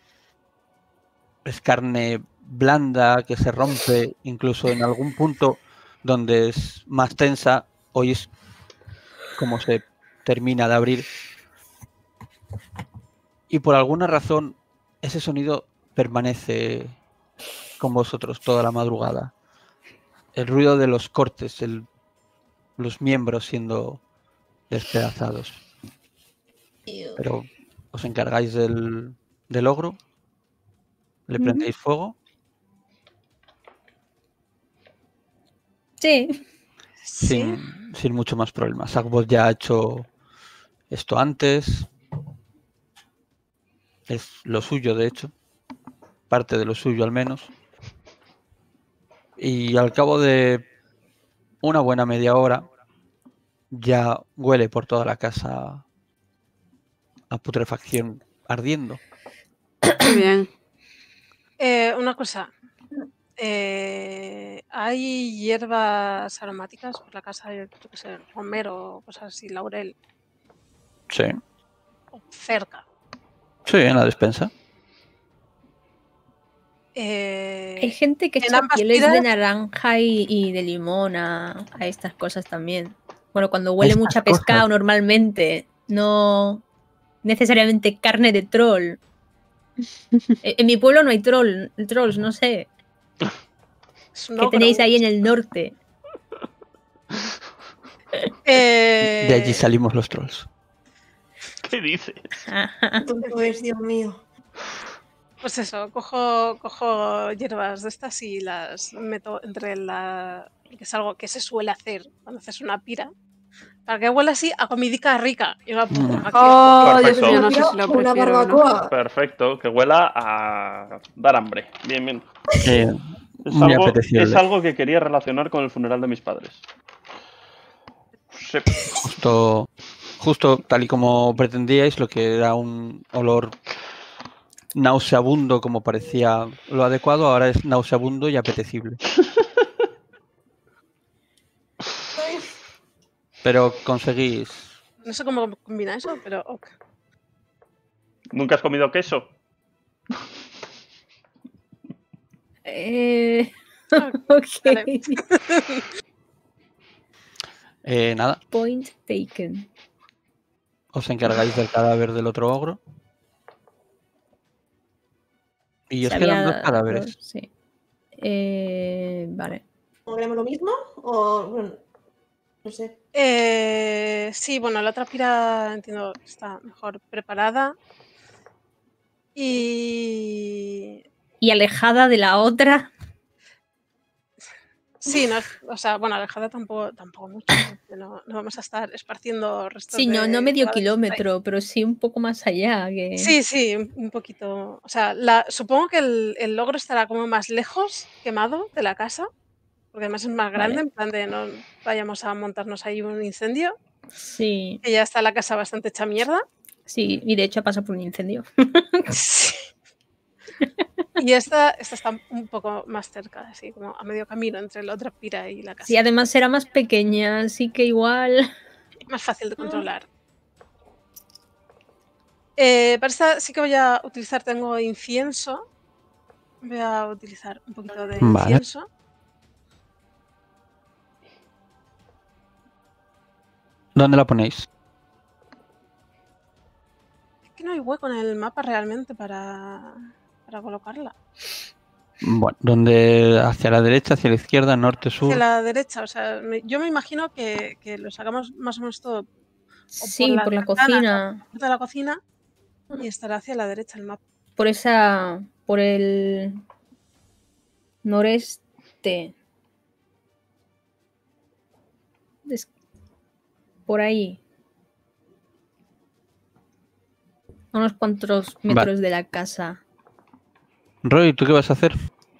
Speaker 3: es carne blanda que se rompe, incluso en algún punto donde es más tensa, oís cómo se termina de abrir. Y por alguna razón ese sonido permanece con vosotros toda la madrugada. El ruido de los cortes, el, los miembros siendo despedazados.
Speaker 5: Ew.
Speaker 3: Pero os encargáis del, del ogro, le prendéis fuego.
Speaker 2: Sí.
Speaker 7: Sí.
Speaker 3: Sin, sin mucho más problemas. Sackbot ya ha hecho esto antes. Es lo suyo, de hecho. Parte de lo suyo, al menos. Y al cabo de una buena media hora, ya huele por toda la casa a putrefacción ardiendo.
Speaker 4: Muy bien.
Speaker 7: Eh, una cosa. Eh, ¿hay hierbas aromáticas por la casa? Yo qué sé, romero, cosas así, laurel,
Speaker 3: Sí.
Speaker 7: o cerca.
Speaker 3: Sí, en la despensa.
Speaker 7: Eh,
Speaker 2: Hay gente que
Speaker 7: en
Speaker 2: echa
Speaker 7: ambas
Speaker 2: pieles de
Speaker 7: tiras-
Speaker 2: naranja y, y de limón a, a estas cosas también. Bueno, cuando huele
Speaker 3: Estas
Speaker 2: mucho a pescado
Speaker 3: cosas.
Speaker 2: normalmente, no necesariamente carne de troll. E- En mi pueblo no hay troll, trolls, no sé.
Speaker 7: es un
Speaker 2: ¿Qué
Speaker 7: ogro.
Speaker 2: tenéis ahí en el norte?
Speaker 7: Eh,
Speaker 3: De allí salimos los trolls.
Speaker 1: ¿Qué dices?
Speaker 5: Qué tonto es, Dios mío.
Speaker 7: Pues eso, cojo, cojo hierbas de estas y las meto entre la... que es algo que se suele hacer cuando haces una pira. Para que huela así a comidica rica y no a putrefacción.
Speaker 4: Oh, Dios
Speaker 1: Perfecto.
Speaker 4: mío, no sé si lo
Speaker 5: Una
Speaker 4: prefiero o no.
Speaker 5: barbacoa.
Speaker 1: Perfecto, que huela a dar hambre. Bien, bien.
Speaker 3: Eh,
Speaker 1: Es
Speaker 3: muy
Speaker 1: algo,
Speaker 3: apetecible.
Speaker 1: es algo que quería relacionar con el funeral de mis padres. Sí.
Speaker 3: Justo, justo tal y como pretendíais, lo que era un olor nauseabundo como parecía lo adecuado, ahora es nauseabundo y apetecible.
Speaker 5: Ay,
Speaker 3: Pero conseguís...
Speaker 7: No sé cómo combina eso, pero ok.
Speaker 1: ¿Nunca has comido queso?
Speaker 2: Eh,
Speaker 7: Ah,
Speaker 2: ok.
Speaker 7: vale.
Speaker 3: Eh, nada,
Speaker 2: Point taken.
Speaker 3: os encargáis del cadáver del otro ogro. Y os
Speaker 2: Se
Speaker 3: quedan
Speaker 2: había-
Speaker 3: dos cadáveres.
Speaker 2: Sí. Eh, vale.
Speaker 5: ¿no queremos lo mismo? O, bueno, no sé.
Speaker 7: Eh, sí, bueno, la otra pira entiendo que está mejor preparada. Y...
Speaker 2: Y alejada de la otra.
Speaker 7: Sí, no, o sea, bueno, alejada tampoco, tampoco mucho. porque No, no vamos a estar esparciendo restos
Speaker 2: Sí, no,
Speaker 7: de
Speaker 2: no medio
Speaker 7: cadáveres por ahí.
Speaker 2: kilómetro, pero sí un poco más allá. Que...
Speaker 7: Sí, sí, un, un poquito. O sea, la, supongo que el, el logro estará como más lejos quemado de la casa, porque además es más grande,
Speaker 2: Vale.
Speaker 7: en plan de no vayamos a montarnos ahí un incendio,
Speaker 2: Sí,
Speaker 7: que ya está la casa bastante hecha mierda.
Speaker 2: sí, y de hecho pasa por un incendio.
Speaker 7: Sí. Y esta, esta está un poco más cerca, así como a medio camino entre la otra pira y la casa.
Speaker 2: Sí, además era más pequeña, así que igual.
Speaker 7: Más fácil de controlar. Eh, para esta sí que voy a utilizar, tengo incienso. Voy a utilizar un poquito de
Speaker 3: Vale.
Speaker 7: incienso.
Speaker 3: ¿Dónde la ponéis?
Speaker 7: Es que no hay hueco en el mapa realmente para, para colocarla.
Speaker 3: Bueno, donde hacia la derecha, hacia la izquierda, norte, sur.
Speaker 7: Hacia la derecha, o sea, me- yo me imagino que, que lo sacamos más o menos todo
Speaker 2: Sí,
Speaker 7: las
Speaker 2: por la
Speaker 7: ventanas,
Speaker 2: cocina.
Speaker 7: por de la cocina y estará hacia la derecha el mapa.
Speaker 2: Por esa. Por el. Noreste. Es- por ahí. A unos cuantos metros de la casa.
Speaker 3: Roy, ¿tú qué vas a hacer?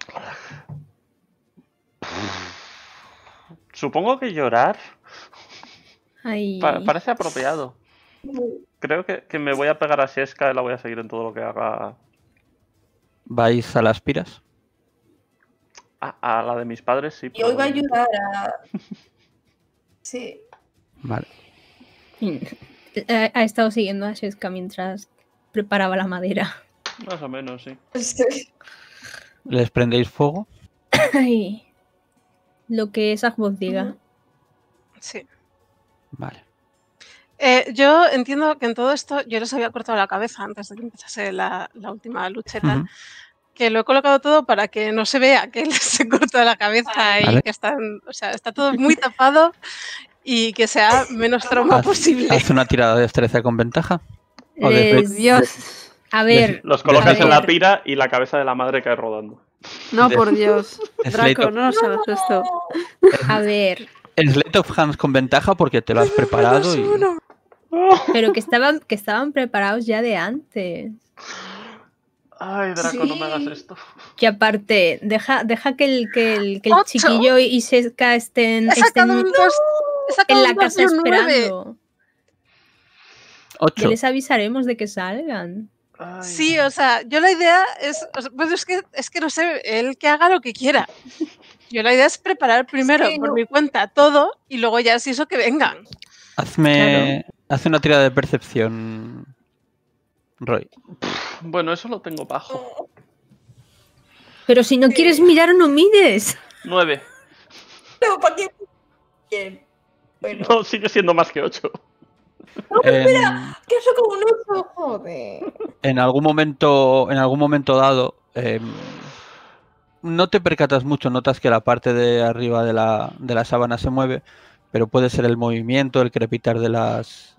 Speaker 1: Supongo que llorar
Speaker 2: Ahí.
Speaker 1: pa- parece apropiado. Creo que, que me voy a pegar a Sieska y la voy a seguir en todo lo que haga.
Speaker 3: ¿Vais a las piras?
Speaker 1: A, a la de mis padres, sí.
Speaker 5: Y hoy va a
Speaker 1: probablemente.
Speaker 5: ayudar a. Sí.
Speaker 3: Vale.
Speaker 2: Ha, ha estado siguiendo a Sheska mientras preparaba la madera.
Speaker 1: Más o menos, sí.
Speaker 5: Sí.
Speaker 3: ¿Les prendéis fuego?
Speaker 2: Ay. Lo que esa voz diga.
Speaker 7: Sí.
Speaker 3: Vale.
Speaker 7: Eh, yo entiendo que en todo esto yo les había cortado la cabeza antes de que empezase la, la última lucha y tal.
Speaker 3: Ujú.
Speaker 7: Que lo he colocado todo para que no se vea que les he cortado la cabeza y
Speaker 3: Vale.
Speaker 7: que están, o sea, está todo muy tapado y que sea menos trauma
Speaker 3: Haz,
Speaker 7: posible.
Speaker 3: haz una tirada de destreza con ventaja. O de
Speaker 2: Les-
Speaker 3: fle-
Speaker 4: Dios.
Speaker 2: A ver,
Speaker 1: Los colocáis
Speaker 2: a
Speaker 1: en la
Speaker 2: ver.
Speaker 1: pira y la cabeza de la madre cae rodando.
Speaker 4: No,
Speaker 3: de-
Speaker 4: por Dios.
Speaker 3: de
Speaker 4: Draco,
Speaker 3: Slate of-
Speaker 4: no nos hagas esto.
Speaker 2: a ver,
Speaker 3: Slate of Hands con ventaja porque te lo has preparado y
Speaker 7: Uno.
Speaker 2: pero que estaban, que estaban preparados ya de antes.
Speaker 1: Ay, Draco, no me hagas
Speaker 5: Sí.
Speaker 1: esto.
Speaker 2: Que aparte, deja, deja que el, que el, que el
Speaker 7: Ocho.
Speaker 2: chiquillo y Seska estén,
Speaker 7: He
Speaker 2: estén
Speaker 7: sacado un dos. He sacado
Speaker 2: en la
Speaker 7: un dos
Speaker 2: casa
Speaker 7: y un nueve.
Speaker 2: esperando. Ya
Speaker 3: ocho.
Speaker 2: les avisaremos de que salgan.
Speaker 1: Ay.
Speaker 7: Sí, o sea, yo la idea es, o sea, pues es que es que no sé, él que haga lo que quiera. Yo la idea es preparar primero
Speaker 5: que
Speaker 7: por
Speaker 5: no-
Speaker 7: mi cuenta todo y luego ya si eso que vengan.
Speaker 3: Hazme, haz una tirada de percepción, Roy.
Speaker 1: Bueno, eso lo tengo bajo.
Speaker 2: Pero si no quieres mirar, no mires.
Speaker 1: Nueve.
Speaker 5: No, ¿para qué? Bien. Bueno,
Speaker 1: No, sigue siendo más que ocho.
Speaker 3: En,
Speaker 5: ¿qué eso como un oso? Joder.
Speaker 3: en algún momento, en algún momento dado, em, no te percatas mucho, notas que la parte de arriba de la, de la sábana se mueve, pero puede ser el movimiento, el crepitar de las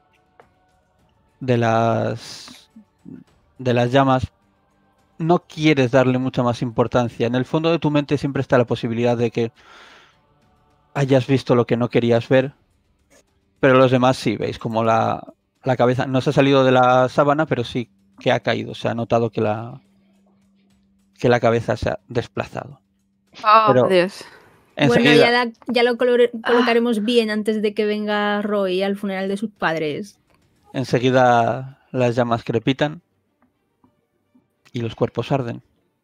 Speaker 3: de las de las llamas. No quieres darle mucha más importancia. En el fondo de tu mente siempre está la posibilidad de que hayas visto lo que no querías ver, pero los demás sí, veis como la, la cabeza no se ha salido de la sábana, pero sí que ha caído. Se ha notado que la que la cabeza se ha desplazado.
Speaker 4: Oh,
Speaker 3: Pero-
Speaker 4: Dios.
Speaker 2: Bueno,
Speaker 3: Enseguida,
Speaker 2: ya, la- ya lo colo- colocaremos bien antes de que venga Roy al funeral de sus padres.
Speaker 3: enseguida las llamas crepitan y los cuerpos arden.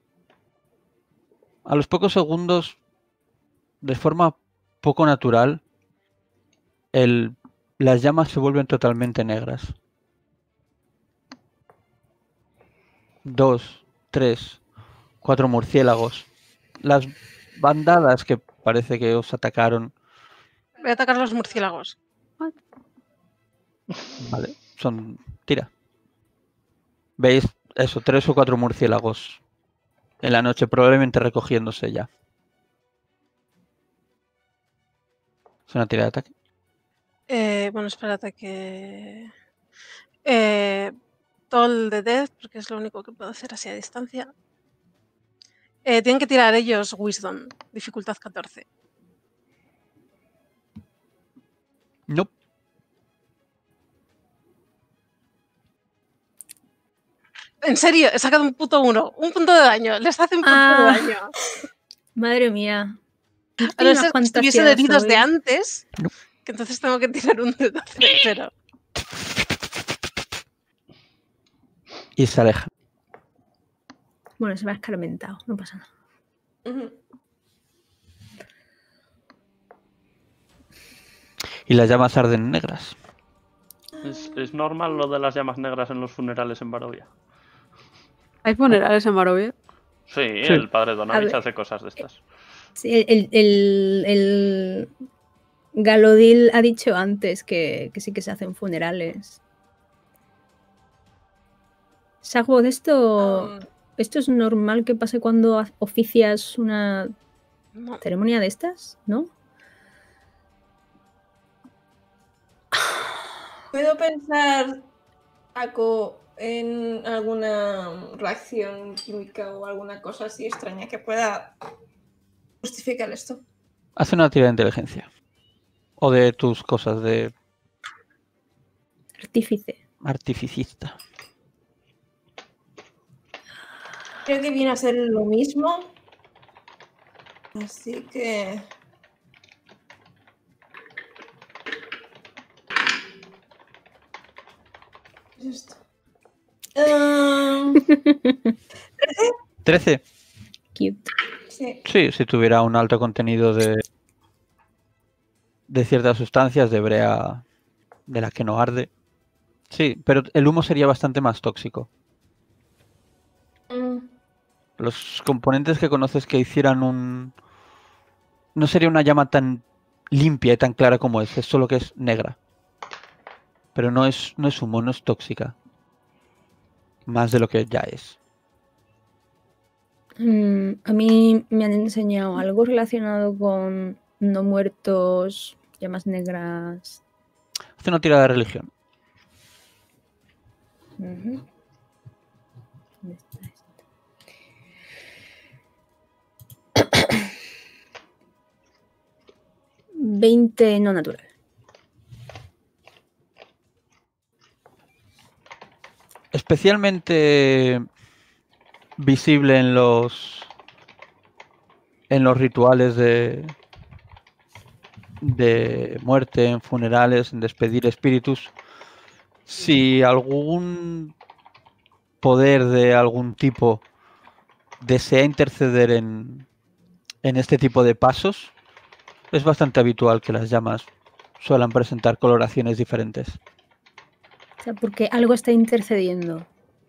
Speaker 3: A los pocos segundos, de forma poco natural, el, las llamas se vuelven totalmente negras. Dos, tres, cuatro murciélagos. Las bandadas que parece que os atacaron,
Speaker 7: Voy a atacar a los murciélagos.
Speaker 3: vale, son... Tira. Veis eso, tres o cuatro murciélagos en la noche, probablemente recogiéndose ya. Es una tira de ataque.
Speaker 7: Eh, bueno, espérate que... Eh, Toll de Death, porque es lo único que puedo hacer así a distancia. Eh, tienen que tirar ellos Wisdom, dificultad catorce.
Speaker 3: No.
Speaker 7: En serio, he sacado un puto uno. Un punto de daño. Les hace un punto
Speaker 2: Ah.
Speaker 7: de daño.
Speaker 2: Madre mía.
Speaker 7: A
Speaker 2: Hay
Speaker 7: no
Speaker 2: unas
Speaker 7: ser que
Speaker 2: cuantas
Speaker 7: estuviesen
Speaker 2: tiradas
Speaker 7: heridos de
Speaker 2: hoy.
Speaker 7: antes,
Speaker 3: No.
Speaker 7: que entonces tengo que tirar un de doce, pero...
Speaker 3: Y se aleja.
Speaker 2: Bueno, se me ha escarmentado, no pasa nada.
Speaker 5: Ujú.
Speaker 3: Y las llamas arden negras.
Speaker 1: ¿Es, es normal lo de las llamas negras en los funerales en Barovia?
Speaker 4: ¿Hay funerales en Barovia?
Speaker 1: Sí,
Speaker 3: Sí.
Speaker 1: el padre Donavich
Speaker 2: ver.
Speaker 1: hace cosas de estas.
Speaker 2: Sí, el, el, el Galodil ha dicho antes que, que sí que se hacen funerales. Sagwood, esto,
Speaker 5: Um,
Speaker 2: esto es normal que pase cuando ha- oficias una
Speaker 7: No.
Speaker 2: ceremonia de estas, ¿no?
Speaker 5: ¿Puedo pensar, Paco, en alguna reacción química o alguna cosa así extraña que pueda justificar esto?
Speaker 3: Haz una tira de inteligencia. O de tus cosas de
Speaker 2: Artífice.
Speaker 3: artificista.
Speaker 5: Creo que viene a ser lo mismo. Así que... ¿Qué es esto? Ah,
Speaker 3: trece.
Speaker 2: Cute.
Speaker 5: sí.
Speaker 3: Sí, si tuviera un alto contenido de de ciertas sustancias de brea de la que no arde. Sí, pero el humo sería bastante más tóxico.
Speaker 5: Mm,
Speaker 3: Los componentes que conoces que hicieran un... No sería una llama tan limpia y tan clara como es, es solo que es negra. Pero no es, no es humo, no es tóxica. Más de lo que ya es.
Speaker 2: Mm, a mí me han enseñado algo relacionado con no muertos llamas negras.
Speaker 3: Hace una tirada de religión.
Speaker 2: Ujú. ¿Dónde está esto? veinte no natural.
Speaker 3: Especialmente visible en los en los rituales de de muerte, en funerales, en despedir espíritus. Si algún poder de algún tipo desea interceder en, en este tipo de pasos, es bastante habitual que las llamas suelan presentar coloraciones diferentes.
Speaker 2: O sea, porque algo está intercediendo.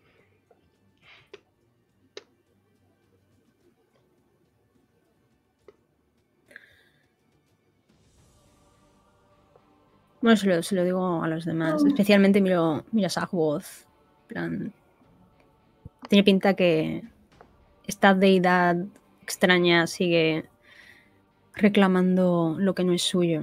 Speaker 2: Bueno, se lo, se lo digo a los demás. Especialmente miro, miro a Sagwoth. En plan, tiene pinta que esta deidad extraña sigue reclamando lo que no es suyo.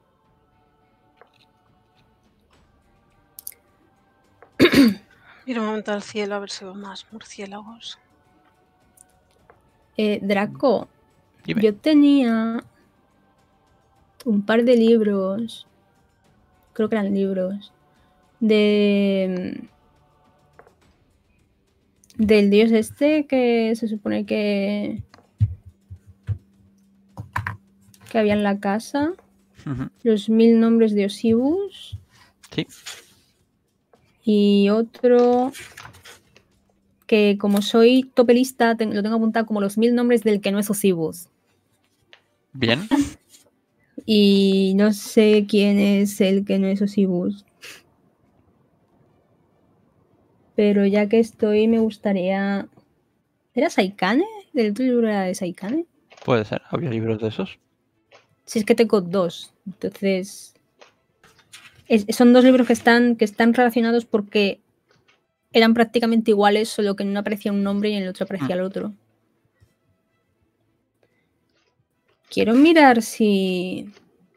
Speaker 7: Mira un momento al cielo a ver si veo más murciélagos.
Speaker 2: Eh, Draco,
Speaker 3: Dime.
Speaker 2: yo tenía un par de libros, creo que eran libros, de del dios este que se supone que que había en la casa,
Speaker 3: Ujú.
Speaker 2: los mil nombres de Osibus,
Speaker 3: Sí.
Speaker 2: y otro que, como soy topelista, te- lo tengo apuntado como los mil nombres del que no es Osibus.
Speaker 3: Bien.
Speaker 2: Y no sé quién es el que no es Osibus. Pero ya que estoy, me gustaría... ¿Era Saikane? ¿Del otro libro era de Saikane?
Speaker 3: Puede ser. Había libros de esos.
Speaker 2: Si es que tengo dos. Entonces... es- son dos libros que están, que están relacionados porque eran prácticamente iguales, solo que en uno aparecía un nombre y en el otro aparecía el otro. Quiero mirar si...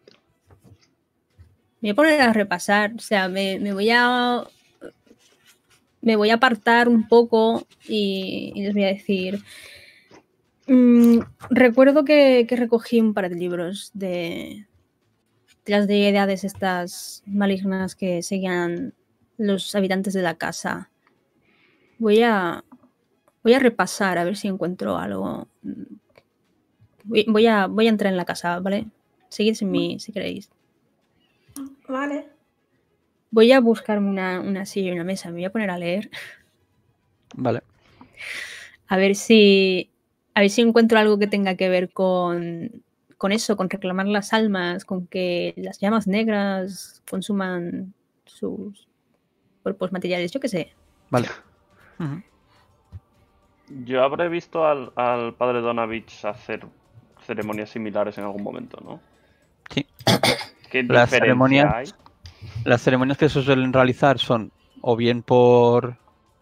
Speaker 2: Me voy a poner a repasar. O sea, me, me voy a... Me voy a apartar un poco y, y les voy a decir... mm, recuerdo que, que recogí un par de libros de, de las deidades estas malignas que seguían los habitantes de la casa. Voy a... Voy a repasar a ver si encuentro algo. Voy, voy a, voy a entrar en la casa, ¿vale? Seguid sin mí si queréis.
Speaker 5: Vale.
Speaker 2: Voy a buscarme una, una silla y una mesa. Me voy a poner a leer.
Speaker 3: Vale.
Speaker 2: A ver si. A ver si encuentro algo que tenga que ver con. Con eso, con reclamar las almas, con que las llamas negras consuman sus cuerpos materiales, yo qué sé.
Speaker 3: Vale. Ujú.
Speaker 1: Yo habré visto al, al padre Donavich hacer ceremonias similares en algún momento, ¿no?
Speaker 3: Sí.
Speaker 1: ¿Qué
Speaker 3: Las
Speaker 1: diferencia
Speaker 3: ceremonias,
Speaker 1: hay?
Speaker 3: las ceremonias que se suelen realizar son o bien por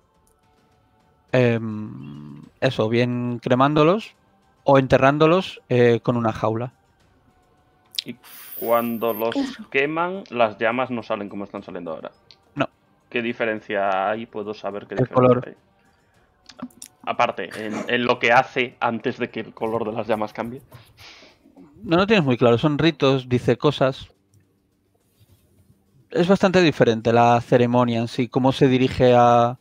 Speaker 3: em, eso, o bien cremándolos o enterrándolos eh, con una jaula.
Speaker 1: Y cuando los queman, las llamas no salen como están saliendo ahora.
Speaker 3: No.
Speaker 1: ¿Qué diferencia hay? Puedo saber qué
Speaker 3: El
Speaker 1: diferencia
Speaker 3: color.
Speaker 1: hay. Aparte, en, en lo que hace antes de que el color de las llamas cambie.
Speaker 3: No lo tienes muy claro, son ritos, dice cosas. Es bastante diferente la ceremonia en sí, cómo se dirige a,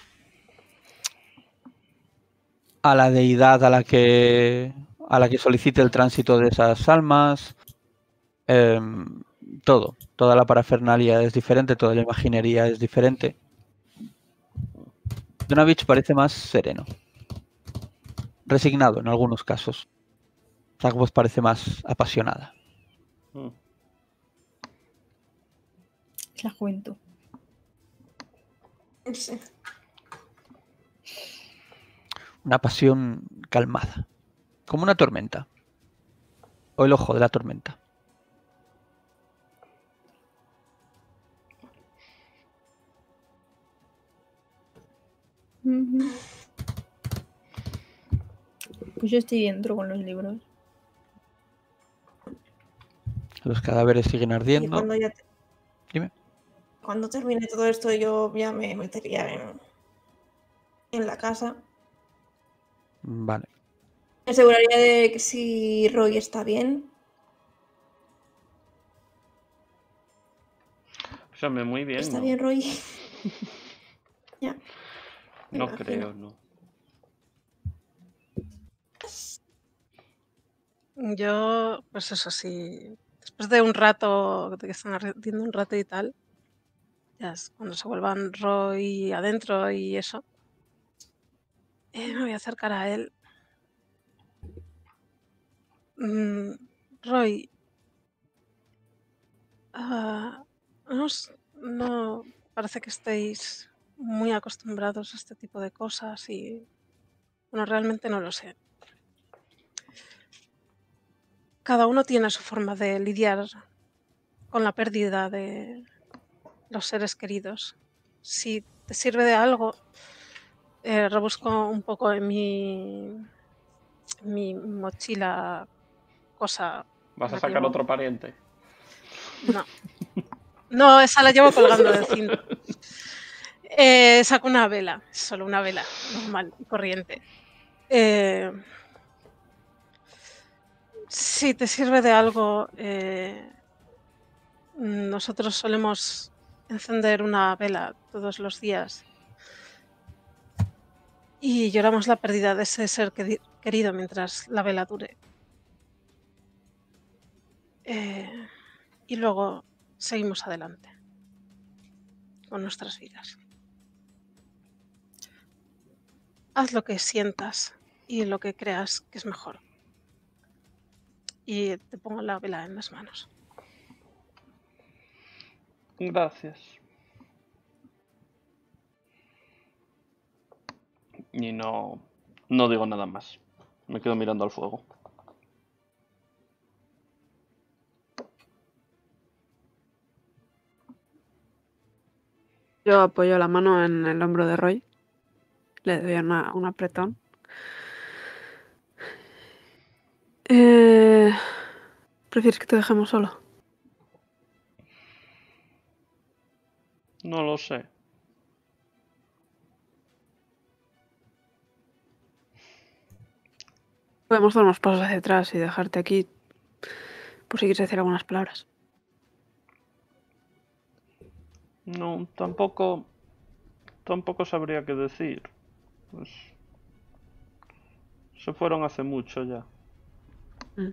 Speaker 3: a la deidad a la que a la que solicite el tránsito de esas almas. Em, todo, toda la parafernalia es diferente, toda la imaginería es diferente. Donavich parece más sereno, resignado en algunos casos. Zagwoth parece más apasionada.
Speaker 1: Mm.
Speaker 2: Es la juventud.
Speaker 5: Sí.
Speaker 3: Una pasión calmada, como una tormenta, o el ojo de la tormenta.
Speaker 2: Ujú. Pues yo estoy dentro con los libros.
Speaker 3: Los cadáveres siguen
Speaker 5: Y
Speaker 3: ardiendo.
Speaker 5: cuando ya te-
Speaker 3: Dime.
Speaker 5: Cuando termine todo esto, yo ya me metería en, en la casa.
Speaker 3: Vale.
Speaker 5: Me aseguraría de que si Roy está bien.
Speaker 1: O sea, me muy bien,
Speaker 5: ¿Está
Speaker 1: ¿no?
Speaker 5: bien, Roy? Ya. me
Speaker 1: No
Speaker 5: imagino.
Speaker 1: creo, no.
Speaker 7: Yo, pues eso sí, después de un rato, de que están ardiendo un rato y tal, ya es cuando se vuelvan Roy adentro y eso, eh, me voy a acercar a él. Mm, Roy, ah, no, os- no parece que estéis muy acostumbrados a este tipo de cosas y, bueno, realmente no lo sé. Cada uno tiene su forma de lidiar con la pérdida de los seres queridos. Si te sirve de algo, eh, rebusco un poco en mi, en mi mochila cosa.
Speaker 1: ¿Vas
Speaker 7: en
Speaker 1: a
Speaker 7: la que
Speaker 1: sacar
Speaker 7: llevo-
Speaker 1: otro pariente?
Speaker 7: No, no, esa la llevo colgando del cinto. Eh, saco una vela, solo una vela, normal y corriente. Eh, si te sirve de algo, eh, nosotros solemos encender una vela todos los días y lloramos la pérdida de ese ser queri- querido mientras la vela dure. Eh, y luego seguimos adelante con nuestras vidas. Haz lo que sientas y lo que creas que es mejor. Y te pongo la vela en las manos.
Speaker 1: Gracias. Y no, no digo nada más. Me quedo mirando al fuego.
Speaker 4: Yo apoyo la mano en el hombro de Roy. Le doy una, un apretón. Eh, ¿Prefieres que te dejemos solo?
Speaker 1: No lo sé.
Speaker 4: Podemos dar unos pasos hacia atrás y dejarte aquí por si quieres decir algunas palabras.
Speaker 1: No, tampoco. Tampoco sabría qué decir. Pues. Se fueron hace mucho ya.
Speaker 4: Mm.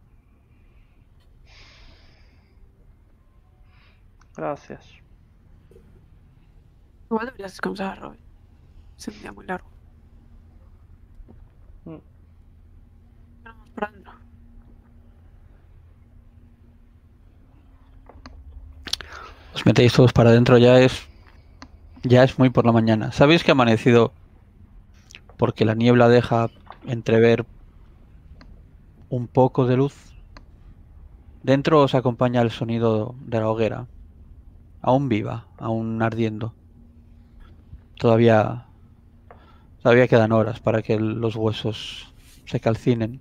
Speaker 1: Gracias.
Speaker 4: Igual deberías descansar, Roy. Es un día muy largo.
Speaker 1: Mm.
Speaker 4: Vamos por adentro.
Speaker 3: Os metéis todos para adentro, ya es. Ya es muy por la mañana. Sabéis que ha amanecido porque la niebla deja entrever un poco de luz. Dentro os acompaña el sonido de la hoguera. Aún viva, aún ardiendo. Todavía. Todavía quedan horas para que los huesos se calcinen.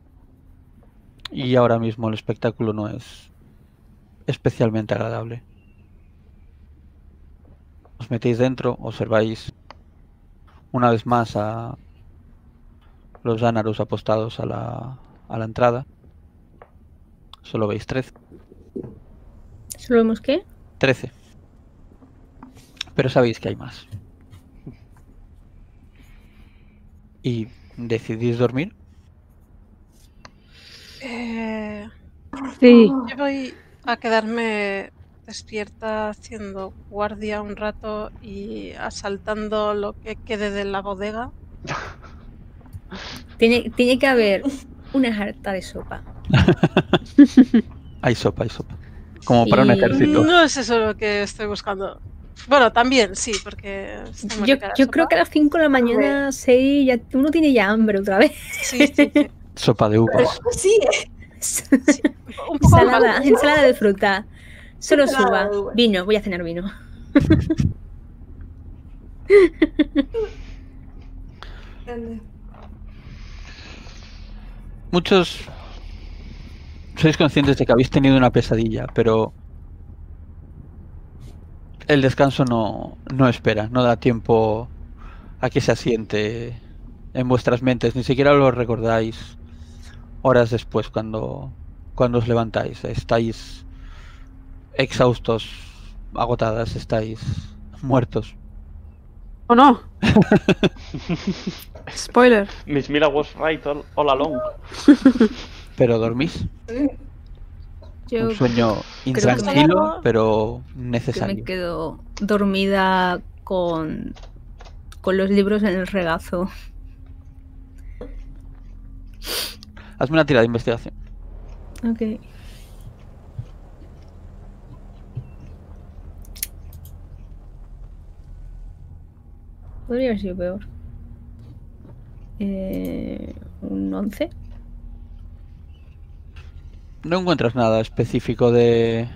Speaker 3: Y ahora mismo el espectáculo no es especialmente agradable. Os metéis dentro, observáis una vez más a los ánaros apostados a la, a la entrada. Solo veis trece.
Speaker 2: ¿Solo vemos qué?
Speaker 3: trece. Pero sabéis que hay más. ¿Y decidís dormir?
Speaker 7: Eh,
Speaker 4: Sí.
Speaker 7: yo voy a quedarme despierta haciendo guardia un rato y asaltando lo que quede de la bodega.
Speaker 2: Tiene, tiene que haber una jarta de sopa.
Speaker 3: Hay sopa, hay sopa. Como para un
Speaker 2: Y-
Speaker 3: ejército.
Speaker 7: No es eso lo que estoy buscando. Bueno, también sí, porque está muy
Speaker 2: Yo,
Speaker 7: rica la
Speaker 2: yo creo
Speaker 7: sopa.
Speaker 2: que a las cinco de la mañana, seis, ya, uno tiene ya hambre otra vez.
Speaker 7: Sí, sí, sí.
Speaker 3: Sopa de uvas.
Speaker 5: Sí, ¿eh?
Speaker 7: Un poco
Speaker 2: ensalada,
Speaker 7: mal.
Speaker 2: ensalada de fruta. Solo
Speaker 5: Ensalada
Speaker 2: suba.
Speaker 5: de uvas.
Speaker 2: Vino, voy a cenar vino.
Speaker 5: Grande.
Speaker 3: Muchos sois conscientes de que habéis tenido una pesadilla, pero el descanso no, no espera, no da tiempo a que se asiente en vuestras mentes, ni siquiera lo recordáis horas después cuando, cuando os levantáis. Estáis exhaustos, agotadas, estáis muertos.
Speaker 4: ¿O no? Spoiler.
Speaker 1: Miss Mira was right all, all along.
Speaker 3: Pero dormís.
Speaker 2: Yo
Speaker 3: Un sueño
Speaker 2: que
Speaker 3: intranquilo,
Speaker 7: me-
Speaker 3: pero
Speaker 2: que me
Speaker 3: necesario.
Speaker 2: quedo dormida con, con los libros en el regazo.
Speaker 3: Hazme una tirada de investigación.
Speaker 2: Ok. Podría haber sido peor. Eh, un once.
Speaker 3: No encuentras nada específico de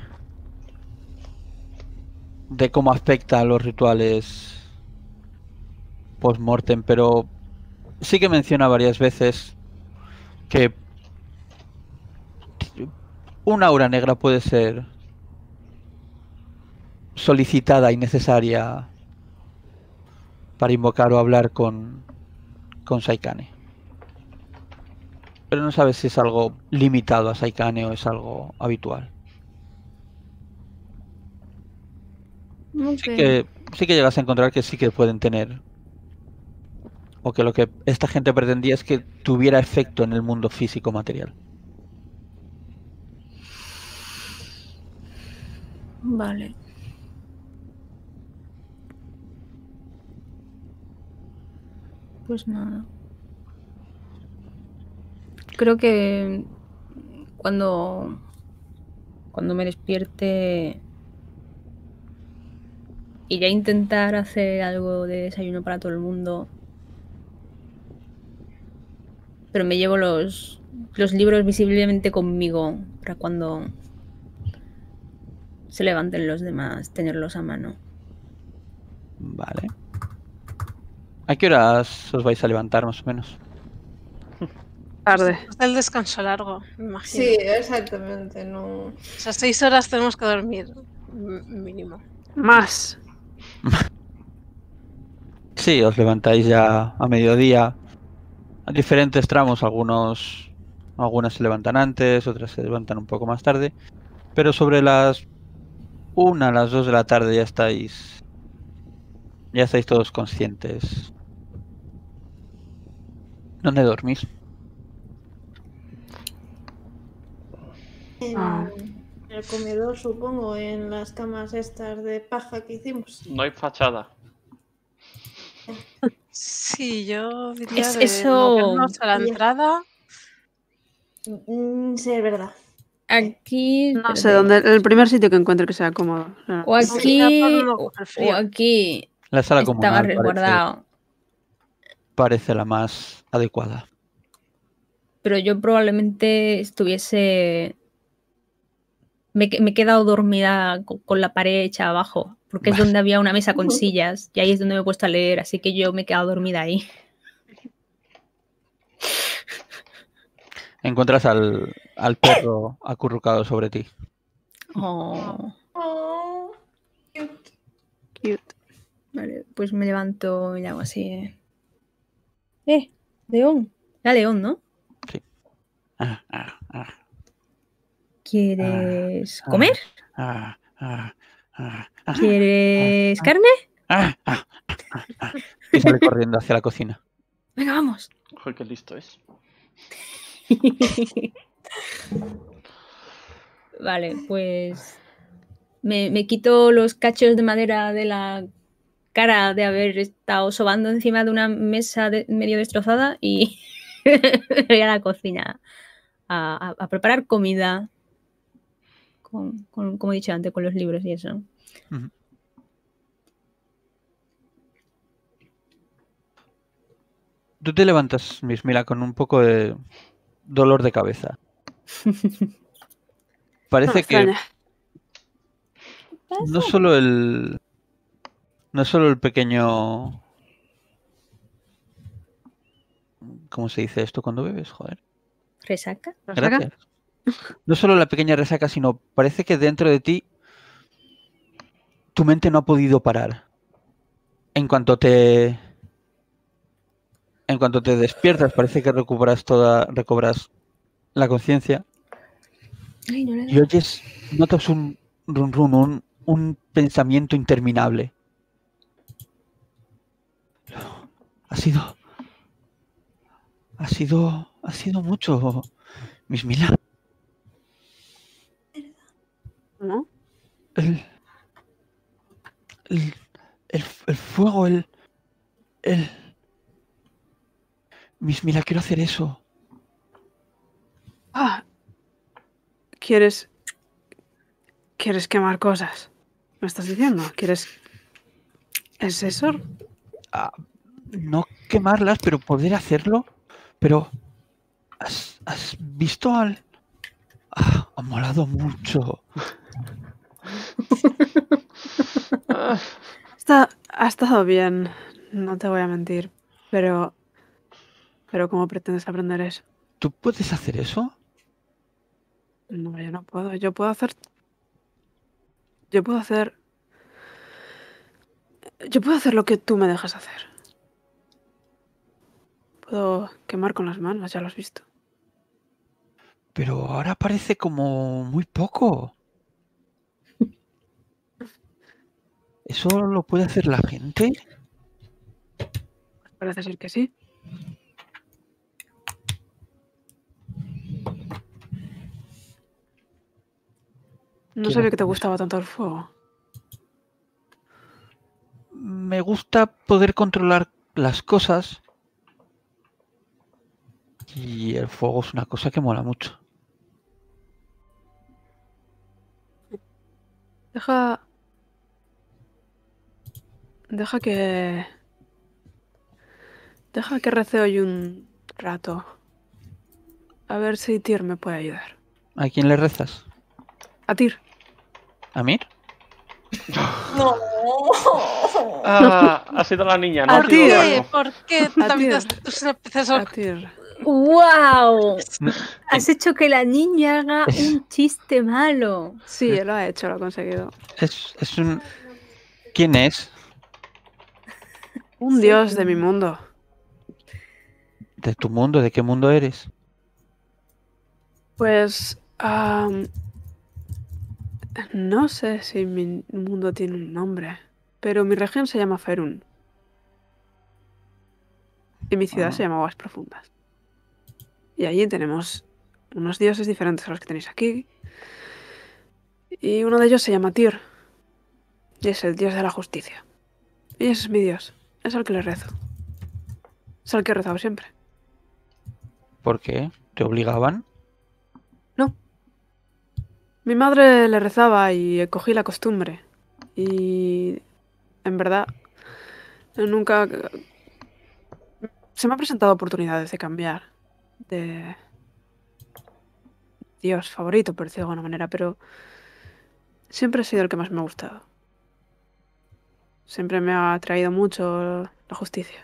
Speaker 3: de cómo afecta a los rituales post-mortem, pero sí que menciona varias veces que una aura negra puede ser solicitada y necesaria para invocar o hablar con con Saikane. Pero no sabes si es algo limitado a Saikane o es algo habitual. Sí que, sí que llegas a encontrar que sí que pueden tener, o que lo que esta gente pretendía es que tuviera efecto en el mundo físico material.
Speaker 2: Vale. Pues nada. Creo que cuando cuando me despierte iré a intentar hacer algo de desayuno para todo el mundo. Pero me llevo los, los libros visiblemente conmigo para cuando se levanten los demás, tenerlos a mano.
Speaker 3: Vale. ¿A qué horas os vais a levantar más o menos?
Speaker 4: Tarde.
Speaker 7: Después del descanso largo, me imagino.
Speaker 5: Sí, exactamente. No.
Speaker 7: O sea, seis horas tenemos que dormir, m- mínimo.
Speaker 4: Más.
Speaker 3: Sí, os levantáis ya a mediodía. A diferentes tramos, algunos, algunas se levantan antes, otras se levantan un poco más tarde. Pero sobre las una, las dos de la tarde ya estáis, ya estáis todos conscientes. ¿Dónde dormís?
Speaker 5: En
Speaker 4: Ah.
Speaker 5: el comedor, supongo, en las camas estas de paja que hicimos.
Speaker 1: No hay fachada.
Speaker 7: Sí, yo diría
Speaker 2: Es-
Speaker 7: de
Speaker 2: eso-
Speaker 7: movernos a la
Speaker 5: Ya.
Speaker 7: entrada.
Speaker 5: Mm, sí, es verdad.
Speaker 2: Aquí.
Speaker 4: No
Speaker 2: espérate.
Speaker 4: sé, donde, el primer sitio que encuentre que sea cómodo. O sea,
Speaker 2: O
Speaker 7: Sí,
Speaker 2: aquí.
Speaker 7: ya por no
Speaker 2: o,
Speaker 7: coger
Speaker 2: o
Speaker 7: frío.
Speaker 2: aquí.
Speaker 3: La sala
Speaker 2: Está más
Speaker 3: comunal parece,
Speaker 2: resguardado.
Speaker 3: parece la más adecuada.
Speaker 2: Pero yo probablemente estuviese. Me, he- me he quedado dormida co- con la pared hecha abajo, porque es
Speaker 3: Vale.
Speaker 2: donde había una mesa con sillas y ahí es donde me he puesto a leer, así que yo me he quedado dormida ahí.
Speaker 3: Encuentras al, al perro acurrucado sobre ti.
Speaker 2: Oh,
Speaker 5: Oh, cute.
Speaker 4: cute.
Speaker 2: vale, pues me levanto y hago así. Eh, eh León. Era León, ¿no?
Speaker 3: Ah, ah, ah,
Speaker 2: ¿Quieres
Speaker 3: ah,
Speaker 2: comer?
Speaker 3: ah, ah, ah, ah,
Speaker 2: ¿Quieres carne?
Speaker 3: ah, ah, ah, ah. Y sale corriendo hacia la cocina.
Speaker 2: Venga, vamos.
Speaker 1: Joder, qué listo es.
Speaker 2: Vale, pues me, me quito los cachos de madera de la cara de haber estado sobando encima de una mesa de- medio destrozada y voy a la cocina a, a- a preparar comida, con, con- como he dicho antes, con los libros y eso.
Speaker 3: Ujú. Tú te levantas, Miss Mila, con un poco de dolor de cabeza. Parece
Speaker 4: No,
Speaker 3: que
Speaker 4: extraña.
Speaker 3: no solo el no solo el pequeño, ¿cómo se dice esto cuando bebes? Joder.
Speaker 2: ¿Resaca?
Speaker 4: ¿Lo saca?
Speaker 3: Gracias. No solo la pequeña resaca, sino parece que dentro de ti tu mente no ha podido parar. En cuanto te... En cuanto te despiertas, parece que recuperas toda... recobras la conciencia.
Speaker 2: Ay, no le
Speaker 3: Y oyes, notas un run run, un, un pensamiento interminable. Ha sido... Ha sido... Ha sido mucho, Miss Mila.
Speaker 4: ¿No?
Speaker 3: El, el, el, el fuego, el, el... Miss Mila, quiero hacer eso.
Speaker 4: Ah. ¿Quieres... ¿Quieres quemar cosas? ¿Me estás diciendo? ¿Quieres... ¿Es eso?
Speaker 3: Ah, no quemarlas, pero poder hacerlo. Pero... ¿Has, has visto al...? Ah, ha molado mucho.
Speaker 4: Está, ha estado bien, no te voy a mentir, pero... ¿Pero cómo pretendes aprender eso?
Speaker 3: ¿Tú puedes hacer eso?
Speaker 4: No, yo no puedo. Yo puedo hacer... Yo puedo hacer... Yo puedo hacer lo que tú me dejas hacer. Puedo quemar con las manos, ya lo has visto.
Speaker 3: Pero ahora parece como muy poco. ¿Eso lo puede hacer la gente?
Speaker 4: Parece ser que sí. No
Speaker 3: Quiero
Speaker 4: sabía que te
Speaker 3: hacer
Speaker 4: gustaba tanto el fuego.
Speaker 3: Me gusta poder controlar las cosas. Y el fuego es una cosa que mola mucho.
Speaker 4: Deja... Deja que... Deja que rece hoy un rato. A ver si Tyr me puede ayudar.
Speaker 3: ¿A quién le rezas?
Speaker 4: A Tyr.
Speaker 3: ¿A Mir?
Speaker 5: No.
Speaker 1: Ah, ha sido la niña, no
Speaker 4: A
Speaker 1: ha
Speaker 7: ¿Por
Speaker 1: sido
Speaker 4: ti,
Speaker 7: qué?
Speaker 1: Draco.
Speaker 7: ¿Por qué
Speaker 4: A
Speaker 7: también
Speaker 4: ti.
Speaker 7: has- tus empezas
Speaker 4: A
Speaker 7: a-
Speaker 4: Tyr.
Speaker 2: ¡Wow!
Speaker 3: No,
Speaker 2: Has hecho que la niña haga un chiste malo.
Speaker 4: Sí, lo ha hecho, lo ha conseguido.
Speaker 3: Es, es un... ¿Quién es?
Speaker 4: Un
Speaker 2: Sí,
Speaker 4: dios
Speaker 2: sí.
Speaker 4: de mi mundo.
Speaker 3: ¿De tu mundo? ¿De qué mundo eres?
Speaker 4: Pues... am, no sé si mi mundo tiene un nombre, pero mi región se llama Ferun. Y mi ciudad
Speaker 3: Ah.
Speaker 4: se llama Aguas Profundas. Y allí tenemos unos dioses diferentes a los que tenéis aquí. Y uno de ellos se llama Tyr. Y es el dios de la justicia. Y ese es mi dios. Es al que le rezo. Es al que he rezado siempre.
Speaker 3: ¿Por qué? ¿Te obligaban?
Speaker 4: No. Mi madre le rezaba y cogí la costumbre. Y... en verdad... nunca... Se me han presentado oportunidades de cambiar. De... Dios favorito, por decirlo de alguna manera, pero... siempre ha sido el que más me ha gustado. Siempre me ha atraído mucho la justicia.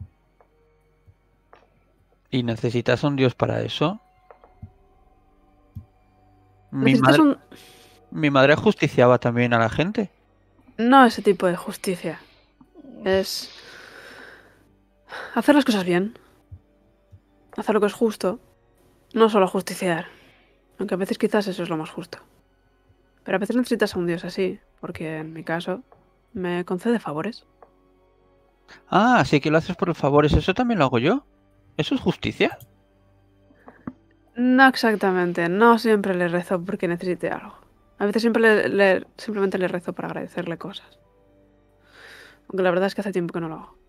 Speaker 3: ¿Y necesitas un dios para eso? Mi
Speaker 4: Necesitas
Speaker 3: madre,
Speaker 4: un...
Speaker 3: mi madre ajusticiaba también a la gente.
Speaker 4: No ese tipo de justicia. Es... hacer las cosas bien. Hacer lo que es justo. No solo justiciar. Aunque a veces quizás eso es lo más justo. Pero a veces necesitas a un dios así. Porque en mi caso... me concede favores.
Speaker 3: Ah, así que lo haces por los favores. ¿Eso también lo hago yo? ¿Eso es justicia?
Speaker 4: No exactamente. No siempre le rezo porque necesite algo. A veces siempre le, le- simplemente le rezo para agradecerle cosas. Aunque la verdad es que hace tiempo que no lo hago.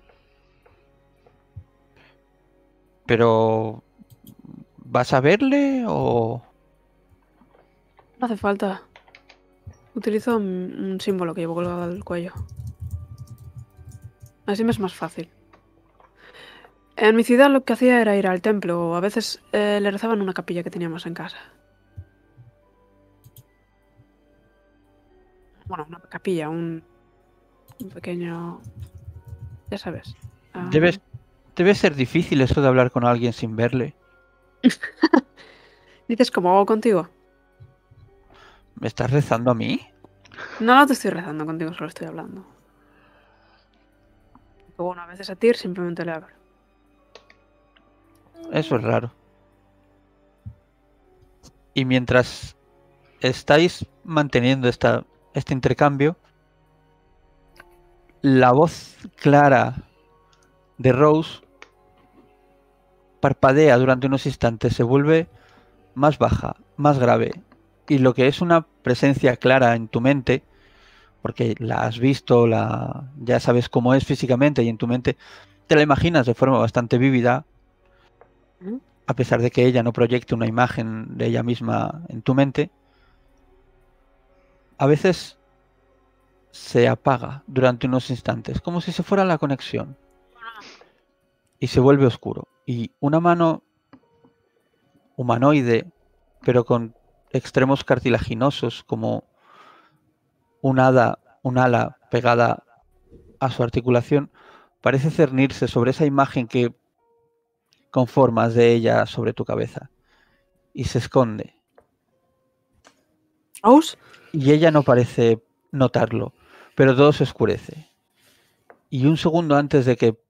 Speaker 3: Pero... ¿vas a verle o...?
Speaker 4: No hace falta. Utilizo un, un símbolo que llevo colgado al cuello. Así me es más fácil. En mi ciudad lo que hacía era ir al templo o a veces eh, le rezaba en una capilla que teníamos en casa. Bueno, una capilla, un, un pequeño... ya sabes. ah,
Speaker 3: Debes, debe ser difícil eso de hablar con alguien sin verle.
Speaker 4: Dices cómo hago contigo.
Speaker 3: ¿Me estás rezando a mí?
Speaker 4: No, no te estoy rezando contigo, solo estoy hablando. Luego una vez a Tyr simplemente le abro.
Speaker 3: Eso es raro. Y mientras estáis manteniendo esta, este intercambio, la voz clara de Rose parpadea durante unos instantes, se vuelve más baja, más grave. Y lo que es una presencia clara en tu mente, porque la has visto, la, ya sabes cómo es físicamente y en tu mente te la imaginas de forma bastante vívida, a pesar de que ella no proyecte una imagen de ella misma en tu mente, a veces se apaga durante unos instantes, como si se fuera la conexión. Y se vuelve oscuro. Y una mano humanoide, pero con extremos cartilaginosos, como un hada, un ala pegada a su articulación, parece cernirse sobre esa imagen que conformas de ella sobre tu cabeza. Y se esconde.
Speaker 4: ¿Rose?
Speaker 3: Y ella no parece notarlo, pero todo se oscurece. Y un segundo antes de que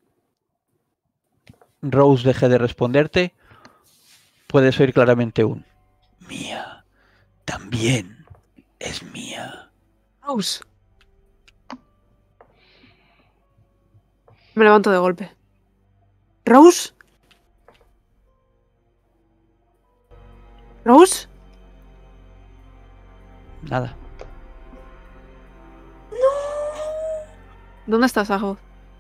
Speaker 3: Rose deje de responderte, puedes oír claramente un mía, también es mía.
Speaker 4: Rose. Me levanto de golpe. ¿Rose? ¿Rose?
Speaker 3: Nada.
Speaker 4: ¿Dónde estás, Ajo?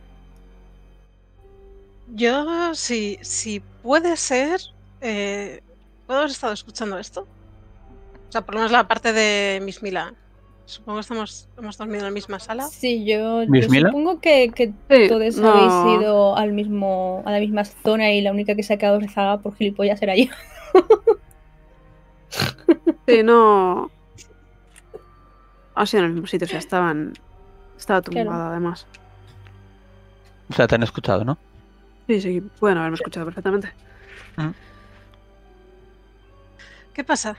Speaker 7: Yo, si, si puede ser, eh, ¿puedo haber estado escuchando esto? O sea, por lo menos la parte de Miss Mila. Supongo que estamos, hemos dormido en la misma sala.
Speaker 2: Sí, yo, yo
Speaker 3: ¿Miss Mila?
Speaker 2: supongo que, que
Speaker 4: Sí,
Speaker 2: todos
Speaker 4: no.
Speaker 2: habéis ido al mismo, a la misma zona y la única que se ha quedado rezagada por gilipollas era yo.
Speaker 4: Sí, no. Ha sido en el mismo sitio, o sea, estaban. Estaba tumbada,
Speaker 2: Claro.
Speaker 4: además.
Speaker 3: O sea, te han escuchado, ¿no?
Speaker 4: Sí, sí, pueden haberme escuchado perfectamente.
Speaker 7: ¿Qué pasa?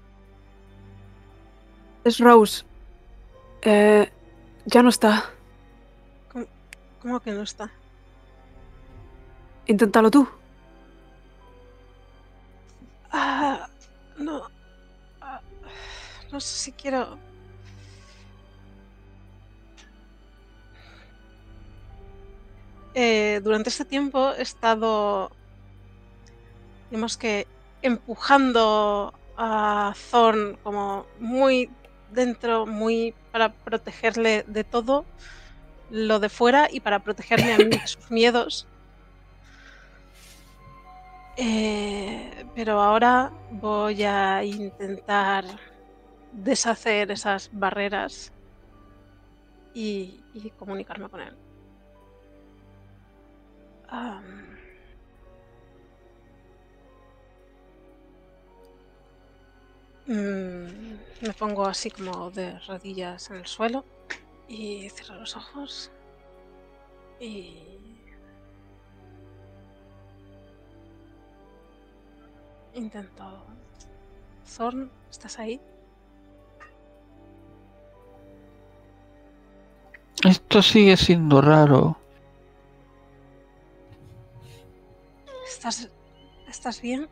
Speaker 4: Es Rose. Eh. Ya no está.
Speaker 7: ¿Cómo que no está?
Speaker 4: Inténtalo tú.
Speaker 7: Ah, no. Ah, no sé si quiero. Eh, durante este tiempo he estado, digamos que, empujando a Thorn como muy dentro, muy para protegerle de todo lo de fuera y para protegerme a mí de sus miedos. Eh, pero ahora voy a intentar deshacer esas barreras y, y comunicarme con él. Um, mm, me pongo así como de rodillas en el suelo y cierro los ojos y intento. Thorn, ¿estás ahí?
Speaker 3: Esto sigue siendo raro.
Speaker 7: ¿Estás, ¿estás bien?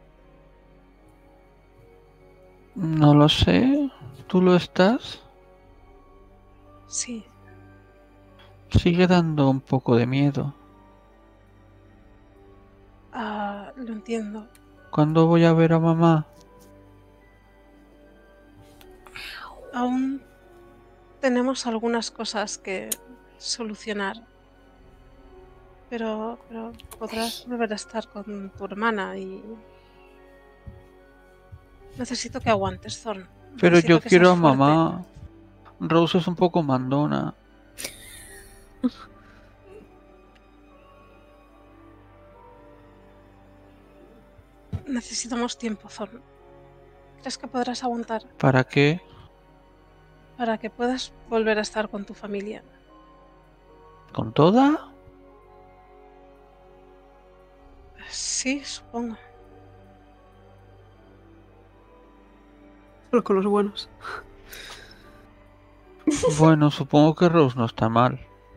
Speaker 3: No lo sé. ¿Tú lo estás?
Speaker 7: Sí.
Speaker 3: Sigue dando un poco de miedo.
Speaker 7: Ah, lo entiendo.
Speaker 3: ¿Cuándo voy a ver a mamá?
Speaker 7: Aún tenemos algunas cosas que solucionar. Pero, pero podrás volver a estar con tu hermana y... Necesito que aguantes, Thorn.
Speaker 3: Pero
Speaker 7: Necesito
Speaker 3: yo
Speaker 7: que
Speaker 3: quiero a
Speaker 7: seas fuerte.
Speaker 3: mamá. Rose es un poco mandona.
Speaker 7: Necesitamos tiempo, Thorn. ¿Crees que podrás aguantar
Speaker 3: ¿Para qué?
Speaker 7: para que puedas volver a estar con tu familia?
Speaker 3: ¿Con toda?
Speaker 7: Sí, supongo.
Speaker 4: Solo con los buenos.
Speaker 3: Bueno, supongo que Rose no está mal.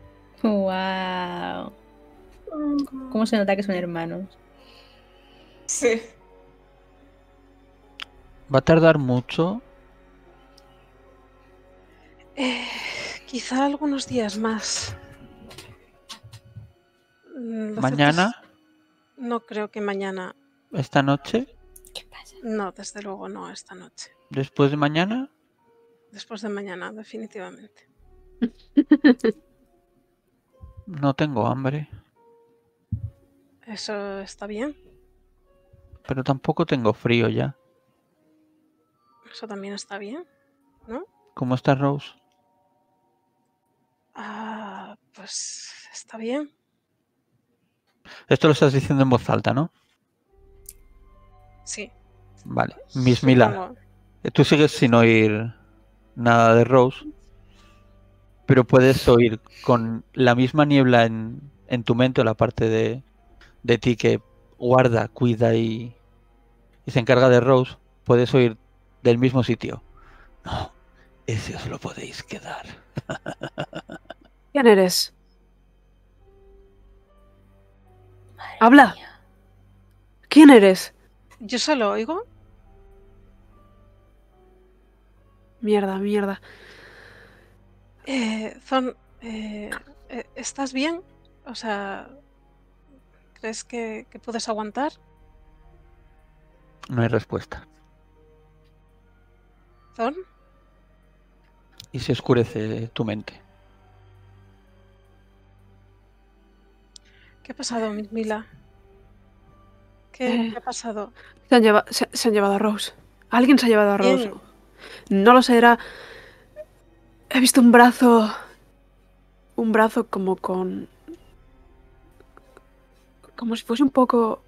Speaker 2: Wow. ¿Cómo se nota que son hermanos?
Speaker 5: Sí.
Speaker 3: ¿Va a tardar mucho?
Speaker 7: Eh, quizá algunos días más. Mm, lo cierto
Speaker 3: ¿Mañana?
Speaker 7: es- No creo que mañana.
Speaker 3: ¿Esta noche?
Speaker 2: ¿Qué pasa?
Speaker 7: No, desde luego no esta noche.
Speaker 3: ¿Después de mañana?
Speaker 7: Después de mañana, definitivamente.
Speaker 3: No tengo hambre,
Speaker 7: Eso está bien.
Speaker 3: pero tampoco tengo frío ya.
Speaker 7: Eso también está bien.
Speaker 3: ¿Cómo está Rose?
Speaker 7: Ah, pues está bien.
Speaker 3: Esto lo estás diciendo en voz alta, ¿no?
Speaker 7: Sí.
Speaker 3: Vale. Miss Mila,
Speaker 7: Supongo.
Speaker 3: tú sigues sin oír nada de Rose, pero puedes oír con la misma niebla en, en tu mente o la parte de, de ti que guarda, cuida y, y se encarga de Rose, puedes oír del mismo sitio. No, ese os lo podéis quedar.
Speaker 4: ¿Quién eres?
Speaker 2: Madre
Speaker 4: Habla.
Speaker 2: mía.
Speaker 4: ¿Quién eres?
Speaker 7: Yo solo oigo.
Speaker 4: Mierda, mierda.
Speaker 7: Eh, Thorn, eh, eh, ¿estás bien? O sea, ¿crees que, que puedes aguantar?
Speaker 3: No hay respuesta.
Speaker 7: Thorn,
Speaker 3: Y se oscurece tu mente.
Speaker 7: ¿qué ha pasado, Miss Mila? ¿Qué,
Speaker 4: Eh.
Speaker 7: qué ha pasado?
Speaker 4: Se han, lleva- se, se han llevado a Rose. Alguien se ha llevado a Rose.
Speaker 7: ¿Quién?
Speaker 4: No lo sé, era... He visto un brazo... Un brazo como con... Como si fuese un poco...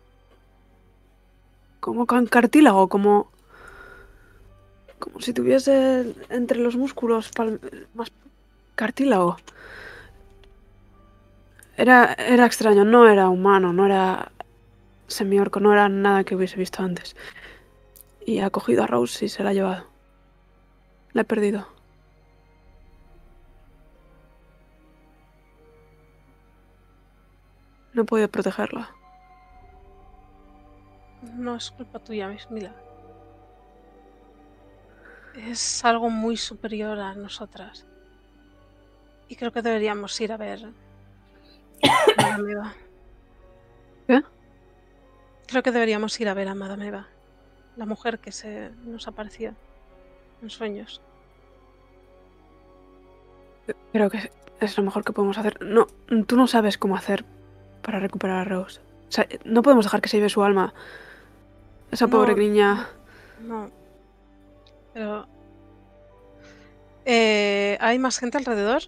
Speaker 4: Como con cartílago, como... Como si tuviese entre los músculos pal- más cartílago. Era, era extraño, no era humano, no era semiorco, no era nada que hubiese visto antes. Y ha cogido a Rose y se la ha llevado. La he perdido. No he podido protegerla.
Speaker 7: No es culpa tuya, Miss Mila. Es algo muy superior a nosotras. Y creo que deberíamos ir a ver a Madame Eva.
Speaker 4: ¿Qué?
Speaker 7: Creo que deberíamos ir a ver a Madame Eva, la mujer que se nos apareció en sueños.
Speaker 4: Creo que es lo mejor que podemos hacer. No, tú no sabes cómo hacer para recuperar a Rose. O sea, no podemos dejar que se lleve su alma. Esa
Speaker 7: No,
Speaker 4: pobre niña.
Speaker 7: No. Pero... Eh, ¿hay más gente alrededor?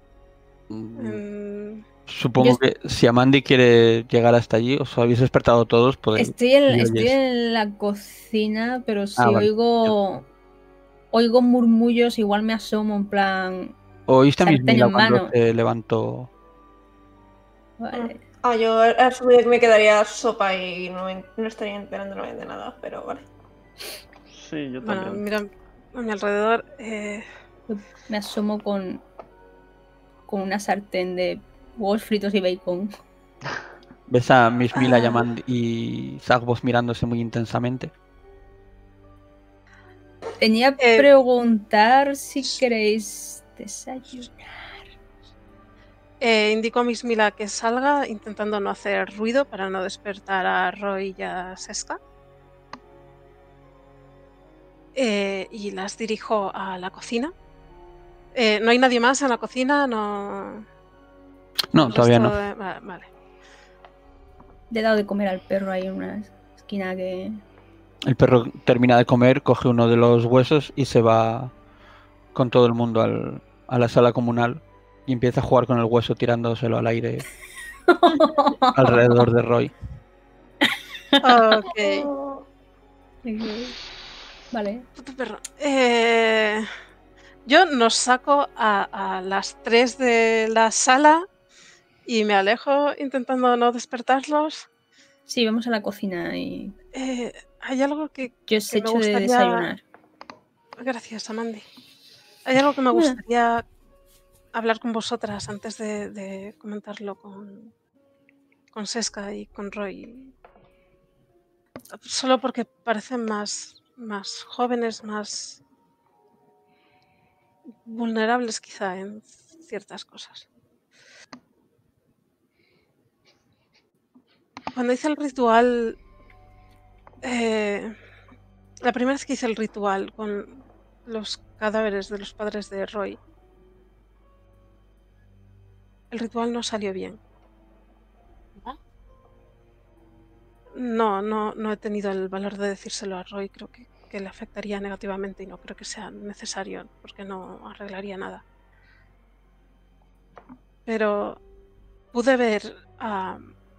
Speaker 7: Mm,
Speaker 3: Supongo
Speaker 2: Yo-
Speaker 3: que si Amandi quiere llegar hasta allí, os habéis despertado todos, podéis.
Speaker 2: Estoy en,
Speaker 3: y
Speaker 2: estoy
Speaker 3: oyes.
Speaker 2: en la cocina, pero si
Speaker 3: Ah, vale.
Speaker 2: oigo oigo murmullos, igual me asomo en plan.
Speaker 3: Oíste a Miss
Speaker 2: sartén
Speaker 3: Mila
Speaker 2: en
Speaker 3: cuando
Speaker 2: mano.
Speaker 3: se levantó.
Speaker 2: Vale.
Speaker 5: Ah, yo he asumido que me quedaría sopa y no, me- no estaría enterándome de nada, pero vale.
Speaker 1: Sí, yo
Speaker 7: bueno,
Speaker 1: también.
Speaker 7: mira a mi alrededor. eh,
Speaker 2: Me asomo con con una sartén de huevos fritos y bacon.
Speaker 3: Ves a Miss Mila
Speaker 5: Ah.
Speaker 3: y Amandi y Zagbos mirándose muy intensamente.
Speaker 2: Tenía que
Speaker 7: Eh,
Speaker 2: preguntar si queréis desayunar.
Speaker 7: eh, indico a Miss Mila que salga intentando no hacer ruido para no despertar a Roy y a Seska. Eh, y las dirijo a la cocina. Eh, ¿No hay nadie más en la cocina? No.
Speaker 3: No,
Speaker 7: el
Speaker 3: todavía
Speaker 7: resto
Speaker 3: no.
Speaker 7: de- va- Vale.
Speaker 2: Le he dado de comer al perro ahí en una esquina que.
Speaker 3: El perro termina de comer, coge uno de los huesos y se va con todo el mundo al- a la sala comunal y empieza a jugar con el hueso tirándoselo al aire alrededor de Roy.
Speaker 7: Ok.
Speaker 5: Oh,
Speaker 2: Vale.
Speaker 7: Puto perro. Eh, yo nos saco a, a las tres de la sala y me alejo intentando no despertarlos.
Speaker 2: Sí, vamos a la cocina y
Speaker 7: Eh, hay algo que,
Speaker 2: yo os
Speaker 7: que
Speaker 2: he
Speaker 7: me
Speaker 2: hecho de
Speaker 7: gustaría-
Speaker 2: desayunar.
Speaker 7: Gracias, Amandi. Hay algo que me
Speaker 2: Bueno.
Speaker 7: gustaría hablar con vosotras antes de, de comentarlo con, con Seska y con Roy. Solo porque parecen más, más jóvenes, más vulnerables quizá en ciertas cosas. Cuando hice el ritual, eh, la primera vez que hice el ritual con los cadáveres de los padres de Roy, el ritual no salió bien. No, no, no he tenido el valor de decírselo a Roy. Creo que, que le afectaría negativamente y no creo que sea necesario porque no arreglaría nada. Pero pude ver a,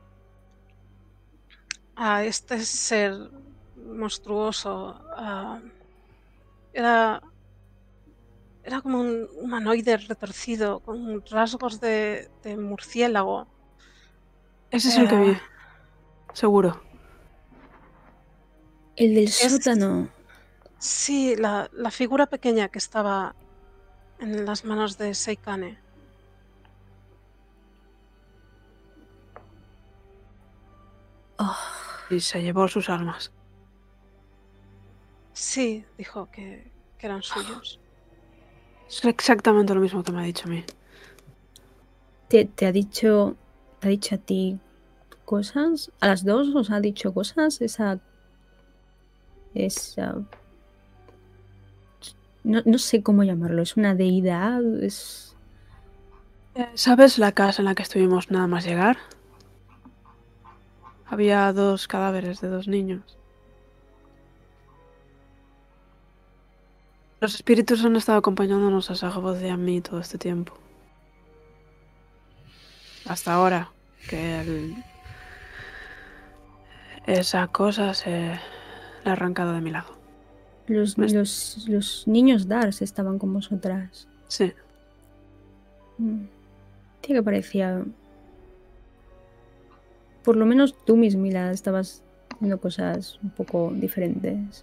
Speaker 7: a este ser monstruoso. a- era, era como un humanoide retorcido con rasgos de, de murciélago.
Speaker 4: Ese es el que vi.
Speaker 7: Eh,
Speaker 4: Seguro.
Speaker 2: El del
Speaker 7: Es-
Speaker 2: sótano.
Speaker 7: Sí, la, la figura pequeña que estaba en las manos de Seikane.
Speaker 2: Oh,
Speaker 4: Y se llevó sus almas.
Speaker 7: Sí, dijo que, que eran suyos.
Speaker 4: Es exactamente lo mismo que me ha dicho a mí.
Speaker 2: ¿te, te ha dicho. ¿Te ha dicho a ti cosas? ¿A las dos os ha dicho cosas? Esa. Esa. No, no sé cómo llamarlo. ¿Es una deidad? ¿Es.
Speaker 4: Eh, ¿Sabes la casa en la que estuvimos nada más llegar? Había dos cadáveres de dos niños. Los espíritus han estado acompañándonos a Sagoboth y a mí todo este tiempo. Hasta ahora que el- esa cosa se la ha arrancado de mi lado.
Speaker 2: Los,
Speaker 4: Me-
Speaker 2: los, los niños Dars estaban con vosotras.
Speaker 4: Sí.
Speaker 2: Mm. Tío, que parecía. Por lo menos tú, Miss Mila, estabas haciendo cosas un poco diferentes.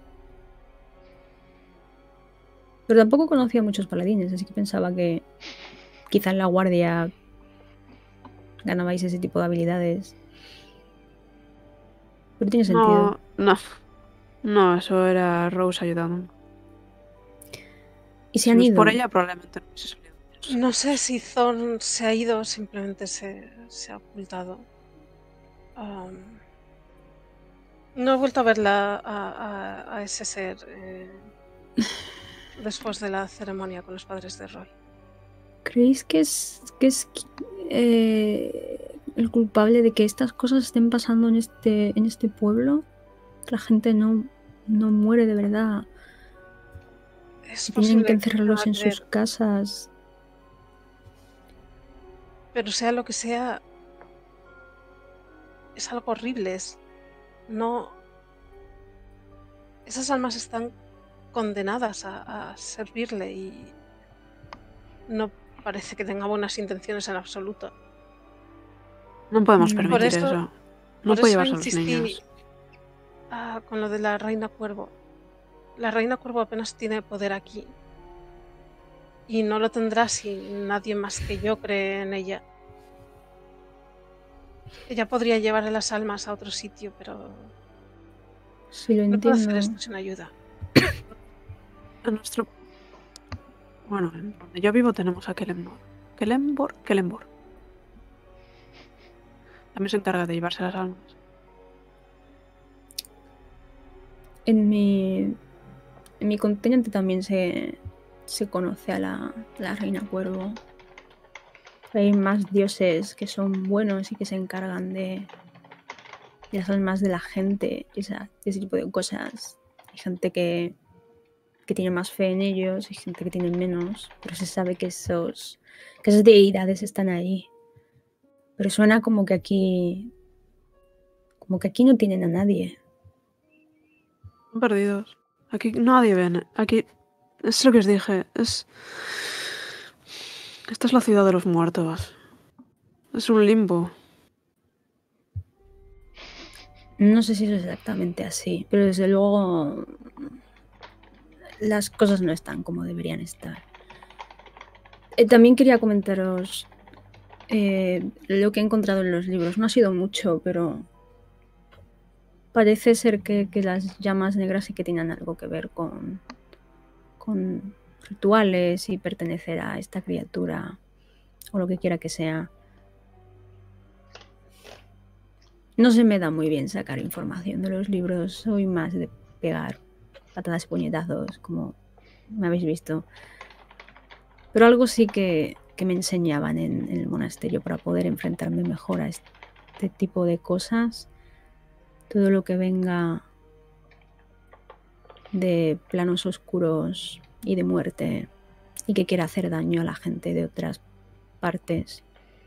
Speaker 2: Pero tampoco conocía a muchos paladines, así que pensaba que quizá en la guardia ganabais ese tipo de habilidades. Pero tiene sentido.
Speaker 4: No, no. No, eso era Rose ayudando.
Speaker 2: Y se
Speaker 4: Si
Speaker 2: han
Speaker 4: no es
Speaker 2: ido.
Speaker 4: por ella, probablemente no hubiese salido.
Speaker 7: No sé si Thorn se ha ido o simplemente se, se ha ocultado. Am, no he vuelto a verla a, a- a ese ser eh, después de la ceremonia con los padres de Roy.
Speaker 2: ¿Creéis que es, que es eh, el culpable de que estas cosas estén pasando en este, en este pueblo? Que la gente no, no muere de verdad.
Speaker 7: Es
Speaker 2: Y tienen
Speaker 7: posible
Speaker 2: que
Speaker 7: que
Speaker 2: encerrarlos
Speaker 7: tenga
Speaker 2: en
Speaker 7: que ver,
Speaker 2: sus casas.
Speaker 7: pero sea lo que sea, es algo horrible. Es, no, esas almas están condenadas a, a servirle y no parece que tenga buenas intenciones en absoluto.
Speaker 4: No podemos
Speaker 2: Mm.
Speaker 4: permitir
Speaker 7: Por eso-
Speaker 4: eso. No
Speaker 7: Por
Speaker 4: puede
Speaker 7: eso
Speaker 4: llevarse a los
Speaker 7: insistí
Speaker 4: niños.
Speaker 7: ah, con lo de la Reina Cuervo. La Reina Cuervo apenas tiene poder aquí. Y no lo tendrá si nadie más que yo cree en ella. Ella podría llevar a las almas a otro sitio, pero
Speaker 2: Sí, lo
Speaker 7: no puedo
Speaker 2: entiendo.
Speaker 7: hacer esto sin ayuda.
Speaker 4: A nuestro... Bueno, en donde yo vivo tenemos a Kelembor. Kelembor, Kelembor. También se encarga de llevarse las almas.
Speaker 2: En mi, en mi continente también se, se conoce a la, la reina cuervo. Hay más dioses que son buenos y que se encargan de, de las almas de la gente, esa, ese tipo de cosas. Hay gente que, que tiene más fe en ellos, hay gente que tiene menos, pero se sabe que, esos, que esas deidades están ahí. Pero suena como que aquí, como que aquí no tienen a nadie.
Speaker 4: Están perdidos. Aquí nadie viene. Aquí... Es lo que os dije. Es... Esta es la ciudad de los muertos. Es un limbo.
Speaker 2: No sé si eso es exactamente así, pero desde luego las cosas no están como deberían estar. Eh, también quería comentaros eh, lo que he encontrado en los libros. No ha sido mucho, pero parece ser que, que las llamas negras sí que tienen algo que ver con, con rituales y pertenecer a esta criatura o lo que quiera que sea. No se me da muy bien sacar información de los libros. Soy más de pegar patadas y puñetazos, como me habéis visto. Pero algo sí que, que me enseñaban en, en el monasterio para poder enfrentarme mejor a este tipo de cosas. Todo lo que venga de planos oscuros y de muerte y que quiera hacer daño a la gente de otras partes.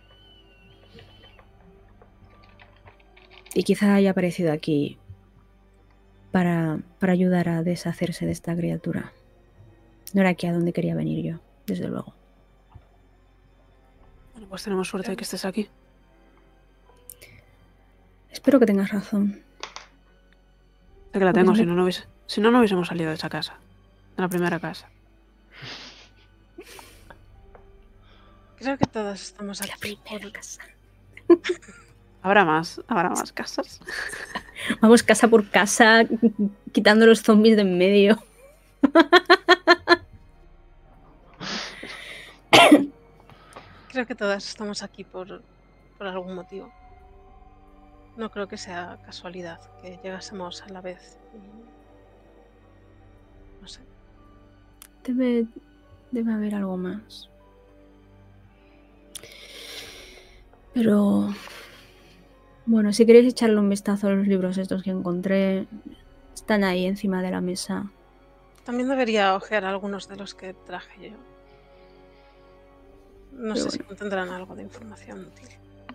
Speaker 2: Y quizá haya aparecido aquí para, para ayudar a deshacerse de esta criatura. No era aquí a donde quería venir yo, desde luego.
Speaker 4: Bueno, pues tenemos suerte de que estés aquí.
Speaker 2: Espero que tengas razón.
Speaker 4: Sé que la
Speaker 2: Porque
Speaker 4: tengo,
Speaker 2: si
Speaker 4: si
Speaker 2: no-
Speaker 4: no, no hubiese, si no, no hubiésemos salido de esa casa. De la primera casa.
Speaker 7: Creo que todas estamos
Speaker 2: La
Speaker 7: aquí por...
Speaker 2: primera casa.
Speaker 4: Habrá más, habrá más casas.
Speaker 2: Vamos casa por casa, quitando los zombies de en medio.
Speaker 7: Creo que todas estamos aquí por, por algún motivo. No creo que sea casualidad que llegásemos a la vez. y- No sé.
Speaker 2: Debe, debe haber algo más. Pero... Bueno, si queréis echarle un vistazo a los libros estos que encontré, están ahí encima de la mesa.
Speaker 7: También debería ojear algunos de los que traje yo. No
Speaker 2: Pero
Speaker 7: sé si
Speaker 2: bueno.
Speaker 7: contendrán algo de información útil.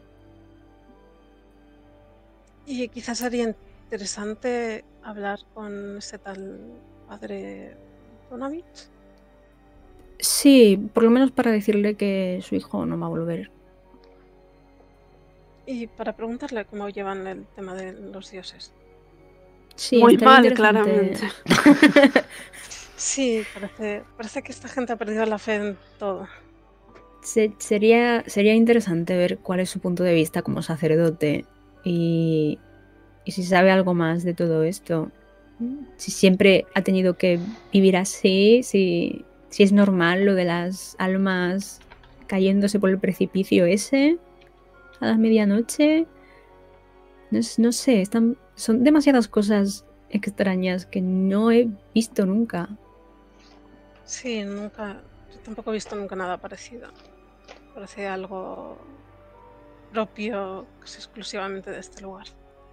Speaker 7: Y quizás sería interesante hablar con ese tal padre Donavich.
Speaker 2: Sí, por lo menos para decirle que su hijo no va a volver.
Speaker 7: Y para preguntarle cómo llevan el tema de los dioses.
Speaker 2: Sí,
Speaker 4: Muy
Speaker 2: estaría
Speaker 4: mal,
Speaker 2: interesante.
Speaker 4: claramente.
Speaker 7: Sí, parece, parece que esta gente ha perdido la fe en todo.
Speaker 2: Se- sería, sería interesante ver cuál es su punto de vista como sacerdote y, y si sabe algo más de todo esto. Si siempre ha tenido que vivir así, si, si es normal lo de las almas cayéndose por el precipicio ese a la medianoche. No, es- no sé, están, son demasiadas cosas extrañas que no he visto nunca.
Speaker 7: Sí, nunca. Yo tampoco he visto nunca nada parecido. Parece algo propio, casi exclusivamente de este lugar.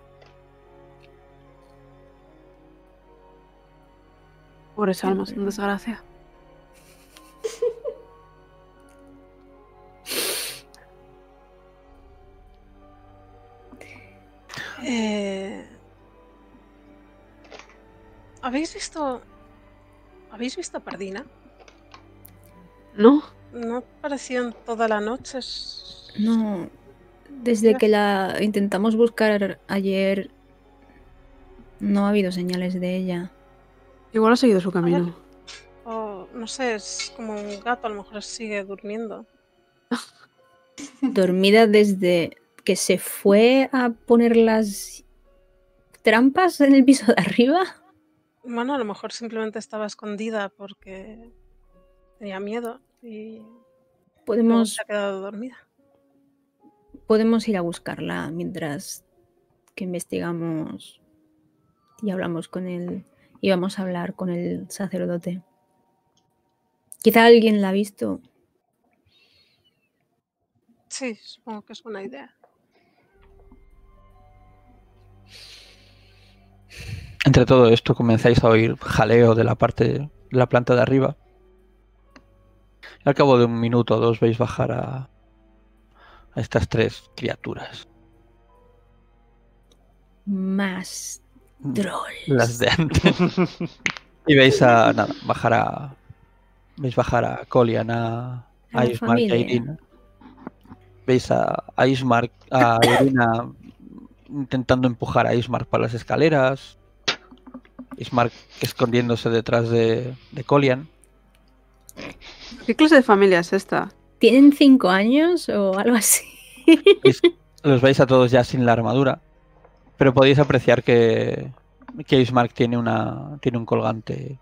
Speaker 4: Pobres almas, en desgracia.
Speaker 7: Eh, ¿Habéis visto. ¿Habéis visto a Pardina?
Speaker 4: ¿No?
Speaker 7: No apareció en toda la noche. es-
Speaker 2: No, desde que la intentamos buscar ayer no ha habido señales de ella.
Speaker 4: Igual ha seguido su camino.
Speaker 7: O no sé, es como un gato, a lo mejor sigue durmiendo.
Speaker 2: Dormida desde que se fue a poner las trampas en el piso de arriba.
Speaker 7: Bueno, a lo mejor simplemente estaba escondida porque tenía miedo y luego
Speaker 2: Podemos,
Speaker 7: se ha quedado dormida.
Speaker 2: podemos ir a buscarla mientras que investigamos y hablamos con él. Y vamos a hablar con el sacerdote. Quizá alguien la ha visto.
Speaker 7: Sí, supongo que es buena idea.
Speaker 3: Entre todo esto comenzáis a oír jaleo de la parte de la planta de arriba. Y al cabo de un minuto o dos veis bajar a, a estas tres criaturas.
Speaker 2: Más trolls.
Speaker 3: Las de antes. Y veis a nada, bajar a. Veis bajar a Colian, a,
Speaker 2: A
Speaker 3: a
Speaker 2: la
Speaker 3: Ismark y a
Speaker 2: familia.
Speaker 3: Irina. Veis a, a Ismark, a Irina intentando empujar a Ismark para las escaleras. Ismark escondiéndose detrás de, de Colian.
Speaker 4: ¿Qué clase de familia es esta?
Speaker 2: ¿Tienen cinco años o algo así?
Speaker 3: Veis- Los veis a todos ya sin la armadura, pero podéis apreciar que, que Ismark tiene, una, tiene un colgante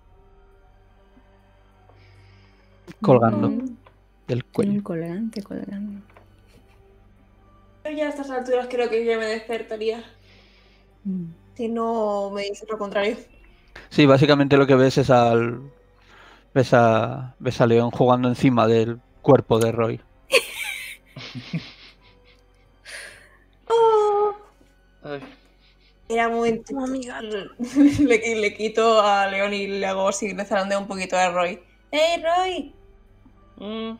Speaker 3: colgando
Speaker 2: Mm,
Speaker 3: del
Speaker 2: tiene
Speaker 3: cuello.
Speaker 2: un colgante colgando.
Speaker 5: Yo ya a estas alturas creo que ya me despertaría.
Speaker 2: Mm.
Speaker 5: Si no me dices lo contrario.
Speaker 3: Sí, básicamente lo que ves es al... Ves a, ves a León jugando encima del cuerpo de Roy.
Speaker 5: Oh,
Speaker 1: Ay,
Speaker 5: era muy...
Speaker 7: Como mi gato.
Speaker 5: le, le quito a León y le hago así, le zarandeo un poquito a Roy. ¡Hey, Roy!
Speaker 1: mm.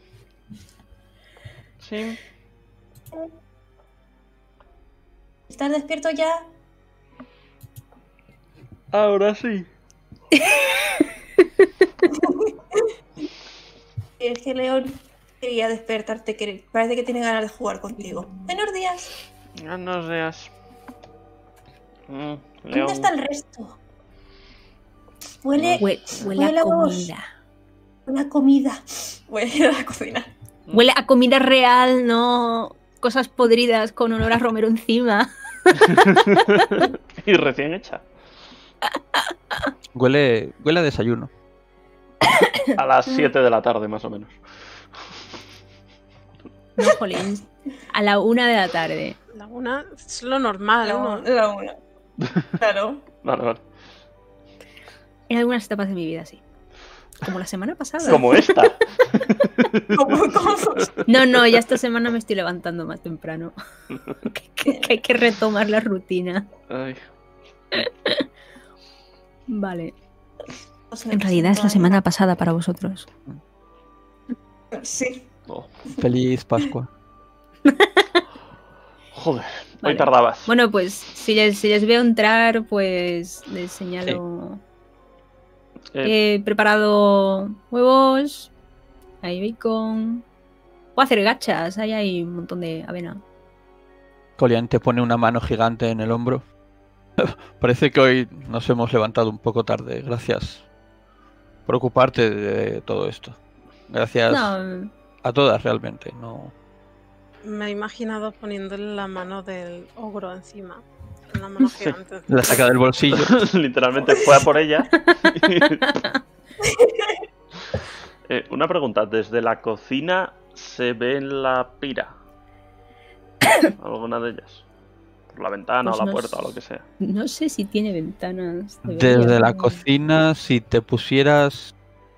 Speaker 1: Sí.
Speaker 5: ¿Estás despierto ya?
Speaker 1: Ahora sí.
Speaker 5: Es que León quería despertarte, que parece que tiene ganas de jugar contigo. Buenos días.
Speaker 1: Buenos días. Mm,
Speaker 5: ¿Dónde
Speaker 1: León.
Speaker 5: está el resto? Huele,
Speaker 2: Hue- huele
Speaker 5: huele
Speaker 2: a
Speaker 5: a vos.
Speaker 2: comida.
Speaker 5: Huele a comida. Huele a la cocina.
Speaker 2: Huele a comida real, no cosas podridas con olor a romero encima.
Speaker 1: Y recién hecha.
Speaker 3: Huele, huele a desayuno.
Speaker 1: A las siete de la tarde, más o menos.
Speaker 2: No, jolín. A la una de la tarde.
Speaker 7: La una es lo normal,
Speaker 5: La,
Speaker 7: ¿no?
Speaker 5: una- la una. Claro.
Speaker 1: Vale, vale.
Speaker 2: En algunas etapas de mi vida, sí. Como la semana pasada.
Speaker 1: Como esta.
Speaker 5: ¿Cómo, cómo?
Speaker 2: No, no, ya esta semana me estoy levantando más temprano. que, que- que hay que retomar la rutina.
Speaker 1: Ay.
Speaker 2: Vale.
Speaker 5: No sé,
Speaker 2: En realidad es la
Speaker 5: no,
Speaker 2: semana pasada para vosotros.
Speaker 5: Sí.
Speaker 1: Oh,
Speaker 3: Feliz Pascua.
Speaker 1: joder,
Speaker 2: Vale.
Speaker 1: hoy tardabas.
Speaker 2: Bueno, pues si les, si les veo entrar, pues les señalo.
Speaker 1: Eh,
Speaker 2: He preparado huevos, hay bacon. Puedo hacer gachas, ahí hay un montón de avena.
Speaker 3: Colian te pone una mano gigante en el hombro. Parece que hoy nos hemos levantado un poco tarde. Gracias por ocuparte de todo esto. Gracias
Speaker 2: No,
Speaker 3: a todas realmente. No,
Speaker 7: Me he imaginado poniéndole la mano del ogro encima. Una mano gigante. encima.
Speaker 3: la saca del bolsillo.
Speaker 1: Literalmente fue a por ella. Eh, una pregunta, ¿desde la cocina se ve la pira? ¿Alguna de ellas? Por la ventana
Speaker 2: Pues
Speaker 1: o la
Speaker 2: no
Speaker 1: puerta
Speaker 2: s-
Speaker 1: o lo que sea.
Speaker 2: no sé si tiene ventanas. debería,
Speaker 3: Desde la
Speaker 2: pero-
Speaker 3: cocina, si te pusieras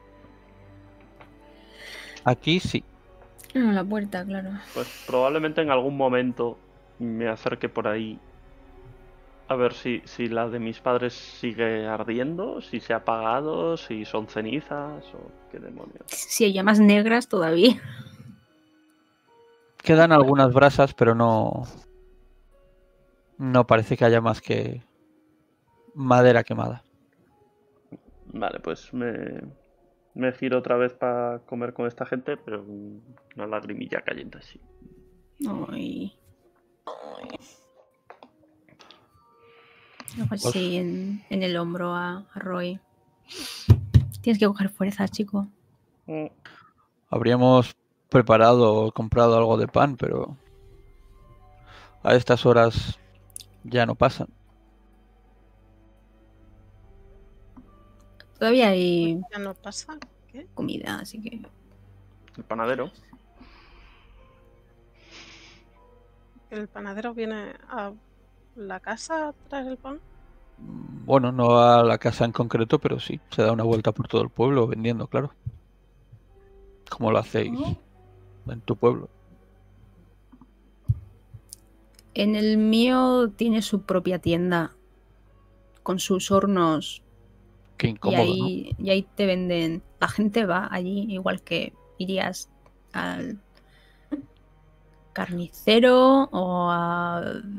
Speaker 3: aquí, sí.
Speaker 2: Ah, la puerta, claro.
Speaker 1: Pues probablemente en algún momento me acerque por ahí a ver si, si la de mis padres sigue ardiendo, si se ha apagado, si son cenizas o qué demonios.
Speaker 2: Si hay llamas negras todavía.
Speaker 3: Quedan algunas brasas, pero no. No parece que haya más que madera quemada.
Speaker 1: Vale, pues me, me giro otra vez para comer con esta gente, pero una lagrimilla cayendo así.
Speaker 2: Ay. Algo
Speaker 3: Pues-
Speaker 2: así en, en el hombro a, a Roy. Tienes que coger fuerza, chico.
Speaker 1: Mm,
Speaker 3: Habríamos preparado o comprado algo de pan, pero a estas horas ya no pasan.
Speaker 2: Todavía hay
Speaker 7: Ya no pasa. ¿Qué?
Speaker 2: comida, así que.
Speaker 1: El panadero.
Speaker 7: ¿El panadero viene a la casa a traer el pan?
Speaker 3: Bueno, no a la casa en concreto, pero sí, se da una vuelta por todo el pueblo vendiendo, claro. Como lo hacéis en tu pueblo.
Speaker 2: En el mío tiene su propia tienda con sus hornos
Speaker 3: Qué
Speaker 2: y
Speaker 3: incómodo, ¿no?
Speaker 2: ahí, y ahí te venden. La gente va allí igual que irías al carnicero o a...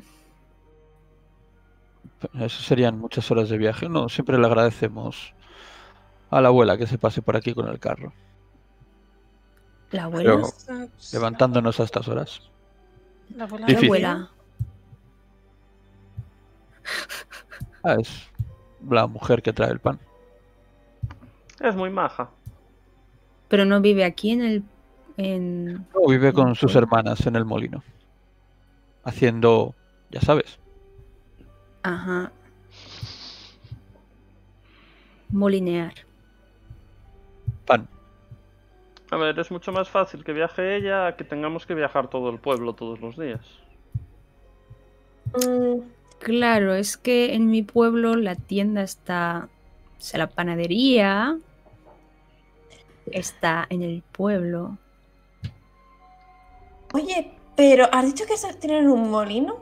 Speaker 3: Eso serían muchas horas de viaje. No, siempre le agradecemos a la abuela que se pase por aquí con el carro,
Speaker 2: la abuela.
Speaker 3: Pero-
Speaker 7: Pues,
Speaker 3: levantándonos a estas horas.
Speaker 7: la abuela
Speaker 2: ¿Qué
Speaker 3: difícil.
Speaker 2: abuela?
Speaker 3: Ah, es la mujer que trae el pan.
Speaker 1: Es muy maja.
Speaker 2: Pero no vive aquí en el... En...
Speaker 3: No, vive con sus
Speaker 2: pueblo.
Speaker 3: hermanas en el molino. Haciendo, ya sabes.
Speaker 2: Ajá. Molinear.
Speaker 3: Pan.
Speaker 1: A ver, es mucho más fácil que viaje ella a que tengamos que viajar todo el pueblo todos los días.
Speaker 5: Mm,
Speaker 2: Claro, es que en mi pueblo la tienda está... O sea, la panadería está en el pueblo.
Speaker 5: Oye, pero ¿has dicho que se- tienen un molino?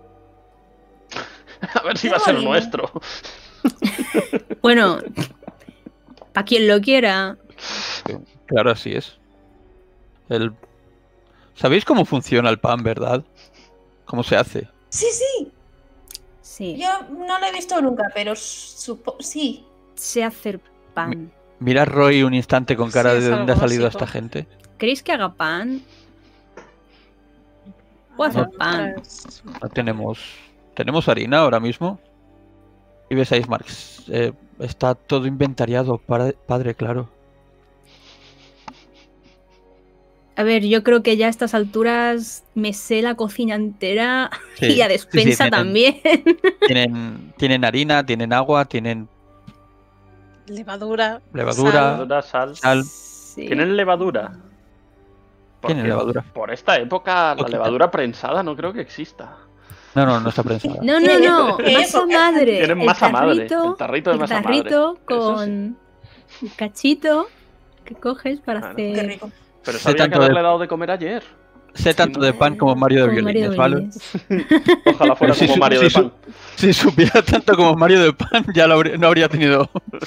Speaker 1: A ver si
Speaker 5: ¿Qué
Speaker 1: va a ser
Speaker 5: molino?
Speaker 1: nuestro.
Speaker 2: Bueno, para quien lo quiera.
Speaker 3: Claro, así es. El... ¿Sabéis cómo funciona el pan, verdad? ¿Cómo se hace?
Speaker 5: Sí, sí.
Speaker 2: Sí,
Speaker 5: Yo no lo he visto nunca, pero supo sí.
Speaker 2: sé hacer pan.
Speaker 3: Mira a Roy un instante con cara
Speaker 7: Sí,
Speaker 3: de
Speaker 7: es
Speaker 3: dónde ha
Speaker 7: algo
Speaker 3: salido
Speaker 7: básico.
Speaker 3: esta gente.
Speaker 2: ¿Queréis que haga pan? Puedo hacer
Speaker 7: Ah,
Speaker 2: pan.
Speaker 7: pues,
Speaker 3: No tenemos... Tenemos harina ahora mismo. Y ves ahí, Marx. eh, está todo inventariado, para- padre, claro.
Speaker 2: A ver, yo creo que ya a estas alturas me sé la cocina entera
Speaker 3: Sí,
Speaker 2: y la
Speaker 3: sí, sí,
Speaker 2: despensa
Speaker 3: tienen-
Speaker 2: también.
Speaker 3: Tienen, tienen harina, tienen agua, tienen
Speaker 7: levadura,
Speaker 3: levadura,
Speaker 7: sal.
Speaker 1: Levadura, sal.
Speaker 3: sal.
Speaker 2: Sí.
Speaker 1: ¿Tienen levadura?
Speaker 3: Tienen
Speaker 1: Porque
Speaker 3: levadura.
Speaker 1: por esta época la
Speaker 3: Poquita.
Speaker 1: levadura prensada no creo que exista.
Speaker 3: No, no, no está prensada.
Speaker 2: No, no, no.
Speaker 5: ¿Qué
Speaker 2: Masa
Speaker 5: época?
Speaker 2: madre.
Speaker 1: Tienen
Speaker 2: El
Speaker 1: masa madre,
Speaker 2: tarrito,
Speaker 1: el tarrito de
Speaker 2: el
Speaker 1: masa madre.
Speaker 2: tarrito
Speaker 1: Eso sí.
Speaker 2: con un cachito que coges para
Speaker 1: Claro.
Speaker 5: Qué
Speaker 2: hacer
Speaker 5: rico.
Speaker 1: Pero
Speaker 3: Sé
Speaker 1: eso había que
Speaker 3: tanto de-
Speaker 1: haberle dado de comer ayer.
Speaker 3: Sé tanto de pan como Mario de
Speaker 2: como Mario
Speaker 3: violines, ¿vale?
Speaker 2: Violines.
Speaker 1: Ojalá fuera
Speaker 3: Pero si
Speaker 1: como
Speaker 3: su-
Speaker 1: Mario
Speaker 3: si
Speaker 1: de
Speaker 3: su-
Speaker 1: pan.
Speaker 3: Si supiera tanto como Mario de pan, ya lo habría- no habría tenido.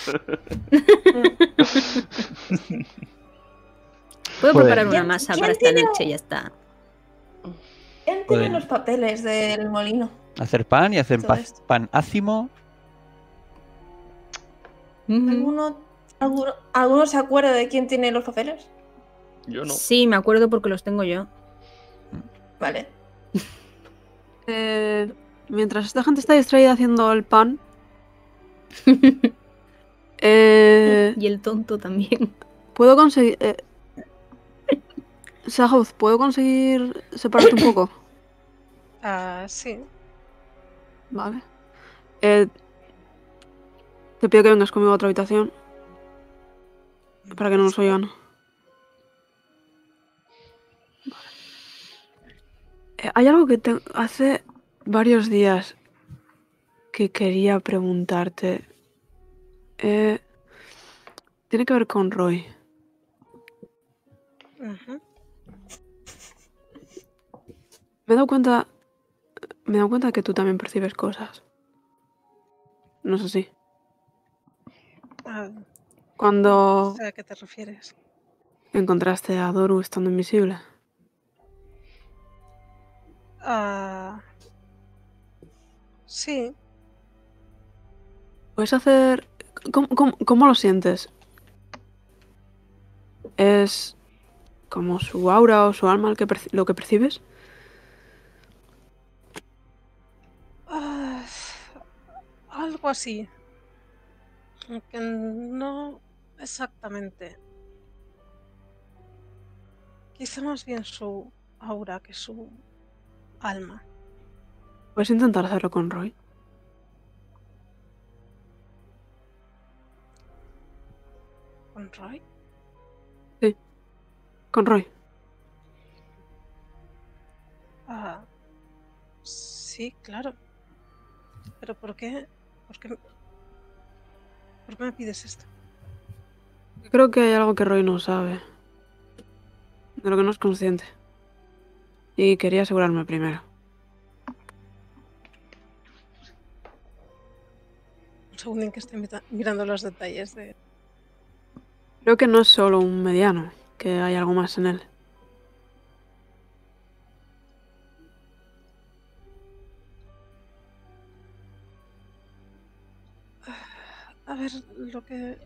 Speaker 2: Puedo
Speaker 3: Pueden.
Speaker 2: preparar una
Speaker 5: ¿Quién-
Speaker 2: masa
Speaker 5: quién
Speaker 2: para esta
Speaker 5: tiene-
Speaker 2: noche y ya está.
Speaker 5: ¿Quién tiene
Speaker 3: Pueden.
Speaker 5: los papeles del molino?
Speaker 3: Hacer pan y hacer
Speaker 5: Todo
Speaker 3: pa-
Speaker 5: esto.
Speaker 3: pan ácimo.
Speaker 2: Ujú.
Speaker 5: ¿Alguno, alguno, ¿Alguno se acuerda de quién tiene los papeles?
Speaker 1: Yo no.
Speaker 2: Sí, me acuerdo porque los tengo yo.
Speaker 5: Vale.
Speaker 4: Eh, mientras esta gente está distraída haciendo el pan, eh,
Speaker 2: Y el tonto también.
Speaker 4: puedo conseguir... Eh, Sahouth, ¿puedo conseguir separarte un poco?
Speaker 7: Ah, sí.
Speaker 4: Vale. Eh, te pido que vengas conmigo a otra habitación para que no nos oigan. Eh, hay algo que te... hace varios días que quería preguntarte. Eh, tiene que ver con Roy.
Speaker 7: Ujú.
Speaker 4: Me he dado cuenta. Me he dado cuenta que tú también percibes cosas. No sé si.
Speaker 7: Ah,
Speaker 4: Cuando
Speaker 7: sé a qué te refieres.
Speaker 4: encontraste a Doru estando invisible.
Speaker 7: Ah, sí.
Speaker 4: ¿Puedes hacer. ¿Cómo, cómo, cómo lo sientes? ¿Es como su aura o su alma el que perci- lo que percibes?
Speaker 7: Ah, algo así. Aunque no exactamente. Quizá más bien su aura que su alma.
Speaker 4: ¿Puedes intentar hacerlo con Roy?
Speaker 7: ¿Con Roy?
Speaker 4: Con Roy.
Speaker 7: Ah, sí, claro. Pero ¿por qué? ¿Por qué? ¿Por qué me pides esto?
Speaker 4: Creo que hay algo que Roy no sabe. De lo que no es consciente. Y quería asegurarme primero.
Speaker 7: Un segundín que estoy mita- mirando los detalles de...
Speaker 4: Creo que no es solo un mediano, que hay algo más en él.
Speaker 7: A ver, lo que...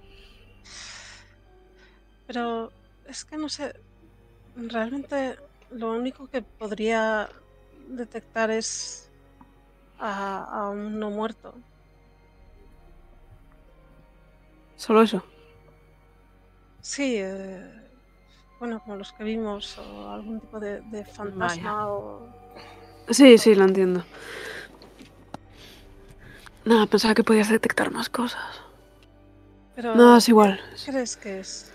Speaker 7: Pero es que no sé... Realmente lo único que podría detectar es a, a un no muerto.
Speaker 4: ¿Solo eso?
Speaker 7: Sí, eh, bueno, como los que vimos, o algún tipo de, de fantasma
Speaker 4: Vaya.
Speaker 7: o...
Speaker 4: Sí, sí, lo entiendo. Nada, pensaba que podías detectar más cosas.
Speaker 7: Pero,
Speaker 4: No, es igual.
Speaker 7: ¿qué crees que es?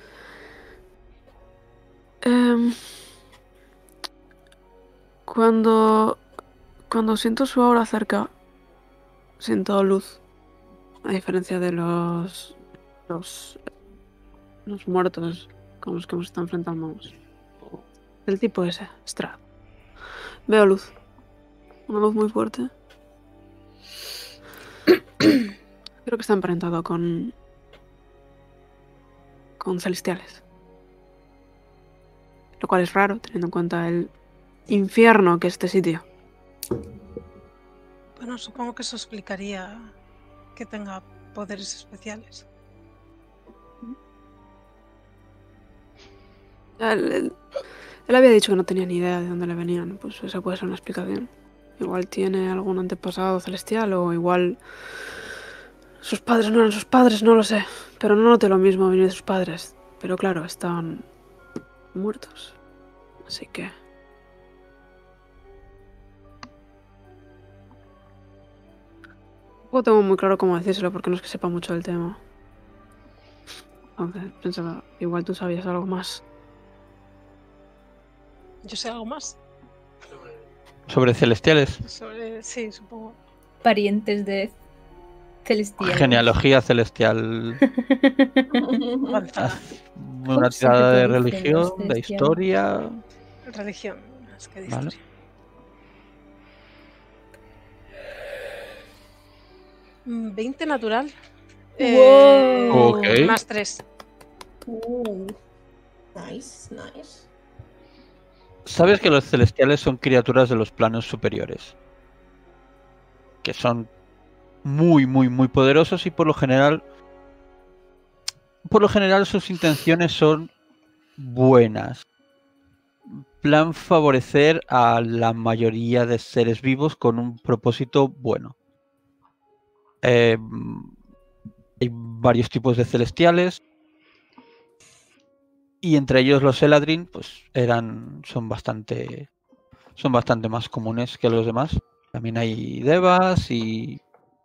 Speaker 4: Em, cuando... Cuando siento su aura cerca, siento luz. A diferencia de los... Los... Los muertos con los que hemos estado enfrentándonos. El tipo ese, Strahd. Veo luz. Una luz muy fuerte. Creo que está emparentado con... Con celestiales. Lo cual es raro, teniendo en cuenta el infierno que es este sitio.
Speaker 7: Bueno, supongo que eso explicaría que tenga poderes especiales.
Speaker 4: Él, él- él había dicho que no tenía ni idea de dónde le venían. Pues esa puede ser una explicación. Igual tiene algún antepasado celestial o igual... Sus padres no eran sus padres, no lo sé. Pero no noté lo mismo venir de sus padres. Pero claro, estaban muertos. Así que... Tampoco tengo muy claro cómo decírselo porque no es que sepa mucho del tema. Entonces pensaba, igual tú sabías algo más.
Speaker 7: Yo sé algo más
Speaker 3: Sobre celestiales.
Speaker 7: sobre... Sí, supongo.
Speaker 2: Parientes de celestiales.
Speaker 3: Genealogía celestial.
Speaker 7: Avanzada.
Speaker 3: Haz una
Speaker 2: Se
Speaker 3: tirada de
Speaker 2: reproducen los
Speaker 3: religión, de
Speaker 2: celestiales.
Speaker 3: historia.
Speaker 7: Religión, más que de
Speaker 3: Vale.
Speaker 7: historia. Mm, veinte natural. Eh,
Speaker 2: Wow.
Speaker 3: Ok.
Speaker 7: Más tres.
Speaker 5: Uh, nice, nice.
Speaker 3: Sabes que los celestiales son criaturas de los planos superiores. Que son muy, muy, muy poderosos y por lo general. Por lo general sus intenciones son buenas. Plan favorecer a la mayoría de seres vivos con un propósito bueno. Eh, hay varios tipos de celestiales. Y entre ellos los Eladrin, pues eran. son bastante. son bastante más comunes que los demás. También hay Devas y.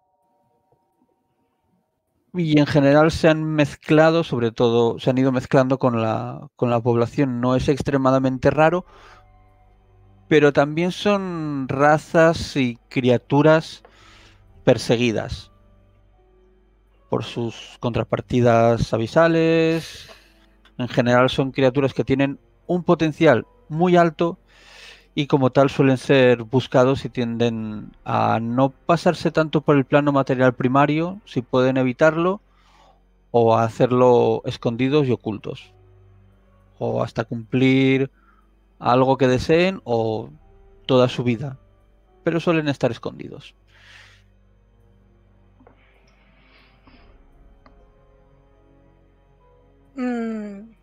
Speaker 3: Y en general se han mezclado, sobre todo, se han ido mezclando con la, con la población. No es extremadamente raro, pero también son razas y criaturas perseguidas por sus contrapartidas abisales. En general son criaturas que tienen un potencial muy alto y como tal suelen ser buscados y tienden a no pasarse tanto por el plano material primario, si pueden evitarlo, o a hacerlo escondidos y ocultos, o hasta cumplir algo que deseen o toda su vida, pero suelen estar escondidos.
Speaker 7: Mm,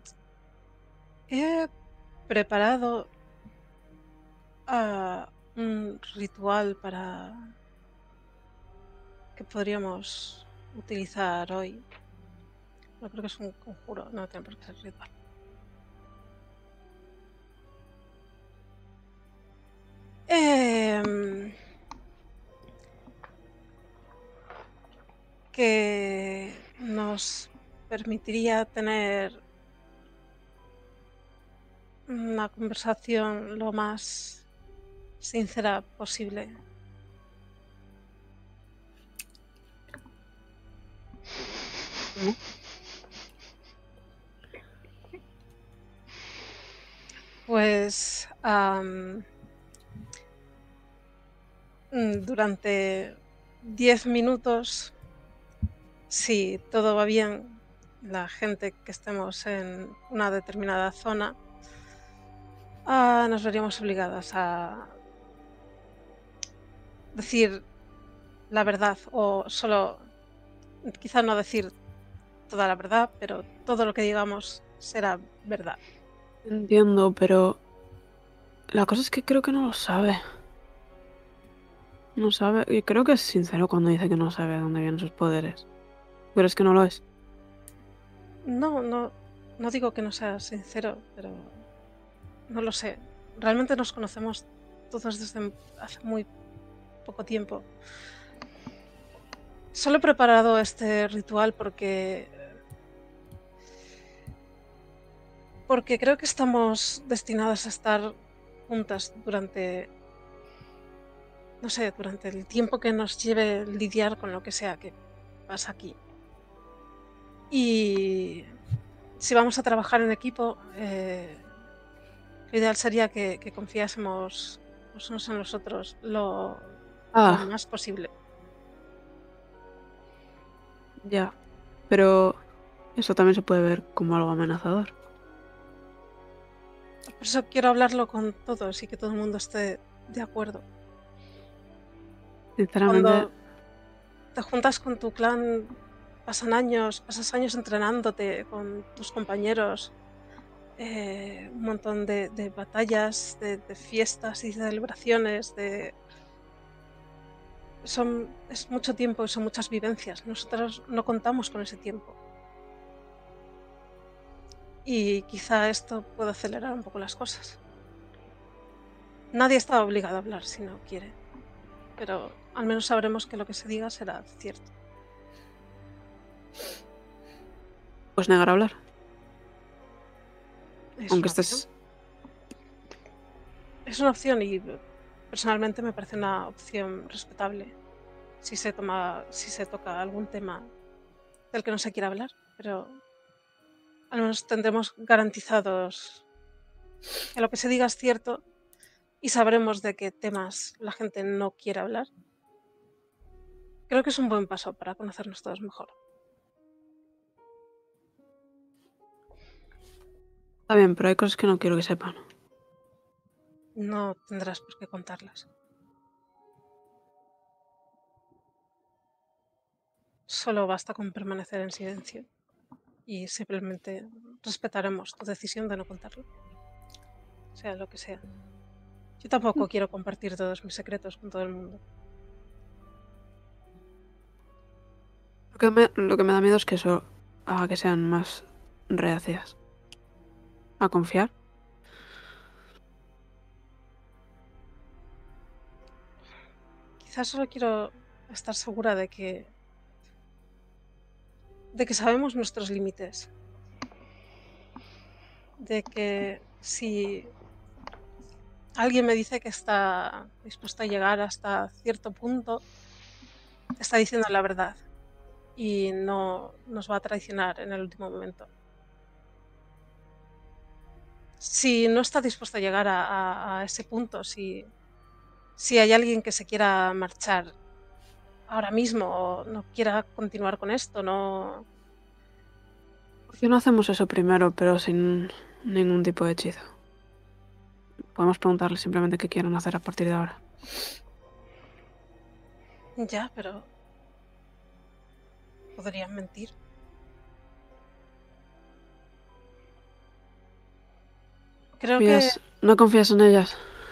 Speaker 7: he preparado ah, un ritual para que podríamos utilizar hoy. No creo que es un conjuro, no tiene por qué ser ritual. Em, que nos permitiría tener una conversación lo más sincera posible. Pues am, mm, durante diez minutos, si todo va bien, la gente que estemos en una determinada zona, ah, nos veríamos obligadas a decir la verdad o solo, quizá no decir toda la verdad, pero todo lo que digamos será verdad.
Speaker 4: Entiendo, pero... La cosa es que creo que no lo sabe. No sabe... Y creo que es sincero cuando dice que no sabe de dónde vienen sus poderes. Pero es que no lo es.
Speaker 7: No, no, no digo que no seas sincero, pero no lo sé. Realmente nos conocemos todos desde hace muy poco tiempo. Solo he preparado este ritual porque... Porque creo que estamos destinadas a estar juntas durante... No sé, durante el tiempo que nos lleve lidiar con lo que sea que pasa aquí. Y si vamos a trabajar en equipo, eh, lo ideal sería que, que confiásemos los unos en los otros lo,
Speaker 4: Ah,
Speaker 7: lo más posible.
Speaker 4: ya. Pero eso también se puede ver como algo amenazador.
Speaker 7: Por eso quiero hablarlo con todos y que todo el mundo esté de acuerdo.
Speaker 4: Sinceramente,
Speaker 7: Cuando te juntas con tu clan, pasan años, pasas años entrenándote con tus compañeros, eh, un montón de, de batallas, de, de fiestas y celebraciones, de... Son, es mucho tiempo y son muchas vivencias. Nosotros no contamos con ese tiempo. Y quizá esto pueda acelerar un poco las cosas. Nadie está obligado a hablar si no quiere, pero al menos sabremos que lo que se diga será cierto.
Speaker 4: ¿puedes negar a hablar?
Speaker 7: Es
Speaker 4: Aunque
Speaker 7: una
Speaker 4: estés...
Speaker 7: opción. Es una opción y personalmente me parece una opción respetable si se toma, si se toca algún tema del que no se quiera hablar, pero al menos tendremos garantizados que lo que se diga es cierto y sabremos de qué temas la gente no quiere hablar. Creo que es un buen paso para conocernos todos mejor.
Speaker 4: Está bien, pero hay cosas que no quiero que sepan.
Speaker 7: No tendrás por qué contarlas. Solo basta con permanecer en silencio y simplemente respetaremos tu decisión de no contarlo, sea lo que sea. Yo tampoco quiero compartir todos mis secretos con todo el mundo.
Speaker 4: Lo que me, lo que me da miedo es que eso haga que sean más reacias a confiar.
Speaker 7: Quizás solo quiero estar segura de que de que sabemos nuestros límites. De que si alguien me dice que está dispuesto a llegar hasta cierto punto, está diciendo la verdad y no nos va a traicionar en el último momento. Si no está dispuesto a llegar a, a, a ese punto, si, si hay alguien que se quiera marchar ahora mismo o no quiera continuar con esto, no...
Speaker 4: ¿Por qué no hacemos eso primero, pero sin ningún tipo de hechizo? Podemos preguntarles simplemente qué quieren hacer a partir de ahora.
Speaker 7: Ya, pero... podrían mentir. Creo que
Speaker 4: ¿Confías- ¿No confías en ellas?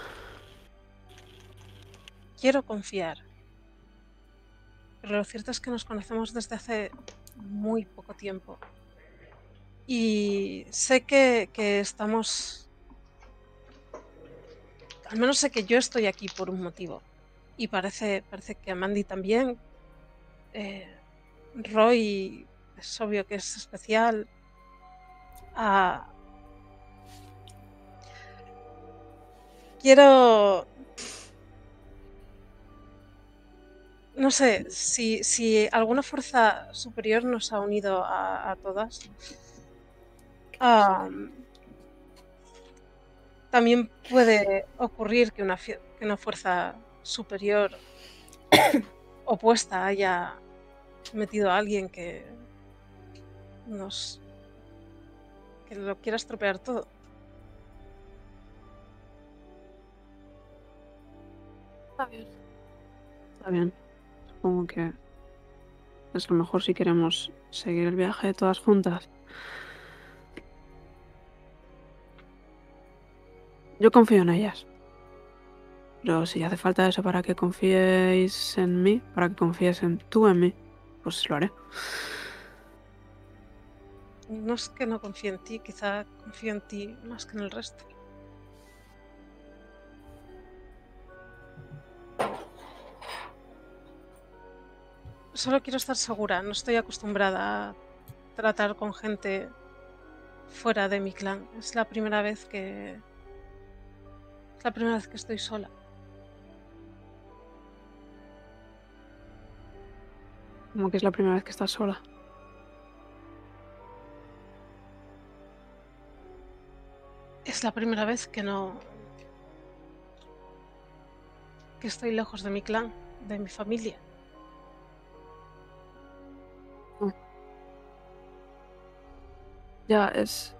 Speaker 7: quiero confiar. Pero lo cierto es que nos conocemos desde hace muy poco tiempo. Y sé que, que estamos... Al menos sé que yo estoy aquí por un motivo. Y parece, parece que a Mandy también. Eh, Roy es obvio que es especial. Ah, quiero... No sé, si, si alguna fuerza superior nos ha unido a, a todas, ah, también puede ocurrir que una, que una fuerza superior opuesta haya metido a alguien que nos... que lo quiera estropear todo.
Speaker 4: Está bien. Está bien. Supongo que es lo mejor si queremos seguir el viaje todas juntas. Yo confío en ellas. Pero si hace falta eso para que confiéis en mí, para que confíes en tú en mí, pues lo haré.
Speaker 7: No es que no confíe en ti, quizá confío en ti más que en el resto. Solo quiero estar segura, no estoy acostumbrada a tratar con gente fuera de mi clan. Es la primera vez que... Es la primera vez que estoy sola.
Speaker 4: Como que es la primera vez que estás sola.
Speaker 7: Es la primera vez que no... que estoy lejos de mi clan, de mi familia.
Speaker 4: Ya, es...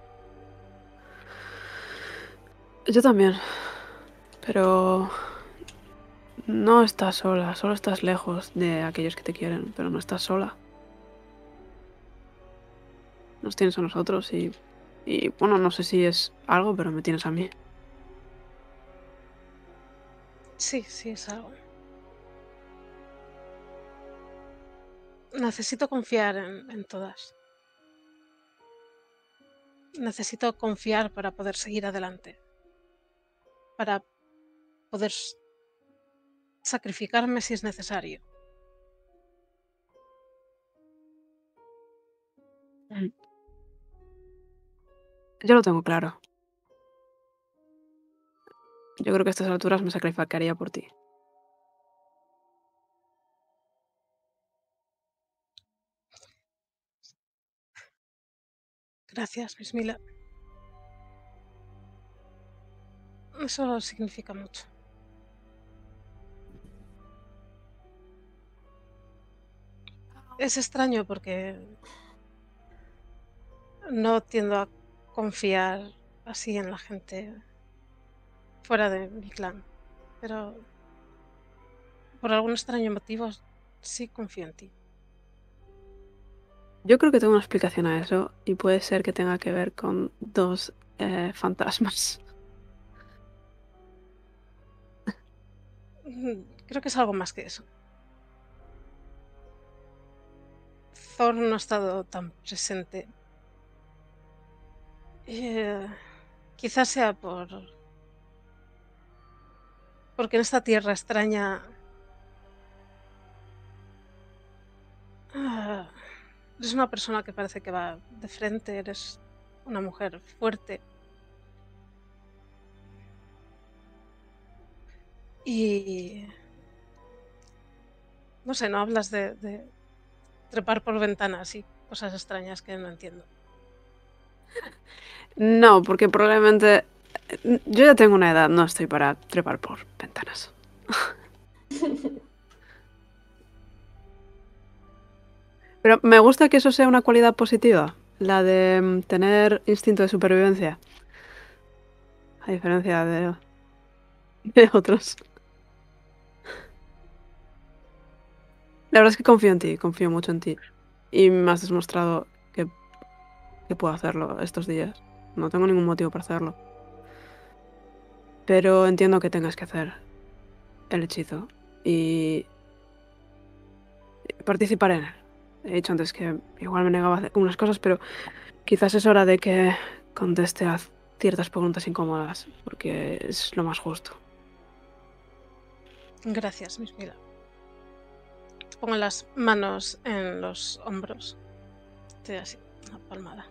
Speaker 4: Yo también. Pero... No estás sola, solo estás lejos de aquellos que te quieren, pero no estás sola. Nos tienes a nosotros y... Y bueno, no sé si es algo, pero me tienes a mí.
Speaker 7: Sí, sí, es algo. Necesito confiar en, en todas. Necesito confiar para poder seguir adelante. Para poder s- sacrificarme si es necesario.
Speaker 4: Yo lo tengo claro. Yo creo que a estas alturas me sacrificaría por ti.
Speaker 7: Gracias, Miss Mila. Eso significa mucho. Es extraño porque no tiendo a confiar así en la gente fuera de mi clan, pero por algún extraño motivo sí confío en ti.
Speaker 4: Yo creo que tengo una explicación a eso y puede ser que tenga que ver con dos eh, fantasmas.
Speaker 7: Mm, Creo que es algo más que eso. Thor no ha estado tan presente. Eh, quizás sea por... porque en esta tierra extraña... ah, eres una persona que parece que va de frente, eres una mujer fuerte. Y... no sé, no hablas de, de trepar por ventanas y cosas extrañas que no entiendo.
Speaker 4: No, porque probablemente... Yo ya tengo una edad, no estoy para trepar por ventanas. Pero me gusta que eso sea una cualidad positiva, la de mm, tener instinto de supervivencia. A diferencia de, de otros. La verdad es que confío en ti, confío mucho en ti. Y me has demostrado que, que puedo hacerlo estos días. No tengo ningún motivo para hacerlo. Pero entiendo que tengas que hacer el hechizo. Y participar en él. He dicho antes que igual me negaba a hacer unas cosas, pero quizás es hora de que conteste a ciertas preguntas incómodas, porque es lo más justo.
Speaker 7: Gracias, Miss Mila. Te pongo las manos en los hombros. Te doy así, una palmada.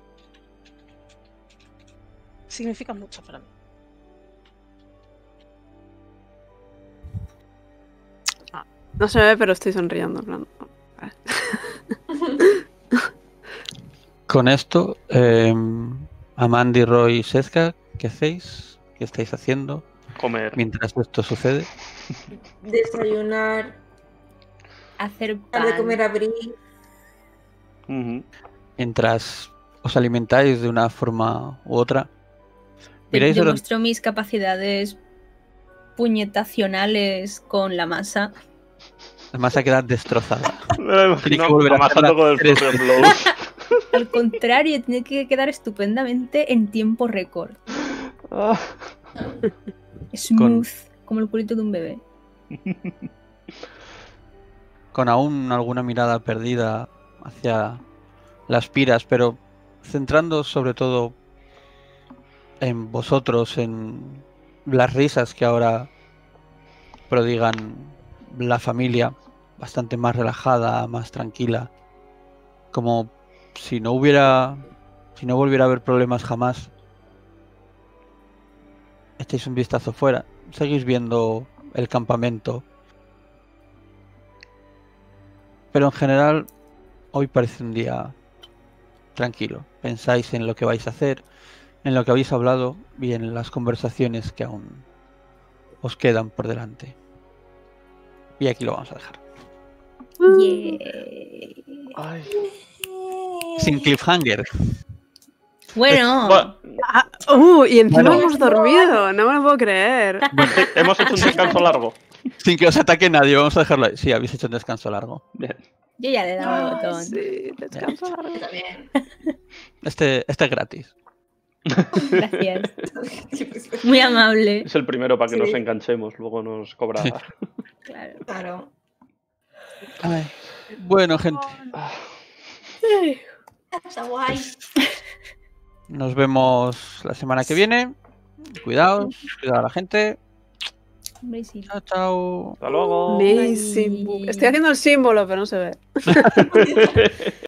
Speaker 7: Significa mucho para mí.
Speaker 4: No se me ve, pero estoy sonriendo. En plan, vale.
Speaker 3: Con esto, eh, Amandi, Roy y Sezka, ¿qué hacéis? ¿Qué estáis haciendo
Speaker 1: Comer.
Speaker 3: mientras esto sucede?
Speaker 5: Desayunar,
Speaker 2: Hacer
Speaker 5: dar de
Speaker 2: pan.
Speaker 5: comer a Bri.
Speaker 1: Ujú.
Speaker 3: Mientras os alimentáis de una forma u otra,
Speaker 2: Te
Speaker 3: miráis durante-
Speaker 2: demuestro mis capacidades puñetacionales con la masa.
Speaker 3: la masa queda destrozada.
Speaker 1: Me la
Speaker 3: Tiene que
Speaker 1: imagino
Speaker 3: volver a
Speaker 1: amasando
Speaker 3: hacerla
Speaker 1: con el
Speaker 3: tres
Speaker 1: Frozen Blows.
Speaker 2: Al contrario, tiene que quedar estupendamente en tiempo récord.
Speaker 1: Ah.
Speaker 2: Smooth, como el culito de un bebé.
Speaker 3: Con aún alguna mirada perdida hacia las piras, pero centrando sobre todo en vosotros, en las risas que ahora prodigan la familia, bastante más relajada, más tranquila, como si no hubiera, si no volviera a haber problemas jamás. Echáis un vistazo fuera, seguís viendo el campamento, pero en general hoy parece un día tranquilo. Pensáis en lo que vais a hacer, en lo que habéis hablado y en las conversaciones que aún os quedan por delante. Y aquí lo vamos a dejar.
Speaker 2: Yeah.
Speaker 1: Ay.
Speaker 3: Sin cliffhanger.
Speaker 2: Bueno,
Speaker 1: Bueno,
Speaker 4: Ah, uh, y encima
Speaker 3: Bueno.
Speaker 4: hemos dormido, no me lo puedo creer.
Speaker 1: eh, hemos hecho un descanso largo.
Speaker 3: Sin que os ataque nadie, vamos a dejarlo ahí. Sí, habéis hecho un descanso largo.
Speaker 1: Bien.
Speaker 2: yo ya le he dado al
Speaker 5: Ay,
Speaker 2: botón.
Speaker 4: Sí, descanso largo.
Speaker 5: Yo también.
Speaker 3: Este, este es gratis.
Speaker 2: Gracias. Muy amable.
Speaker 1: Es el primero para que
Speaker 5: Sí.
Speaker 1: nos enganchemos, luego nos cobra.
Speaker 2: Claro.
Speaker 5: Claro.
Speaker 3: Ay. Bueno, gente,
Speaker 5: Está guay.
Speaker 3: nos vemos la semana que viene. Cuidaos, cuidado a la gente.
Speaker 2: Un besito.
Speaker 3: Chao, chao.
Speaker 1: Hasta luego.
Speaker 4: Ni símbolo. Estoy haciendo el símbolo, pero no se ve.